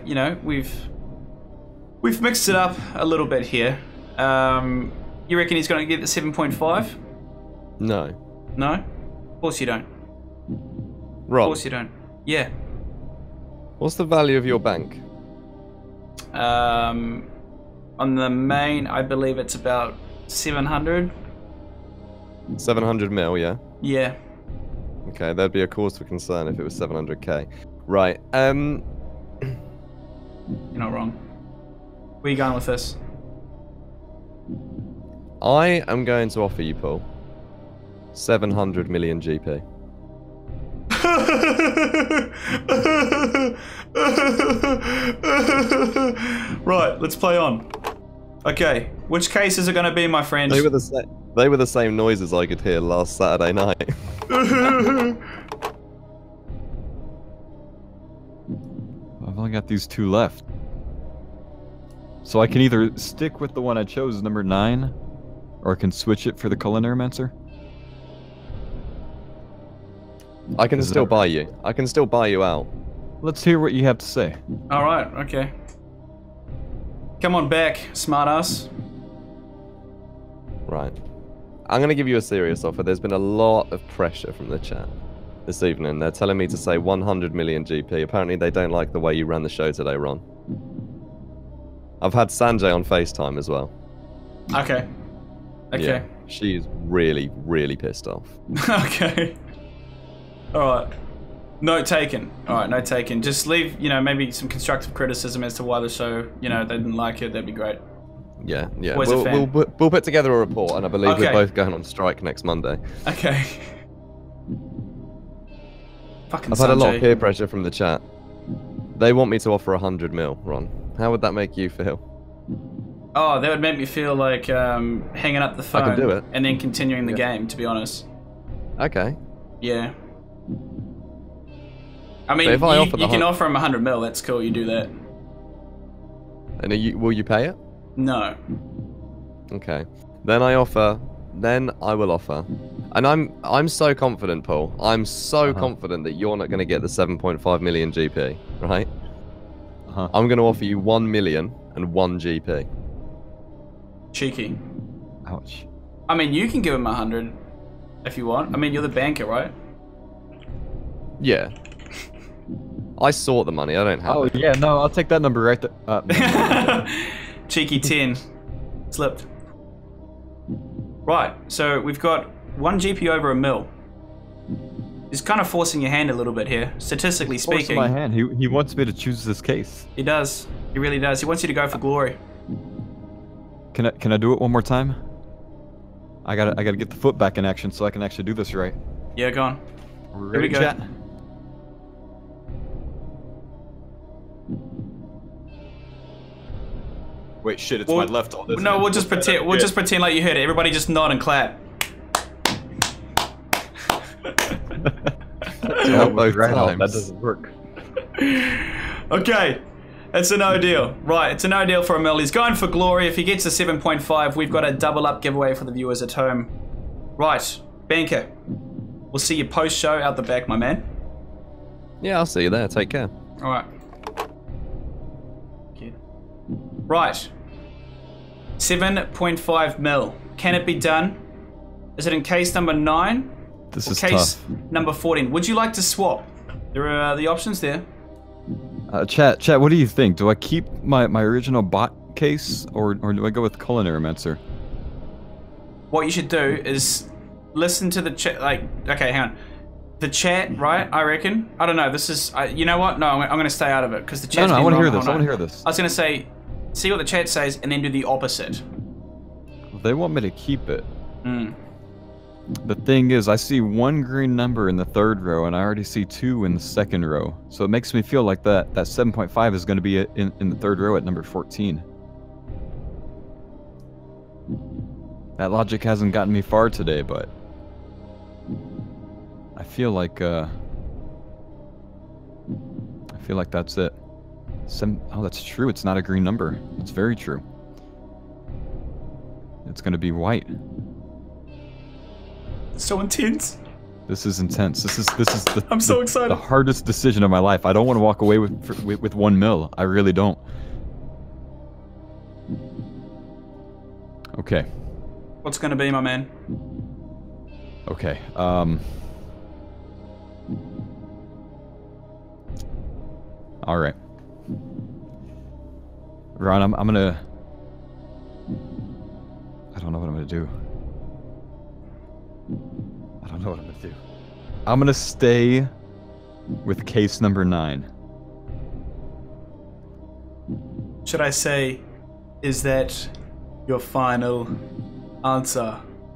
we've mixed it up a little bit here. You reckon he's going to get the 7.5? No. No? Of course you don't. Rob. Of course you don't. Yeah. What's the value of your bank? On the main, I believe it's about 700. 700 mil, yeah? Yeah. Okay, there'd be a cause for concern if it was 700k. Right, You're not wrong. Where are you going with this? I am going to offer you, Paul, 700 million GP. Right, let's play on. Okay, which case is it going to be, my friend? They were the same noises I could hear last Saturday night. I've only got these 2 left. So I can either stick with the one I chose, number 9, or I can switch it for the Culinarimancer. I can still buy you. I can still buy you out. Let's hear what you have to say. Alright, okay. Come on back, smartass. Right. I'm going to give you a serious offer. There's been a lot of pressure from the chat this evening. They're telling me to say 100 million GP. Apparently they don't like the way you ran the show today, Ron. I've had Sanjay on FaceTime as well. Okay. Okay. Yeah, she's really, really pissed off. Okay. Alright. Note taken. Alright, note taken. Just leave, maybe some constructive criticism as to why the show, they didn't like it. That'd be great. Yeah. We'll put together a report, and I believe we're both going on strike next Monday. Okay. Fucking I've had a lot of peer pressure from the chat. They want me to offer 100 mil, Ron. How would that make you feel? Oh, that would make me feel like hanging up the phone I can do it. and then continuing the game, to be honest. Okay. Yeah. I mean, you can offer him 100 mil. That's cool. You do that. And will you pay it? No. Okay. Then I will offer. And I'm so confident, Paul. I'm so confident that you're not going to get the 7.5 million GP, right? I'm going to offer you 1 million and 1 GP. Cheeky. Ouch. I mean, you can give him 100 if you want. I mean, you're the banker, right? Yeah. I sort the money. I don't have it. Oh, yeah. No, I'll take that number right there. Cheeky 10. Slipped. Right. So we've got 1 GP over a mil. He's kind of forcing your hand a little bit here, statistically speaking. Forcing my hand. He wants me to choose this case. He does. He really does. He wants you to go for glory. Can I do it one more time? I gotta get the foot back in action so I can actually do this right. Yeah, go on. Here we go. Chat? Wait, shit! It's my left. No, we'll just pretend. We'll just pretend like you heard it. Everybody, just nod and clap. That doesn't work. Okay. It's a no deal. Right, it's a no deal for a mil. He's going for glory. If he gets a 7.5, we've got a double up giveaway for the viewers at home. Right, banker. We'll see you post-show out the back, my man. Yeah, I'll see you there. Take care. All right. Right. 7.5 mil. Can it be done? Is it in case number 9? This is case tough. Number 14. Would you like to swap? There are the options there. Chat, what do you think? Do I keep my original bot case, or do I go with Culinary-mancer? What you should do is listen to the chat. Like, okay, hang on. The chat, right? I reckon. I don't know. This is. You know what? No, I'm going to stay out of it because the chat. No, I want to hear this. I want to hear this. I was going to say, see what the chat says, and then do the opposite. They want me to keep it. Hmm. The thing is, I see 1 green number in the 3rd row, and I already see 2 in the 2nd row. So it makes me feel like that 7.5 is going to be in the 3rd row at number 14. That logic hasn't gotten me far today, but I feel like that's it. Oh, that's true. It's not a green number. It's very true. It's going to be white. So intense. This is intense. This is the I'm so excited. The hardest decision of my life. I don't want to walk away with 1 mil. I really don't. Okay. What's gonna be, my man? Okay. All right. Ron, I'm gonna. I don't know what I'm gonna do. I don't know what I'm gonna do. I'm gonna stay with case number 9. Should I say, is that your final answer?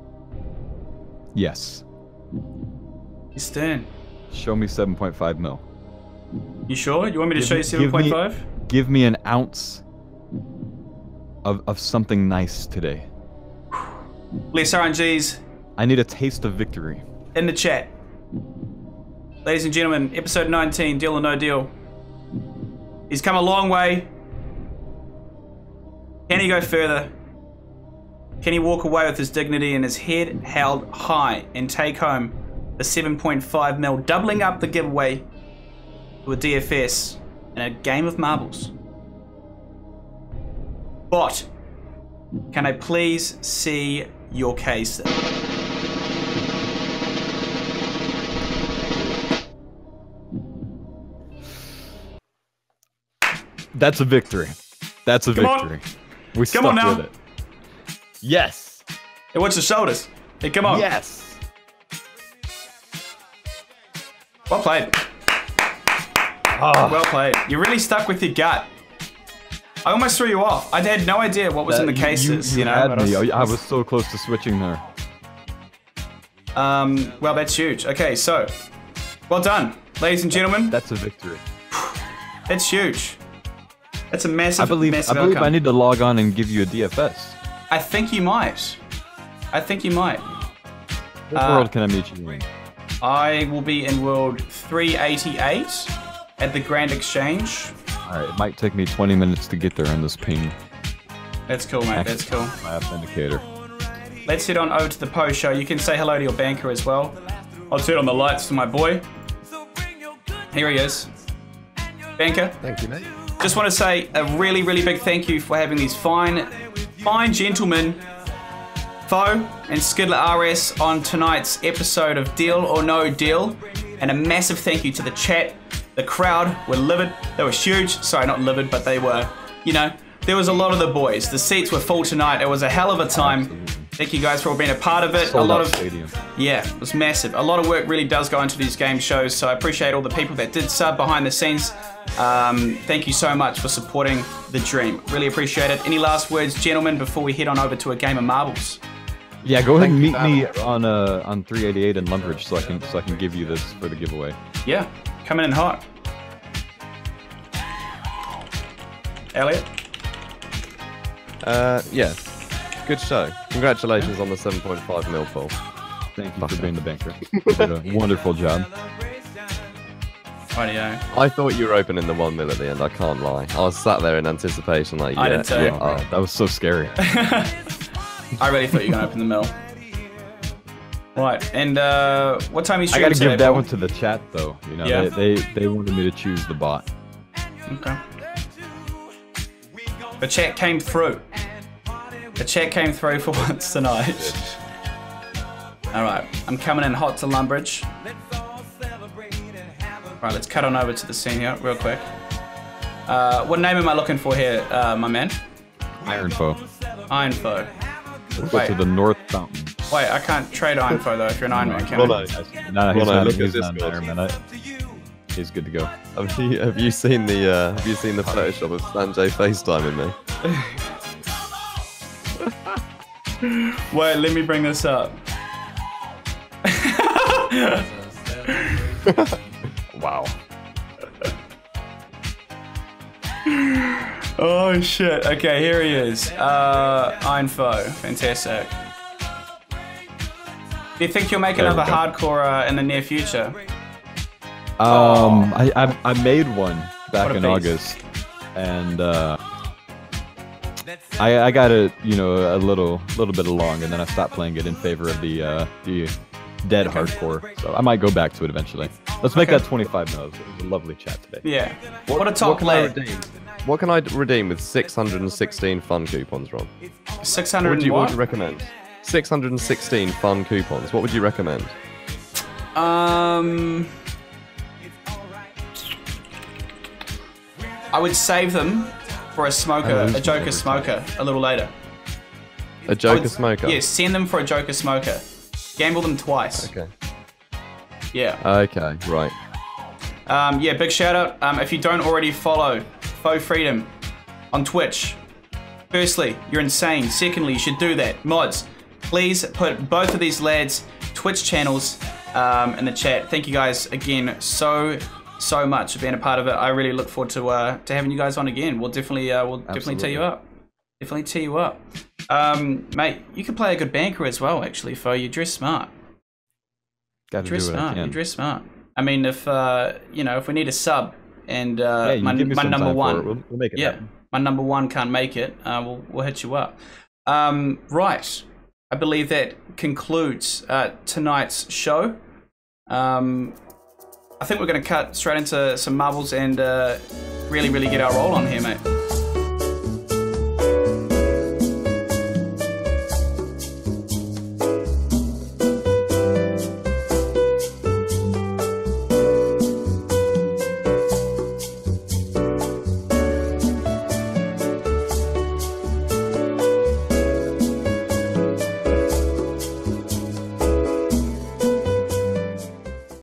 Yes. You stand. Show me 7.5 mil. You sure? You want me to show you 7.5? Give me an ounce of something nice today. Less RNGs. I need a taste of victory. In the chat. Ladies and gentlemen, episode 19, Deal or No Deal. He's come a long way. Can he go further? Can he walk away with his dignity and his head held high and take home the 7.5 mil, doubling up the giveaway to a DFS and a game of marbles? But can I please see your case? That's a victory. That's a victory. We stuck with it. Yes. Hey, watch the shoulders. Hey, come on. Yes. Well played. Oh. Well played. You really stuck with your gut. I almost threw you off. I had no idea what was in the cases. You know, had me. I was so close to switching there. Well, that's huge. Okay, so well done, ladies and gentlemen. That's a victory. That's huge. That's a massive. I believe outcome. I need to log on and give you a DFS. I think you might. I think you might. What world can I meet you in? I will be in World 388 at the Grand Exchange. Alright, it might take me 20 minutes to get there on this ping. That's cool, mate. That's cool. My authenticator. Let's head on over to the post show. You can say hello to your banker as well. I'll turn on the lights for my boy. Here he is. Banker. Thank you, mate. Just want to say a really, really big thank you for having these fine gentlemen, Foe and Skidler RS, on tonight's episode of Deal or No Deal. And a massive thank you to the chat. The crowd were livid. They were huge. Sorry, not livid, but they were, you know, there was a lot of the boys. The seats were full tonight. It was a hell of a time. Absolutely. Thank you guys for all being a part of it. Sold out stadium. Yeah, it was massive. A lot of work really does go into these game shows, so I appreciate all the people that did sub behind the scenes. Thank you so much for supporting the dream. Really appreciate it. Any last words, gentlemen, before we head on over to a game of marbles? Yeah, go ahead and meet me on 388 in Lumbridge so I can give you this for the giveaway. Yeah, coming in hot. Elliot? Yeah. Good show. Congratulations on the 7.5 mil pool. Thank you for being the banker. You did a wonderful job. Rightio. I thought you were opening the 1 mil at the end, I can't lie. I was sat there in anticipation like, I did too. That was so scary. I really thought you were going to open the mill. Right, and what time are you I streaming gotta today, give that Paul? one to the chat though. You know, Yeah. they wanted me to choose the bot. Okay. The chat came through. The chat came through for once tonight. Alright, I'm coming in hot to Lumbridge. Right, let's cut on over to the scene here real quick. What name am I looking for here, my man? Ironfoe. Ironfoe. Let's go to the North Fountain. Wait, I can't trade Ironfoe though if you're an Iron Man, can I? No, he's not. He's not an Iron Man. He's good to go. Have you seen the Photoshop of Sanjay FaceTiming me? Wait, let me bring this up. Wow. Oh shit. Okay, here he is. Ironfoe. Fantastic. Do you think you'll make another hardcore in the near future? I made one back in August, and I got it, you know, a little bit along, and then I stopped playing it in favor of the dead hardcore. So I might go back to it eventually. Let's make that 25 minutes. It was a lovely chat today. Yeah. What a top player. What can I redeem with 616 fun coupons, Rob? 600 what would you recommend? 616 fun coupons. What would you recommend? I would save them for a smoker, a Joker smoker, a little later. A Joker smoker? Yeah, send them for a Joker smoker. Gamble them twice. Okay. Yeah. Okay, right. Yeah, big shout out. If you don't already follow Foe Freedom on Twitch, firstly, you're insane. Secondly, you should do that. Mods, please put both of these lads' Twitch channels in the chat. Thank you guys again so much for being a part of it. I really look forward to having you guys on again. We'll definitely tee you up. Definitely tee you up. Mate, you could play a good banker as well, actually, Foe. You dress smart. Gotta dress do what smart. I can. You dress smart. I mean, if if we need a sub and yeah, my number one, we'll make it happen. my number one can't make it, we'll hit you up. Right. I believe that concludes tonight's show. I think we're going to cut straight into some marbles and really get our roll on here, mate.